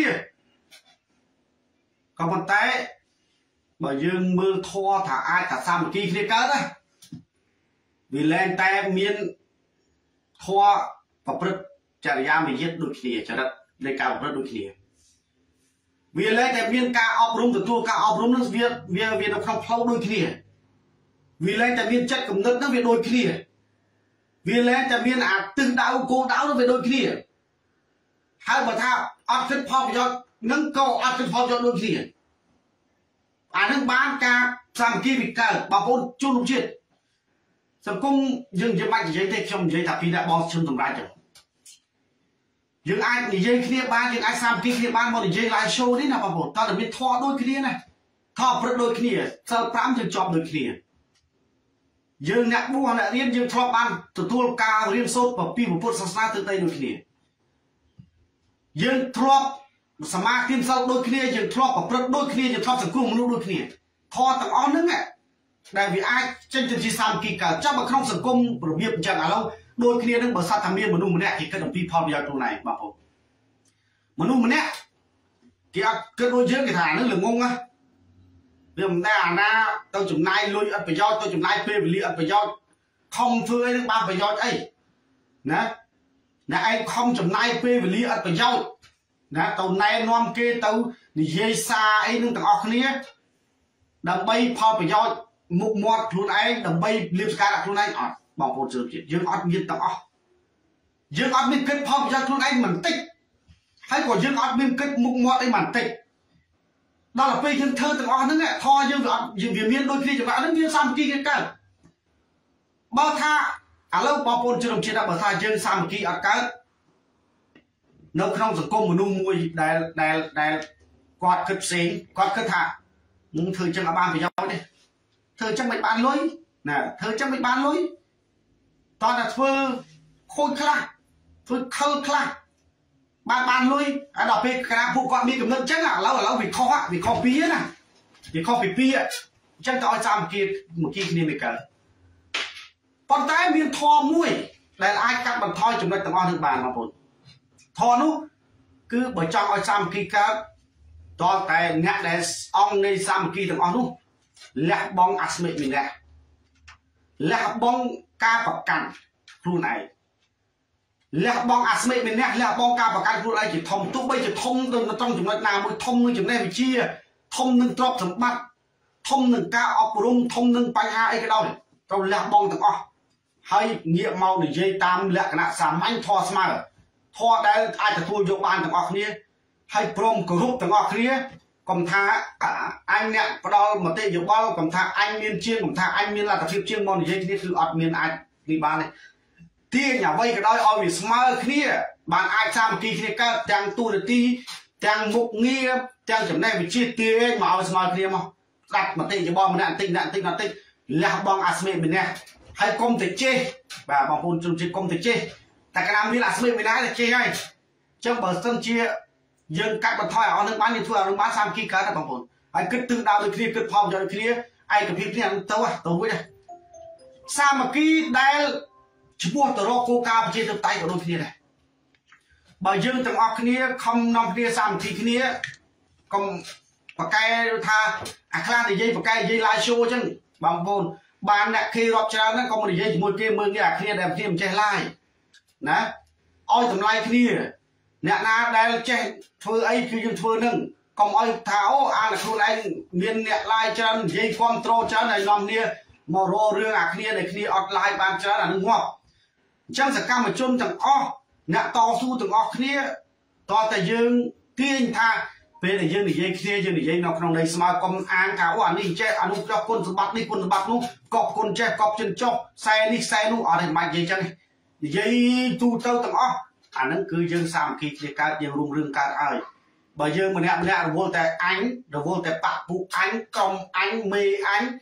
ក៏ប៉ុន្តែបើយើងមើលធម៌ថាអាចថាសាមគ្គីគ្នាកើតណាវាលែងតែមានធម៌ប្រព្រឹត្តចរិយាមារយាទដូចគ្នាចរិតនៃការប្រព្រឹត្តដូចគ្នាវាលែងតែមានការអប់រំទទួលការអប់រំនឹងវានៅក្នុងផ្លូវដូចគ្នាវាលែងតែមានចិត្តគំនិតនឹងវាដូចគ្នាវាលែងតែមានអាទិសដៅគោលដៅនឹងវាដូចគ្នាហើយបើថាអត់គិតផលប្រយោជន៍នឹងក៏អត់គិតផលប្រយោជន៍ដូចគ្នាអានឹងបានការសាមគ្គីវិកើតបងប្អូនជនរួមជាតិសង្គមយើងមិនបាច់និយាយទេខ្ញុំនិយាយថាពីអ្នកបងឈឹមសម្រាប់ចឹងយើងអាចនិយាយគ្នាបានយើងអាចសាមគ្គីគ្នាបានមកនិយាយ live show នេះណាបងប្អូនតើតែមានធម៌ដូចគ្នាណាធម៌ប្រព្រឹត្តដូចគ្នាសិល5យើងជាប់ដូចគ្នាយើងអ្នកបួសអ្នករៀនយើងធ្លាប់បានទទួលការរៀនសូត្រពីពុទ្ធសាសនាទៅដូចគ្នាយើងធ្លាប់សមាធិសិលដូចគ្នាយើងធ្លាប់ប្រព្រឹត្តដូចគ្នាយើងធ្លាប់សង្គ្រោះមនុស្សដូចគ្នាធម៌ទាំងអស់ហ្នឹងដែលវាអាចចេញទៅជាសាមគ្គីកើតចាប់នៅក្នុងសង្គមរបៀបអញ្ចឹងឥឡូវដូចគ្នានឹងបើសិនថាមានមនុស្សម្នាក់គេគិតអំពីផលប្រយោជន៍ខ្លួនឯងបងប្អូនមនុស្សម្នាក់គេអត់គិតដូចយើងគេថាហ្នឹងល្ងងណាវាមិនដែលអាណាទៅចំណាយលុយអត់ប្រយោជន៍ទៅចំណាយពេលវេលាអត់ប្រយោជន៍ខំធ្វើអីនឹងបានប្រយោជន៍អីណាអ្នកឯងខំចំណាយពេលវេលាអត់ប្រយោជន៍ណាទៅណែនាំគេទៅនិយាយសារអីនឹងទាំងអស់គ្នាដើម្បីផលប្រយោជន៍មុខមាត់ខ្លួនឯងដើម្បីលៀបស្ការខ្លួនឯងអត់បងប្អូនជឿជាតិយើងអត់មានទាំងអស់យើងអត់មានគិតផលប្រយោជន៍ខ្លួនឯងមិនតិចហើយក៏យើងអត់មានគិតមុខមាត់អីមិនតិចដល់ទៅពេលយើងធ្វើទាំងអស់ហ្នឹងធរយើងវាអត់វាមានដូចគ្នាច្បាស់ហ្នឹងវាសាមគ្គីគ្នាកើតបើថាឥឡូវបងប្អូនជឿជាតិបើថាយើងសាមគ្គីអត់កើតនៅក្នុងសង្គមមនុស្សមួយដែលគាត់គិតផ្សេងគាត់គិតថានឹងធ្វើចឹងឲ្យបានប្រយោជន៍ទេធ្វើចឹងមិនបានលុយណាធ្វើចឹងមិនបានលុយតោះតែធ្វើខូចខ្លះធ្វើខលខ្លះ ban lui đọc về cái vụ gọi mi cầm nâng chắc là lâu vì kho pía nè vì kho pía chắc tao sao một kia nên cả con tay miên thò mũi đây là ai cắt bằng thoi chúng ta tầm on được bàn mà bốn thò nó cứ bởi trong ai sao kia cả to tay nhẹ để ông này sao kia tầm on nó lẹ bong asmị mình nè lẹ bong ca bọc cằn luôn này lẹ bong asmị mình nè lẹ bong ca bọc cằn luôn này chỉ thông tụ bây chỉ thông trong chúng ta nào mới thông như chúng ta bị chia thông nâng trọc thầm bắt thông nâng ca ọc rung thông nâng bánh ai cái đâu tao lẹ bong tầm on hay nghĩa mau để dây tam lẹ cái nạ xàm anh thò smile thò đây ai ta thua vô ban tầm on kia hay prom group tầm on kia còn tha anh nè có đâu mà tên dùng bao còn tha anh miên chiên còn tha anh miên là tập phim chiên mòn gì thì cứ ọt miên ai đi ban này tia nhà vây cái đó oi vì smile kia bạn ai sang kỳ kia các trang tu được ti trang mục nghĩa trang chấm này bị chia tia mà oi smile kia mà đặt mà tên dùng bao mà nạn tinh là bong asme mình nè hay công thể chê và bằng phun chung chơi công thể chê tại cái nam đi là asme mình nói là chê ngay trong bờ sân chia dân các bạn thôi ở nước bán đi thua nước bán sam kia cả là bằng phun anh cứ tự đào được kia cứ phong cho được kia ai cái phim này tấu với đây sao mà kia đây chỉ mua tờ rô coca trên tờ tay của đôi kia này bởi dân tầng ọc kia không nằm kia sam kia còn và cái tha clan thì dây và cái dây live show chứ bằng phun bạn đã khi rọt ra nó có một dây một kia mưa kia kia đẹp kia chơi live nè oi tầm live kia nè na đây chơi phơi ấy khi dân phơi nâng còn oi tháo làខ្លួនanh miền nè live chân dây control chân này nằm nia mà rô riêng kia này kia online ban chân là nước ngọt chân sẽ cam một chôn tầng o nè to su tầng o kia to tại dương tiên tha về để dương để dây nó trong đây mà còn ăn tháo anh đi chơi anh cho con sập bắt luôn cọp con chơi cọp chân cho xe luôn ở đây mà dây chân dây tu tâu tầng o anh nó cứ dương sam khi cả dương rung rương cả ai bởi dương mình nè vô tại anh rồi vô tại bạc phụ anh công anh mê anh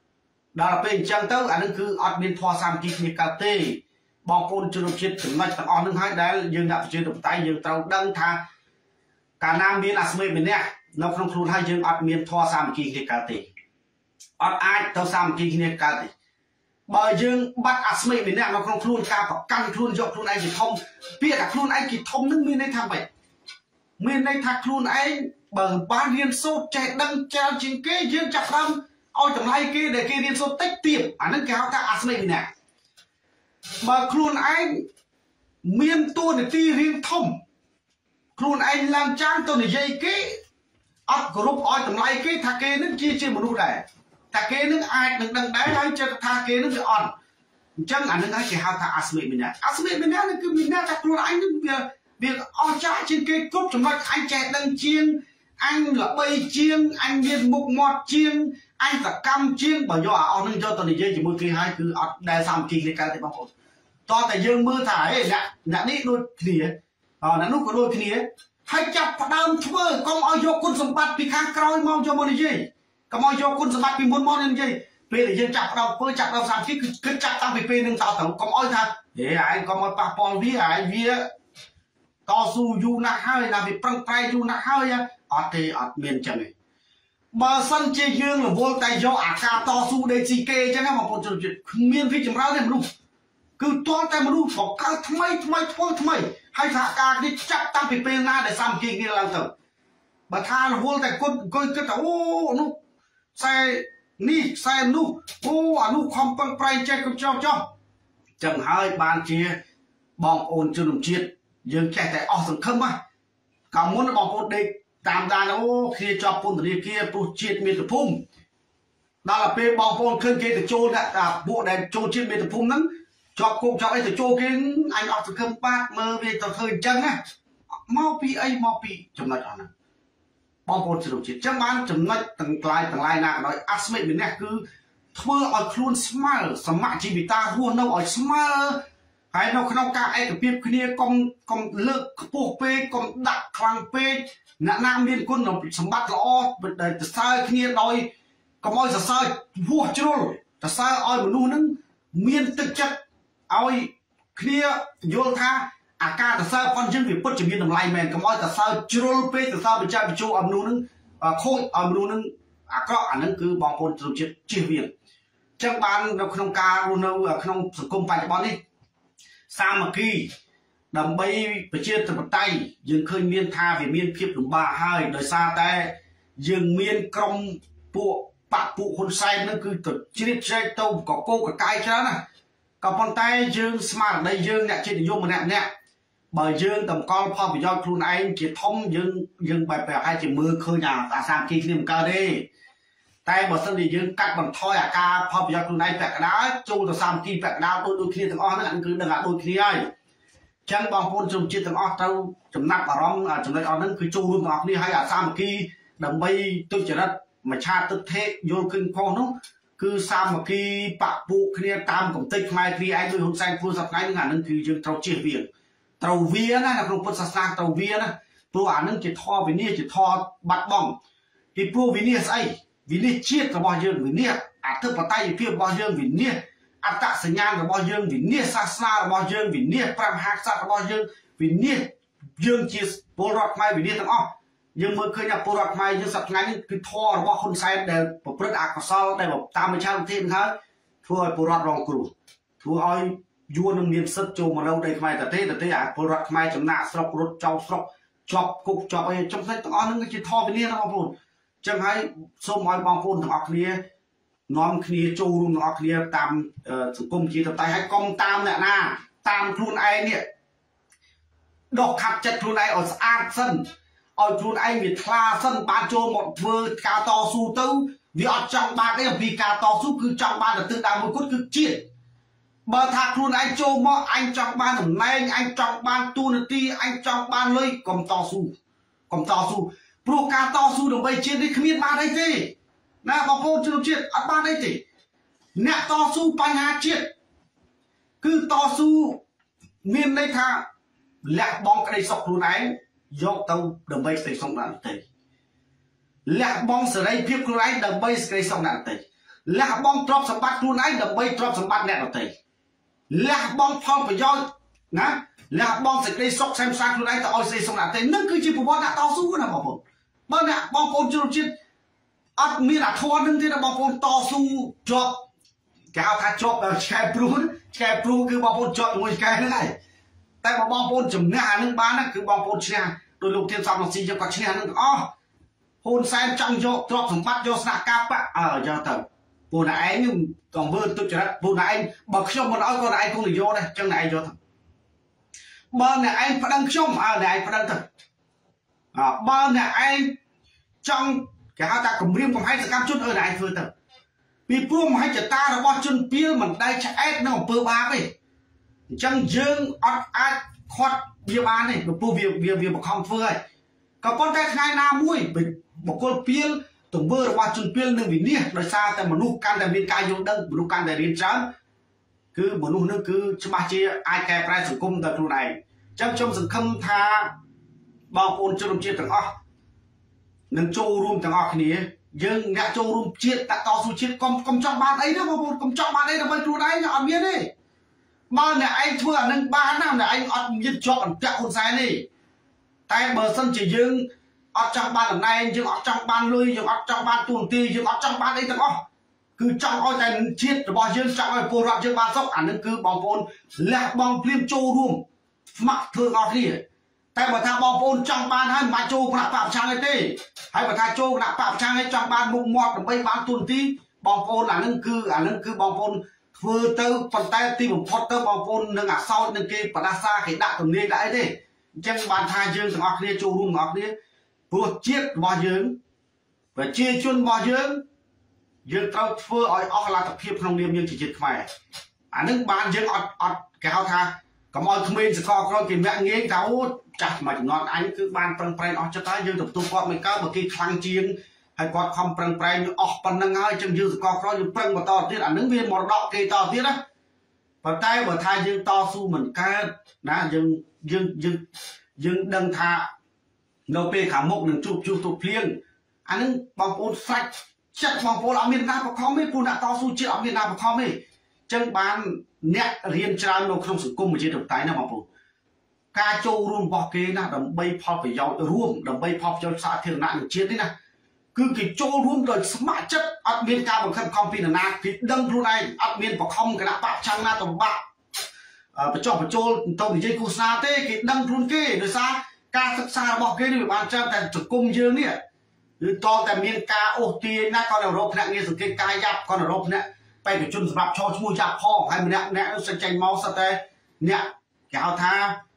đó là bên chân tâu anh nó cứ ở bên thoa sam khi cả tê bong con chưa được chếtถึงmà tầng on hai đấy dương đã chưa được tay dương tàu đăng tha cả nam miền asme mình nè nó không luôn hai dương ở miền thoa sam khi cả tê ở ai tàu sam khi cả tê bởi dương bắt asme mình nè nó không luôn ca và căn luôn dọc luôn anh chỉ thông biết là luôn anh chỉ thông nước miền đây tham vậy miền đây thật luôn anh bởi ban liên số chạy đăng treo trên cái dương chặt đâm ôi tầm lai kia để kia liên số tách tiệm nó kéo ta asme mình nè bởi luôn anh miền tua để ti riêng thông luôn anh làm trang tôi để dây cái ấp group ôi tầm lai cái thà kia nó chia chia một đu này thà kia nó ai đừng đăng đáy lấy cho thà kia nó bị on chân anh nó chỉ hao thà asme mình nè nó cứ mình nè chắc luôn anh việc on trái trên cái cúp trong đó anh chạy đăng chiên anh là bay chiên anh viên mục mọt chiên anh là cam chiên bởi do on cho tôi để dây chỉ một kỳ hai cứ đại sam kỳ cái cái bao to tại dương mưa thải đã đi đôi kia là lúc có đôi kia hay chặt đam thưa con ao vô quân sầm bát bị khang còi mau cho mình gì con ao vô quân sầm bát bị muốn món gì bây giờ dân chặt đâu phơi chặt đâu sang cứ chặt tăng bị pê nâng tạo thấu con ao tha để ai con ao pa pon vía ai vía to su du na hơi là bị prang prai du na hơi ở thì ở miền chân này bờ sân chơi dương là vô tay do ca to su đây chi kê chứ nó mà một chuyện miền phi chấm rau này luôn cứ toan tay mà luôn bỏ cao thay hay thà ca đi chặt tăng bị pê na để sam kia làm thử bà tha là vô tay con cái tao nó xe ni xe nu nu không prang prai chơi con cho chẳng hơi bàn chia bong ôn chưa đồng chiết dương chạy tại ở sân khâm á cả muốn nó bong ôn đây tam đàn khi cho phun từ kia tu chiết miệt phun đó là pe bong ôn khơi kia từ trôn đã bộ đèn trôn chiết miệt phun nắng cho cô cho ấy từ trôn kia anh ở sân khâm bác mơ về tao thời chân á mau pi chấm nói cho nó bong ôn chưa đồng chiết chắc bán chấm nói tầng lai nào nói asme mình nè cứ thưa ở luôn smile sắm mạ chỉ vì ta thua đâu ở smile hay nó không cả ai cái việc kia con lực buộc pe con đặt khang pe nam liên quân nó sắm bắt lõ để sai kia đòi có mọi sai vua chưa rồi sai oi mà nu nưng miên thực chất oi kia vô tha អាការតសើប៉ុនយើងវាពិតជាមានតម្លៃមែនកុំឲ្យតសើជ្រុលពេកតសើបញ្ចាបញ្ជោឲ្យមនុស្សនឹងខូចឲ្យមនុស្សនឹងអាក្រក់អានឹងគឺបងប្អូនជនជាតិជៀសវាងចឹងបាននៅក្នុងការរស់នៅក្នុងសង្គមបច្ចុប្បន្ននេះសាមគ្គីដើម្បីប្រជាធិបតេយ្យយើងឃើញមានថាវាមានភាពលំបាកហើយដោយសារតែយើងមានក្រុមពួកបកពួកហ៊ុនសែននឹងគឺទៅជ្រៀតជ្រែកទៅកកកកាយច្រើនណាក៏ប៉ុន្តែយើងស្មារតីយើងអ្នកជាតិនិយមម្នាក់បើយើងតម្កល់ផលប្រយោជន៍ខ្លួនឯងជាធំយើងបែបប្រហែលជាមើលឃើញអាសាមគ្គីគ្នាមិនកើតទេតែបើសិនជាយើងកាត់បន្ថយអាការផលប្រយោជន៍ខ្លួនឯងពាក់កណ្ដាលចូលទៅសាមគ្គីពាក់កណ្ដាលដូចគ្នាទាំងអស់ហ្នឹងអានេះគឺដឹងថាដូចគ្នាហើយចឹងបងប្អូនជនជាតិទាំងអស់ត្រូវចំណាប់អារម្មណ៍ចំណុចអស់ហ្នឹងគឺចូលរួមទាំងអស់គ្នាហើយអាសាមគ្គីដើម្បីទុច្ចរិតមច្ឆាទិដ្ឋិយល់ឃើញខុសនោះគឺសាមគ្គីបពពួកគ្នាតាមកំតិចខ្មែរគ្នាឯងដោយហ៊ុនសែនធ្វើសប្តាហ៍ហ្នឹងអាហ្នឹងគឺយើងត្រូវជៀសវាងត្រូវវាណានៅក្នុងពុទ្ធសាសនាត្រូវវាណាព្រោះអាហ្នឹងជាធម៌វិន័យជាធម៌បាត់បង់ពីព្រោះវិន័យស្អីវិន័យជាតិរបស់យើងវិន័យអធិបតេយ្យភាពរបស់យើងវិន័យអត្តសញ្ញាណរបស់យើងវិន័យសាសនារបស់យើងវិន័យព្រះមហាក្សត្ររបស់យើងវិន័យយើងជាពលរដ្ឋខ្មែរវិន័យទាំងអស់យើងមើលឃើញថាពលរដ្ឋខ្មែរយើងសប្តាហ៍ថ្ងៃនេះគឺធម៌របស់ហ៊ុនសែនដែលប្រព្រឹត្តអកុសលដែលតាមមជ្ឈមណ្ឌលទេនឹងហើយធ្វើឲ្យពលរដ្ឋរងគ្រោះធ្វើឲ្យយួននឹងមានសិទ្ធិចូលមកនៅដីខ្មែរតែអាពលរដ្ឋខ្មែរចំណាក់ស្រុករត់ចោលស្រុកជាប់គុកជាប់អីចំផ្នែកទាំងអស់ហ្នឹងគឺជាធម៌វិន័យណាបងប្អូនចឹងហើយសូមឲ្យបងប្អូនទាំងអស់គ្នានាំគ្នាចូលរួមទាំងអស់គ្នាតាមសង្គមជាតបតៃហើយកុំតាមអ្នកណាតាមខ្លួនឯងនេះដកខាត់ចិត្តខ្លួនឯងឲ្យស្អាតសិនឲ្យខ្លួនឯងវាថ្លាសិនបានចូលមកធ្វើការតស៊ូទៅវាអត់ចង់បានទេអំពីការតស៊ូគឺចង់បានទៅដើមមួយគត់គឺជាតិបើថាខ្លួនឯងចូលមកអញចង់បានតំណែងអញចង់បានទូនាទីអញចង់បានលុយកុំតស៊ូព្រោះការតស៊ូដើម្បីជាតិនេះគ្មានបានអីទេណាបងប្អូនជនជាតិអត់បានអីទេអ្នកតស៊ូបញ្ហាជាតិគឺតស៊ូមានន័យថាលះបង់ក្តីសុខខ្លួនឯងយកទៅដើម្បីសេចក្តីសុខអ្នកដទៃលះបង់សេរីភាពខ្លួនឯងដើម្បីសេចក្តីសុខអ្នកដទៃលះបង់ទ្រព្យសម្បត្តិខ្លួនឯងដើម្បីទ្រព្យសម្បត្តិអ្នកដទៃលះបង់ផលប្រយោជន៍ណាលះបង់សេចក្តីសុខផ្សេងៗខ្លួនឯងទៅឲ្យសេចក្តីសុខអ្នកដទៃនឹងគឺជាប្រវត្តិអ្នកតស៊ូណាបងប្អូនបើអ្នកបងប្អូនជនជាតិអត់មានអាធម៌នឹងទេណាបងប្អូនតស៊ូជាប់គេហៅថាជាប់ឆ្កែព្រួគឺបងប្អូនជាប់ជាមួយឆ្កែហ្នឹងហើយតែបងប្អូនជំនះអានឹងបានគឺបងប្អូនឈ្នះដោយលោកធានសំរងស៊ីយកគាត់ឈ្នះនឹងទាំងអស់ហ៊ុនសែនចង់យកទ្រព្យសម្បត្តិយកស្នាក់ការបកយកទៅពួកណែឯងនឹងកំវើទុច្ចរិតពួកណែឯងបើខ្ញុំមិនឲ្យក៏ណែឯងគង់នយោដែរចឹងណែឯងយកទៅបើណែឯងប្តឹងខ្ញុំណែឯងប្តឹងទៅបើណែឯងចង់គេហៅថាគម្រាមកំហែងសកម្មជនណែឯងធ្វើទៅពីព្រោះមហិច្ឆតារបស់ជនពាលមិនដែលឆ្អែតនឹងអំពើបាបទេអញ្ចឹងយើងអត់អាចខាត់វាបានទេព្រោះវាបង្ខំធ្វើហើយក៏ប៉ុន្តែថ្ងៃណាមួយបុគ្គលពាលទង្វើរបស់ជនពាលនឹងវិនិច្ឆ័យដោយសារតែមនុស្សកាន់តែមានការយល់ដឹងមនុស្សកាន់តែរៀនច្រើនគឺមនុស្សនឹងគឺច្បាស់ជាអាចកែប្រែសង្គមដល់ខ្លួនឯងអញ្ចឹងខ្ញុំសង្ឃឹមថាបងប្អូនជនជាតិទាំងអស់នឹងចូលរួមទាំងអស់គ្នាយើងអ្នកចូលរួមជាតិតស៊ូជាតិកុំចង់បានអីទេបងប្អូនកុំចង់បានអីដើម្បីខ្លួនឯងអត់មានទេបើអ្នកឯងធ្វើអានឹងបានណាអ្នកឯងអត់មានជាប់អន្តៈហ៊ុនសែនទេតែបើសិនជាយើងអត់ចង់បានតំណែងយើងអត់ចង់បានលុយយើងអត់ចង់បានទូនាទីយើងអត់ចង់បានអីទាំងអស់គឺចង់ឲ្យតែជាតិរបស់យើងចង់ឲ្យពលរដ្ឋយើងបានសុខអានឹងគឺបងប្អូនលះបង់ភ្លាមចូលរួមស្ម័គ្រធ្វើអស់គ្នាតែបើថាបងប្អូនចង់បានហើយមិនបាច់ចូលគណៈបកប្រឆាំងទេហើយបើថាចូលគណៈបកប្រឆាំងហើយចង់បានមុខមាត់ដើម្បីបានទូនាទីបងប្អូនអានឹងគឺបងប្អូនធ្វើទៅប៉ុន្តែទីបំផុតទៅបងប្អូននឹងអាសោចនឹងគេបដាសាគេដាក់ទំនាយដាក់អីទេអញ្ចឹងបានថាយើងទាំងអស់គ្នាចូលរួមទាំងអស់គ្នាព្រោះជាតិរបស់យើងប្រជាជនរបស់យើងត្រូវធ្វើឲ្យអស់លទ្ធភាពក្នុងនាមយើងជាជាតិខ្មែរអានឹងបានយើងអត់គេហៅថាកុំឲ្យក្មេងសកលក្រោយគេមាក់ងាយថាអូចាស់មួយចំនួនអញគឺបានប្រឹងប្រែងអស់ចិត្តហើយយើងទៅទូគាត់មិនកើតបើគេខ្លាំងជាងហើយគាត់ខំប្រឹងប្រែងអស់ប៉ុណ្្នឹងហើយចឹងយើងសកលក្រោយយើងប្រឹងបន្តទៀតអានឹងវាមរតកគេតទៀតណាប៉ុន្តែបើថាយើងតស៊ូមិនកើតណាយើងដឹងថានៅពេលខាងមុខនឹងជួបទូភ្លៀងអានឹងបងប្អូនស្រាច់ចិត្តបងប្អូនអត់មានណាបខំទេព្រោះអ្នកតស៊ូជាតិអត់មានណាបខំទេចឹងបានអ្នករៀនច្រើននៅក្នុងសង្គមប្រជាធិបតេយ្យណាបងប្អូនការចូលរួមរបស់គេណាដើម្បីផលប្រយោជន៍រួមដើម្បីផលប្រយោជន៍សាធារណៈនិងជាតិនេះណាគឺគេចូលរួមដោយស្ម័គ្រចិត្តអត់មានការបង្ខិតបង្ខំពីនរណាគេដឹងខ្លួនឯងអត់មានបង្ខំគណៈបកប្រឆាំងណាទៅបាក់បញ្ចុះបញ្ចូលទៅនិយាយឃោសនាទេគេដឹងខ្លួនគេដោយសារការសិក្សារបស់គេនេះវាបានច្រើនតែសង្គមយើងនេះគឺតតែមានការអូសទាញណាគាត់ទៅរកភ្នាក់ងារសង្កេតការយ៉ាប់គាត់ទៅរកភ្នាក់បេក្ខជនសម្រាប់ឈរឈ្មោះយ៉ាប់ផងហើយម្នាក់សិនចេញមកសិតតែអ្នកគេហៅថា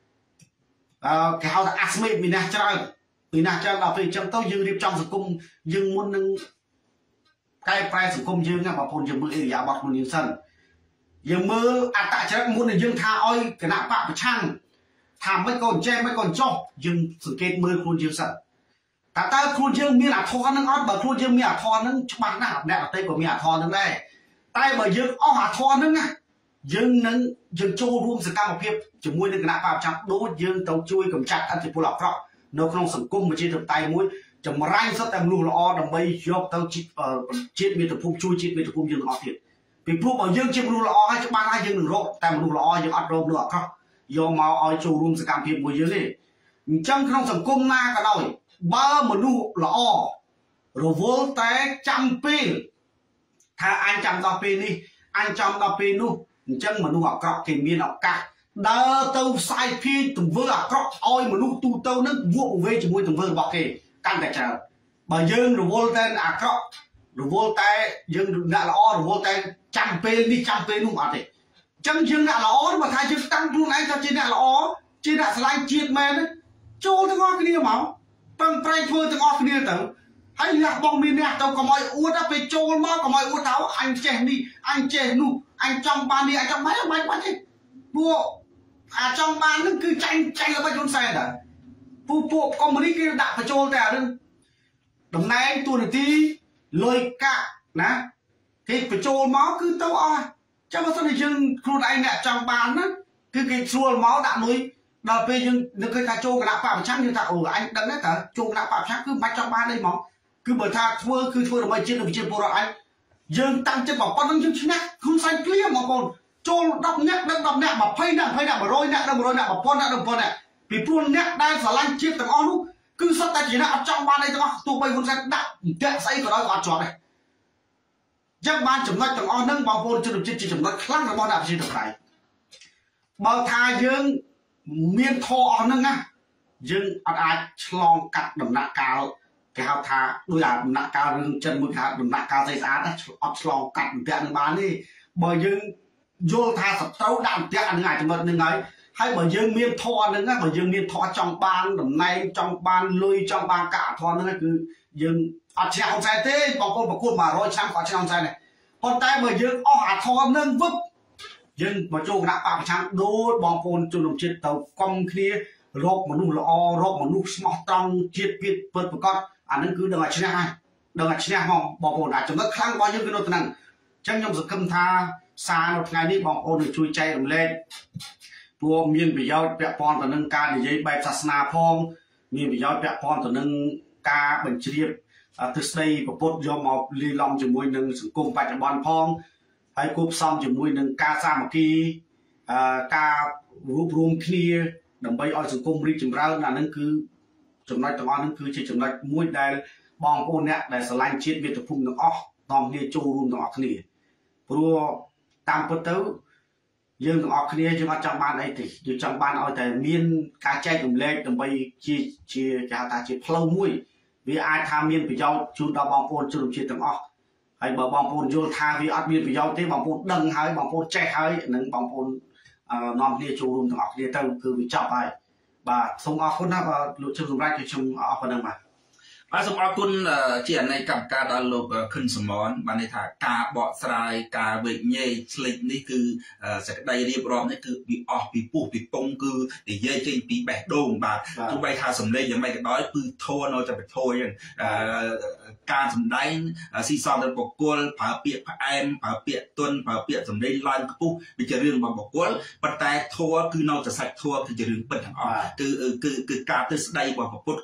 អាស្មេមានអ្នកច្រើនដល់ពេលអញ្ចឹងទៅយើងរៀបចំសង្គមយើងមុននឹងកែប្រែសង្គមយើងណាបងប្អូនយើងមើលអេរិយាបថខ្លួនយើងសិនយើងមើលអត្តចរិតមុននឹងយើងថាឲ្យគណៈបកប្រឆាំងថាមិនក៏ចេះមិនក៏ចុះយើងសង្កេតមើលខ្លួនយើងសិនតើខ្លួនយើងមានអាធរនឹងអត់បើខ្លួនយើងមានអាធរនឹងច្បាស់ណាស់អ្នកដទៃក៏មានអាធរនឹងដែរតែបើយើងអស់អាធរនឹងណាយើងចូលរួមសកម្មភាពជាមួយនឹងគណៈបកប្រឆាំងដូចយើងទៅជួយកម្ចាត់អធិពលអាក្រក់នៅក្នុងសង្គមប្រជាធិបតេយ្យមួយចម្រាញ់សុទ្ធតែមនុស្សល្អដើម្បីយកទៅជាតិមាតុភូមិជួយជាតិមាតុភូមិយើងទាំងអស់ទៀតពីព្រោះបើយើងជាមនុស្សល្អហើយច្បាស់ហើយយើងនឹងរកតែមនុស្សល្អយើងអត់រកមនុស្សអាក្រក់យកមកឲ្យចូលរួមសកម្មភាពមួយយើងទេអញ្ចឹងក្នុងសង្គមណាក៏ដោយបើមនុស្សល្អរវល់តែចាំពេលថាអញចាំដល់ពេលនេះអញចាំដល់ពេលនោះអញ្ចឹងមនុស្សអាក្រក់គេមានឱកាសដើរទៅផ្សាយភាយទង្វើអាក្រក់ឲ្យមនុស្សទូទៅនឹងវក់វេជាមួយទង្វើរបស់គេកាន់តែច្រើនបើយើងរវល់តែអាក្រក់រវល់តែយើងអ្នកល្អរវល់តែចាំពេលនេះចាំពេលនោះអត់ទេអញ្ចឹងយើងអ្នកល្អបើថាយើងតាំងខ្លួនឯងថាជាអ្នកល្អជាអ្នកឆ្លាញ់ជាតិមែនចូលទាំងអស់គ្នាមកប្រឹងប្រែងធ្វើទាំងអស់គ្នាទៅហើយលះបងមានអ្នកទៅកុំឲ្យអួតទៅពេលចូលមកកុំឲ្យអួតទៅអញចេះនេះអញចេះនោះអញចង់បាននេះអញចង់បានមិនបាច់ទេពួកអាចង់បាននឹងគឺចាញ់ល្បិចហ៊ុនសែនដែរពួកកុម្មុយនីសគេដាក់បញ្ចូលតែអានឹងតំណែងទូនាទីលុយកាក់ណាគេបញ្ចូលមកគឺទៅអស់ចាំបើសិនជាយើងខ្លួនឯងអ្នកចង់បានណាគឺគេស្រួលមកដាក់លុយដល់ពេលយើងនឹកឃើញថាចូលគណៈបកប្រឆាំងយើងថាអូអញដឹងទេតើចូលគណៈបកប្រឆាំងគឺមិនបាច់ចង់បានអីហ្មងគឺបើថាធ្វើដើម្បីជាតិនិងប្រជាពលរដ្ឋអញយើងតាំងចិត្តមកប៉ុណ្្នឹងយើងឈ្នះខ្លួនសែនភ្លាមបងប្អូនចូល10នាក់ដឹង10នាក់20នាក់100នាក់1000នាក់ដឹង100នាក់1000នាក់ដឹង1000នាក់ពីព្រោះអ្នកដែលស្រឡាញ់ជាតិទាំងអស់នោះគឺសុទ្ធតែជាអ្នកអត់ចង់បានអីទាំងអស់ទោះបីហ៊ុនសែនដាក់តែស្អីក៏ដោយក៏អត់ជាប់ដែរចឹងបានចំណុចទាំងអស់ហ្នឹងបងប្អូនជនជាតិជាចំណុចខ្លាំងរបស់អ្នកប្រជាធិបតេយ្យបើថាយើងមានធរអស់ហ្នឹងណាយើងអត់អាចឆ្លងកាត់ដំណាក់កាលគេហៅថាដោយអាដំណាក់កាលរឿងចិនមួយគេហៅដំណាក់កាលស្អីស្អាតណាអត់ឆ្លងកាត់អន្ទាក់នឹងបានទេបើយើងយល់ថាសត្រូវដាក់អន្ទាក់ហ្នឹងអាចចំណុចហ្នឹងហើយបើយើងមានធរហ្នឹងណាបើយើងមានធរចង់បានតំណែងចង់បានលុយចង់បានកាក់ធរហ្នឹងគឺយើងអត់ឈ្នះហ៊ុនសែនទេបងប្អូនប្រកួត100ឆ្នាំក៏ឈ្នះហ៊ុនសែនដែរប៉ុន្តែបើយើងអស់អាធរហ្នឹងវឹបយើងមកចូលគណៈបកប្រឆាំងដូចបងប្អូនជនជាតិទៅកុំគ្នារកមនុស្សល្អរកមនុស្សស្មោះត្រង់ជាតិពិតប្រកបអាហ្នឹងគឺដឹងតែឈ្នះហើយដឹងតែឈ្នះហ្មងបងប្អូនអាចចំណុចខ្លាំងរបស់យើងគឺនៅក្នុងអញ្ចឹងខ្ញុំសង្ឃឹមថាសារនៅថ្ងៃនេះបងប្អូននឹងជួយចែករំលែកព្រោះមានប្រយោជន៍ពាក់ព័ន្ធទៅនឹងការនិយាយបែបសាសនាផងមានប្រយោជន៍ពាក់ព័ន្ធទៅនឹងការបញ្ជ្រាបទស្សន័យពុទ្ធយកមកលាយឡំជាមួយនឹងសង្គមបច្ចុប្បន្នផងហើយគូផ្សំជាមួយនឹងការសាមគ្គីការរួបរวมគ្នាដើម្បីឲ្យសង្គមរីកចម្រើនអានឹងគឺចំណុចទាំងអស់ហ្នឹងគឺជាចំណុចមួយដែលបងប្អូនអ្នកដែលស្រឡាញ់ជាតិមាតុភូមិទាំងអស់នាំគ្នាចូលរួមទាំងអស់គ្នាព្រោះតាមពិតទៅយើងទាំងអស់គ្នាយើងអត់ចង់បានអីទេយើងចង់បានឲ្យតែមានការចែករំលែកដើម្បីជាគេហៅថាជាផ្លូវមួយវាអាចថាមានប្រយោជន៍ជូនដល់បងប្អូនជនជាតិទាំងអស់ហើយបើបងប្អូនយល់ថាវាអត់មានប្រយោជន៍ទេបងប្អូនដឹងហើយបងប្អូនចេះហើយនឹងបងប្អូននាំគ្នាចូលរួមទាំងអស់គ្នាទៅគឺវាចប់ហើយបាទសូមអរគុណណាបាទលោកជឹមសម្រាប់ខ្ញុំអរគុណហ្នឹងបាទសូមអរគុណជាអនេកកម្មការដល់លោកខឹមសមនបានន័យថាការបកស្រាយការវេកញែកឆ្លេចនេះគឺសក្តីរៀបរាប់នេះគឺពីអស់ពីពុះពីពងគឺនិយាយចេញពីបេះដូងបាទទោះបីថាសម្លេងយ៉ាងម៉េចក៏ដោយគឺធរនៅតែបធរហ្នឹងការសម្ដែងស៊ីសងទៅបុគ្គលប្រើពាក្យផ្អែមប្រើពាក្យទន់ប្រើពាក្យសម្លេងឡើងខ្ពស់វាជារឿងរបស់បុគ្គលប៉ុន្តែធរគឺនៅតែសាច់ធរគឺជារឿងពិតទាំងអស់គឺការទស្សន័យរបស់ពុទ្ធគឺ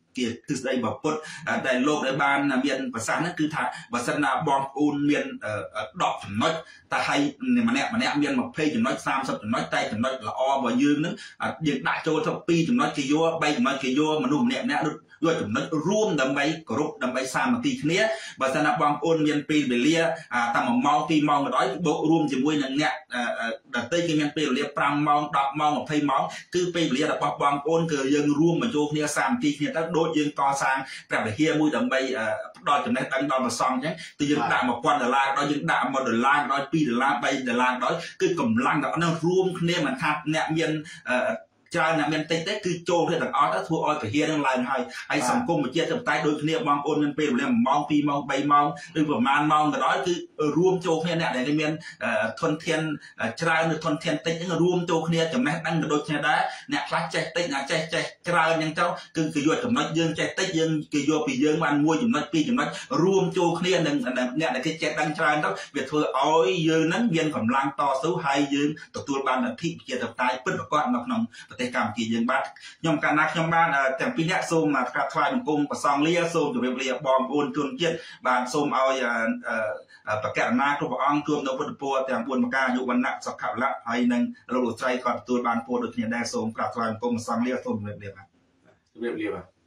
គឺស្ដីបពុតដែលលោកដែលបានមានប្រសាសន៍ហ្នឹងគឺថាបើសិនណាបងប្អូនមាន10ចំណុចតែឲ្យម្នាក់មាន20ចំណុច30ចំណុចតែចំណុចល្អរបស់យើងហ្នឹងយើងដាក់ចូលទៅ2ចំណុចគេយក3ចំណុចគេយកមនុស្សម្នាក់យកចំណុចរួមដើម្បីគោរពដើម្បីសាមគ្គីគ្នាបើសិនណាបងប្អូនមានពេលវេលាតាម1ម៉ោង2ម៉ោងក៏ដោយបូករួមជាមួយនឹងអ្នកដទៃគេមានពេលវេលា5ម៉ោង10ម៉ោង20ម៉ោងគឺពេលវេលារបស់បងប្អូនគឺយើងរួមបញ្ចូលគ្នាសាមគ្គីគ្នាទៅដូចយើងកសាងព្រះវិហារមួយដើម្បីផ្ដល់ចំណេះដឹងដល់ព្រះសង្ឃអញ្ចឹងគឺយើងដាក់$1000ដល់យើងដាក់$1ដល់$2 $3ដល់គឺកម្លាំងរបស់នោះរួមគ្នាមិនថាអ្នកមានច្រើនអ្នកមានតិចទេគឺចូលគ្នាទាំងអស់ទៅធ្វើឲ្យពហិនឹងឡើងហើយសង្គមប្រជាធិបតេយ្យដូចគ្នាបងប្អូនមានពេលវេលា1ម៉ោង2ម៉ោង3ម៉ោងឬប្រហែលម៉ោងក៏ដោយគឺរួមចូលគ្នាអ្នកដែលមានធនធានច្រើនឬធនធានតិចហ្នឹងរួមចូលគ្នាចំណេះដឹងក៏ដូចគ្នាដែរអ្នកខ្លះចេះតិចអ្នកចេះច្រើនអញ្ចឹងទៅគឺយកចំណុចយើងចេះតិចយើងគេយកពីយើងបាន1ចំណុច2ចំណុចរួមចូលគ្នានឹងអ្នកដែលគេចេះដឹងច្រើនទៅវាធ្វើឲ្យយើងហ្នឹងមានកម្លាំងតស៊ូហើយយើងទទួលបានលទ្ធិប្រជាធិបតេយ្យពិតប្រាកដនៅក្នុងប្រទេសកម្ពុជាយើងបាទខ្ញុំកាលណាខ្ញុំបានទាំងពីរអ្នកសូមក្រាបថ្វាយបង្គំព្រះសង្ឃលាសូមជម្រាបលាបងប្អូនជនជាតិបាទសូមឲ្យបកករណាគ្រប់ព្រះអង្គជួបនៅពុទ្ធពរទាំង4ប្រការអាយុវណ្ណៈសុខៈពលៈហើយនឹងលោកលោកស្រីក៏ទទួលបានពរដូចគ្នាដែរសូមក្រាបថ្វាយបង្គំព្រះសង្ឃលាសូមជម្រាបលាបាទជម្រាបលាបាទ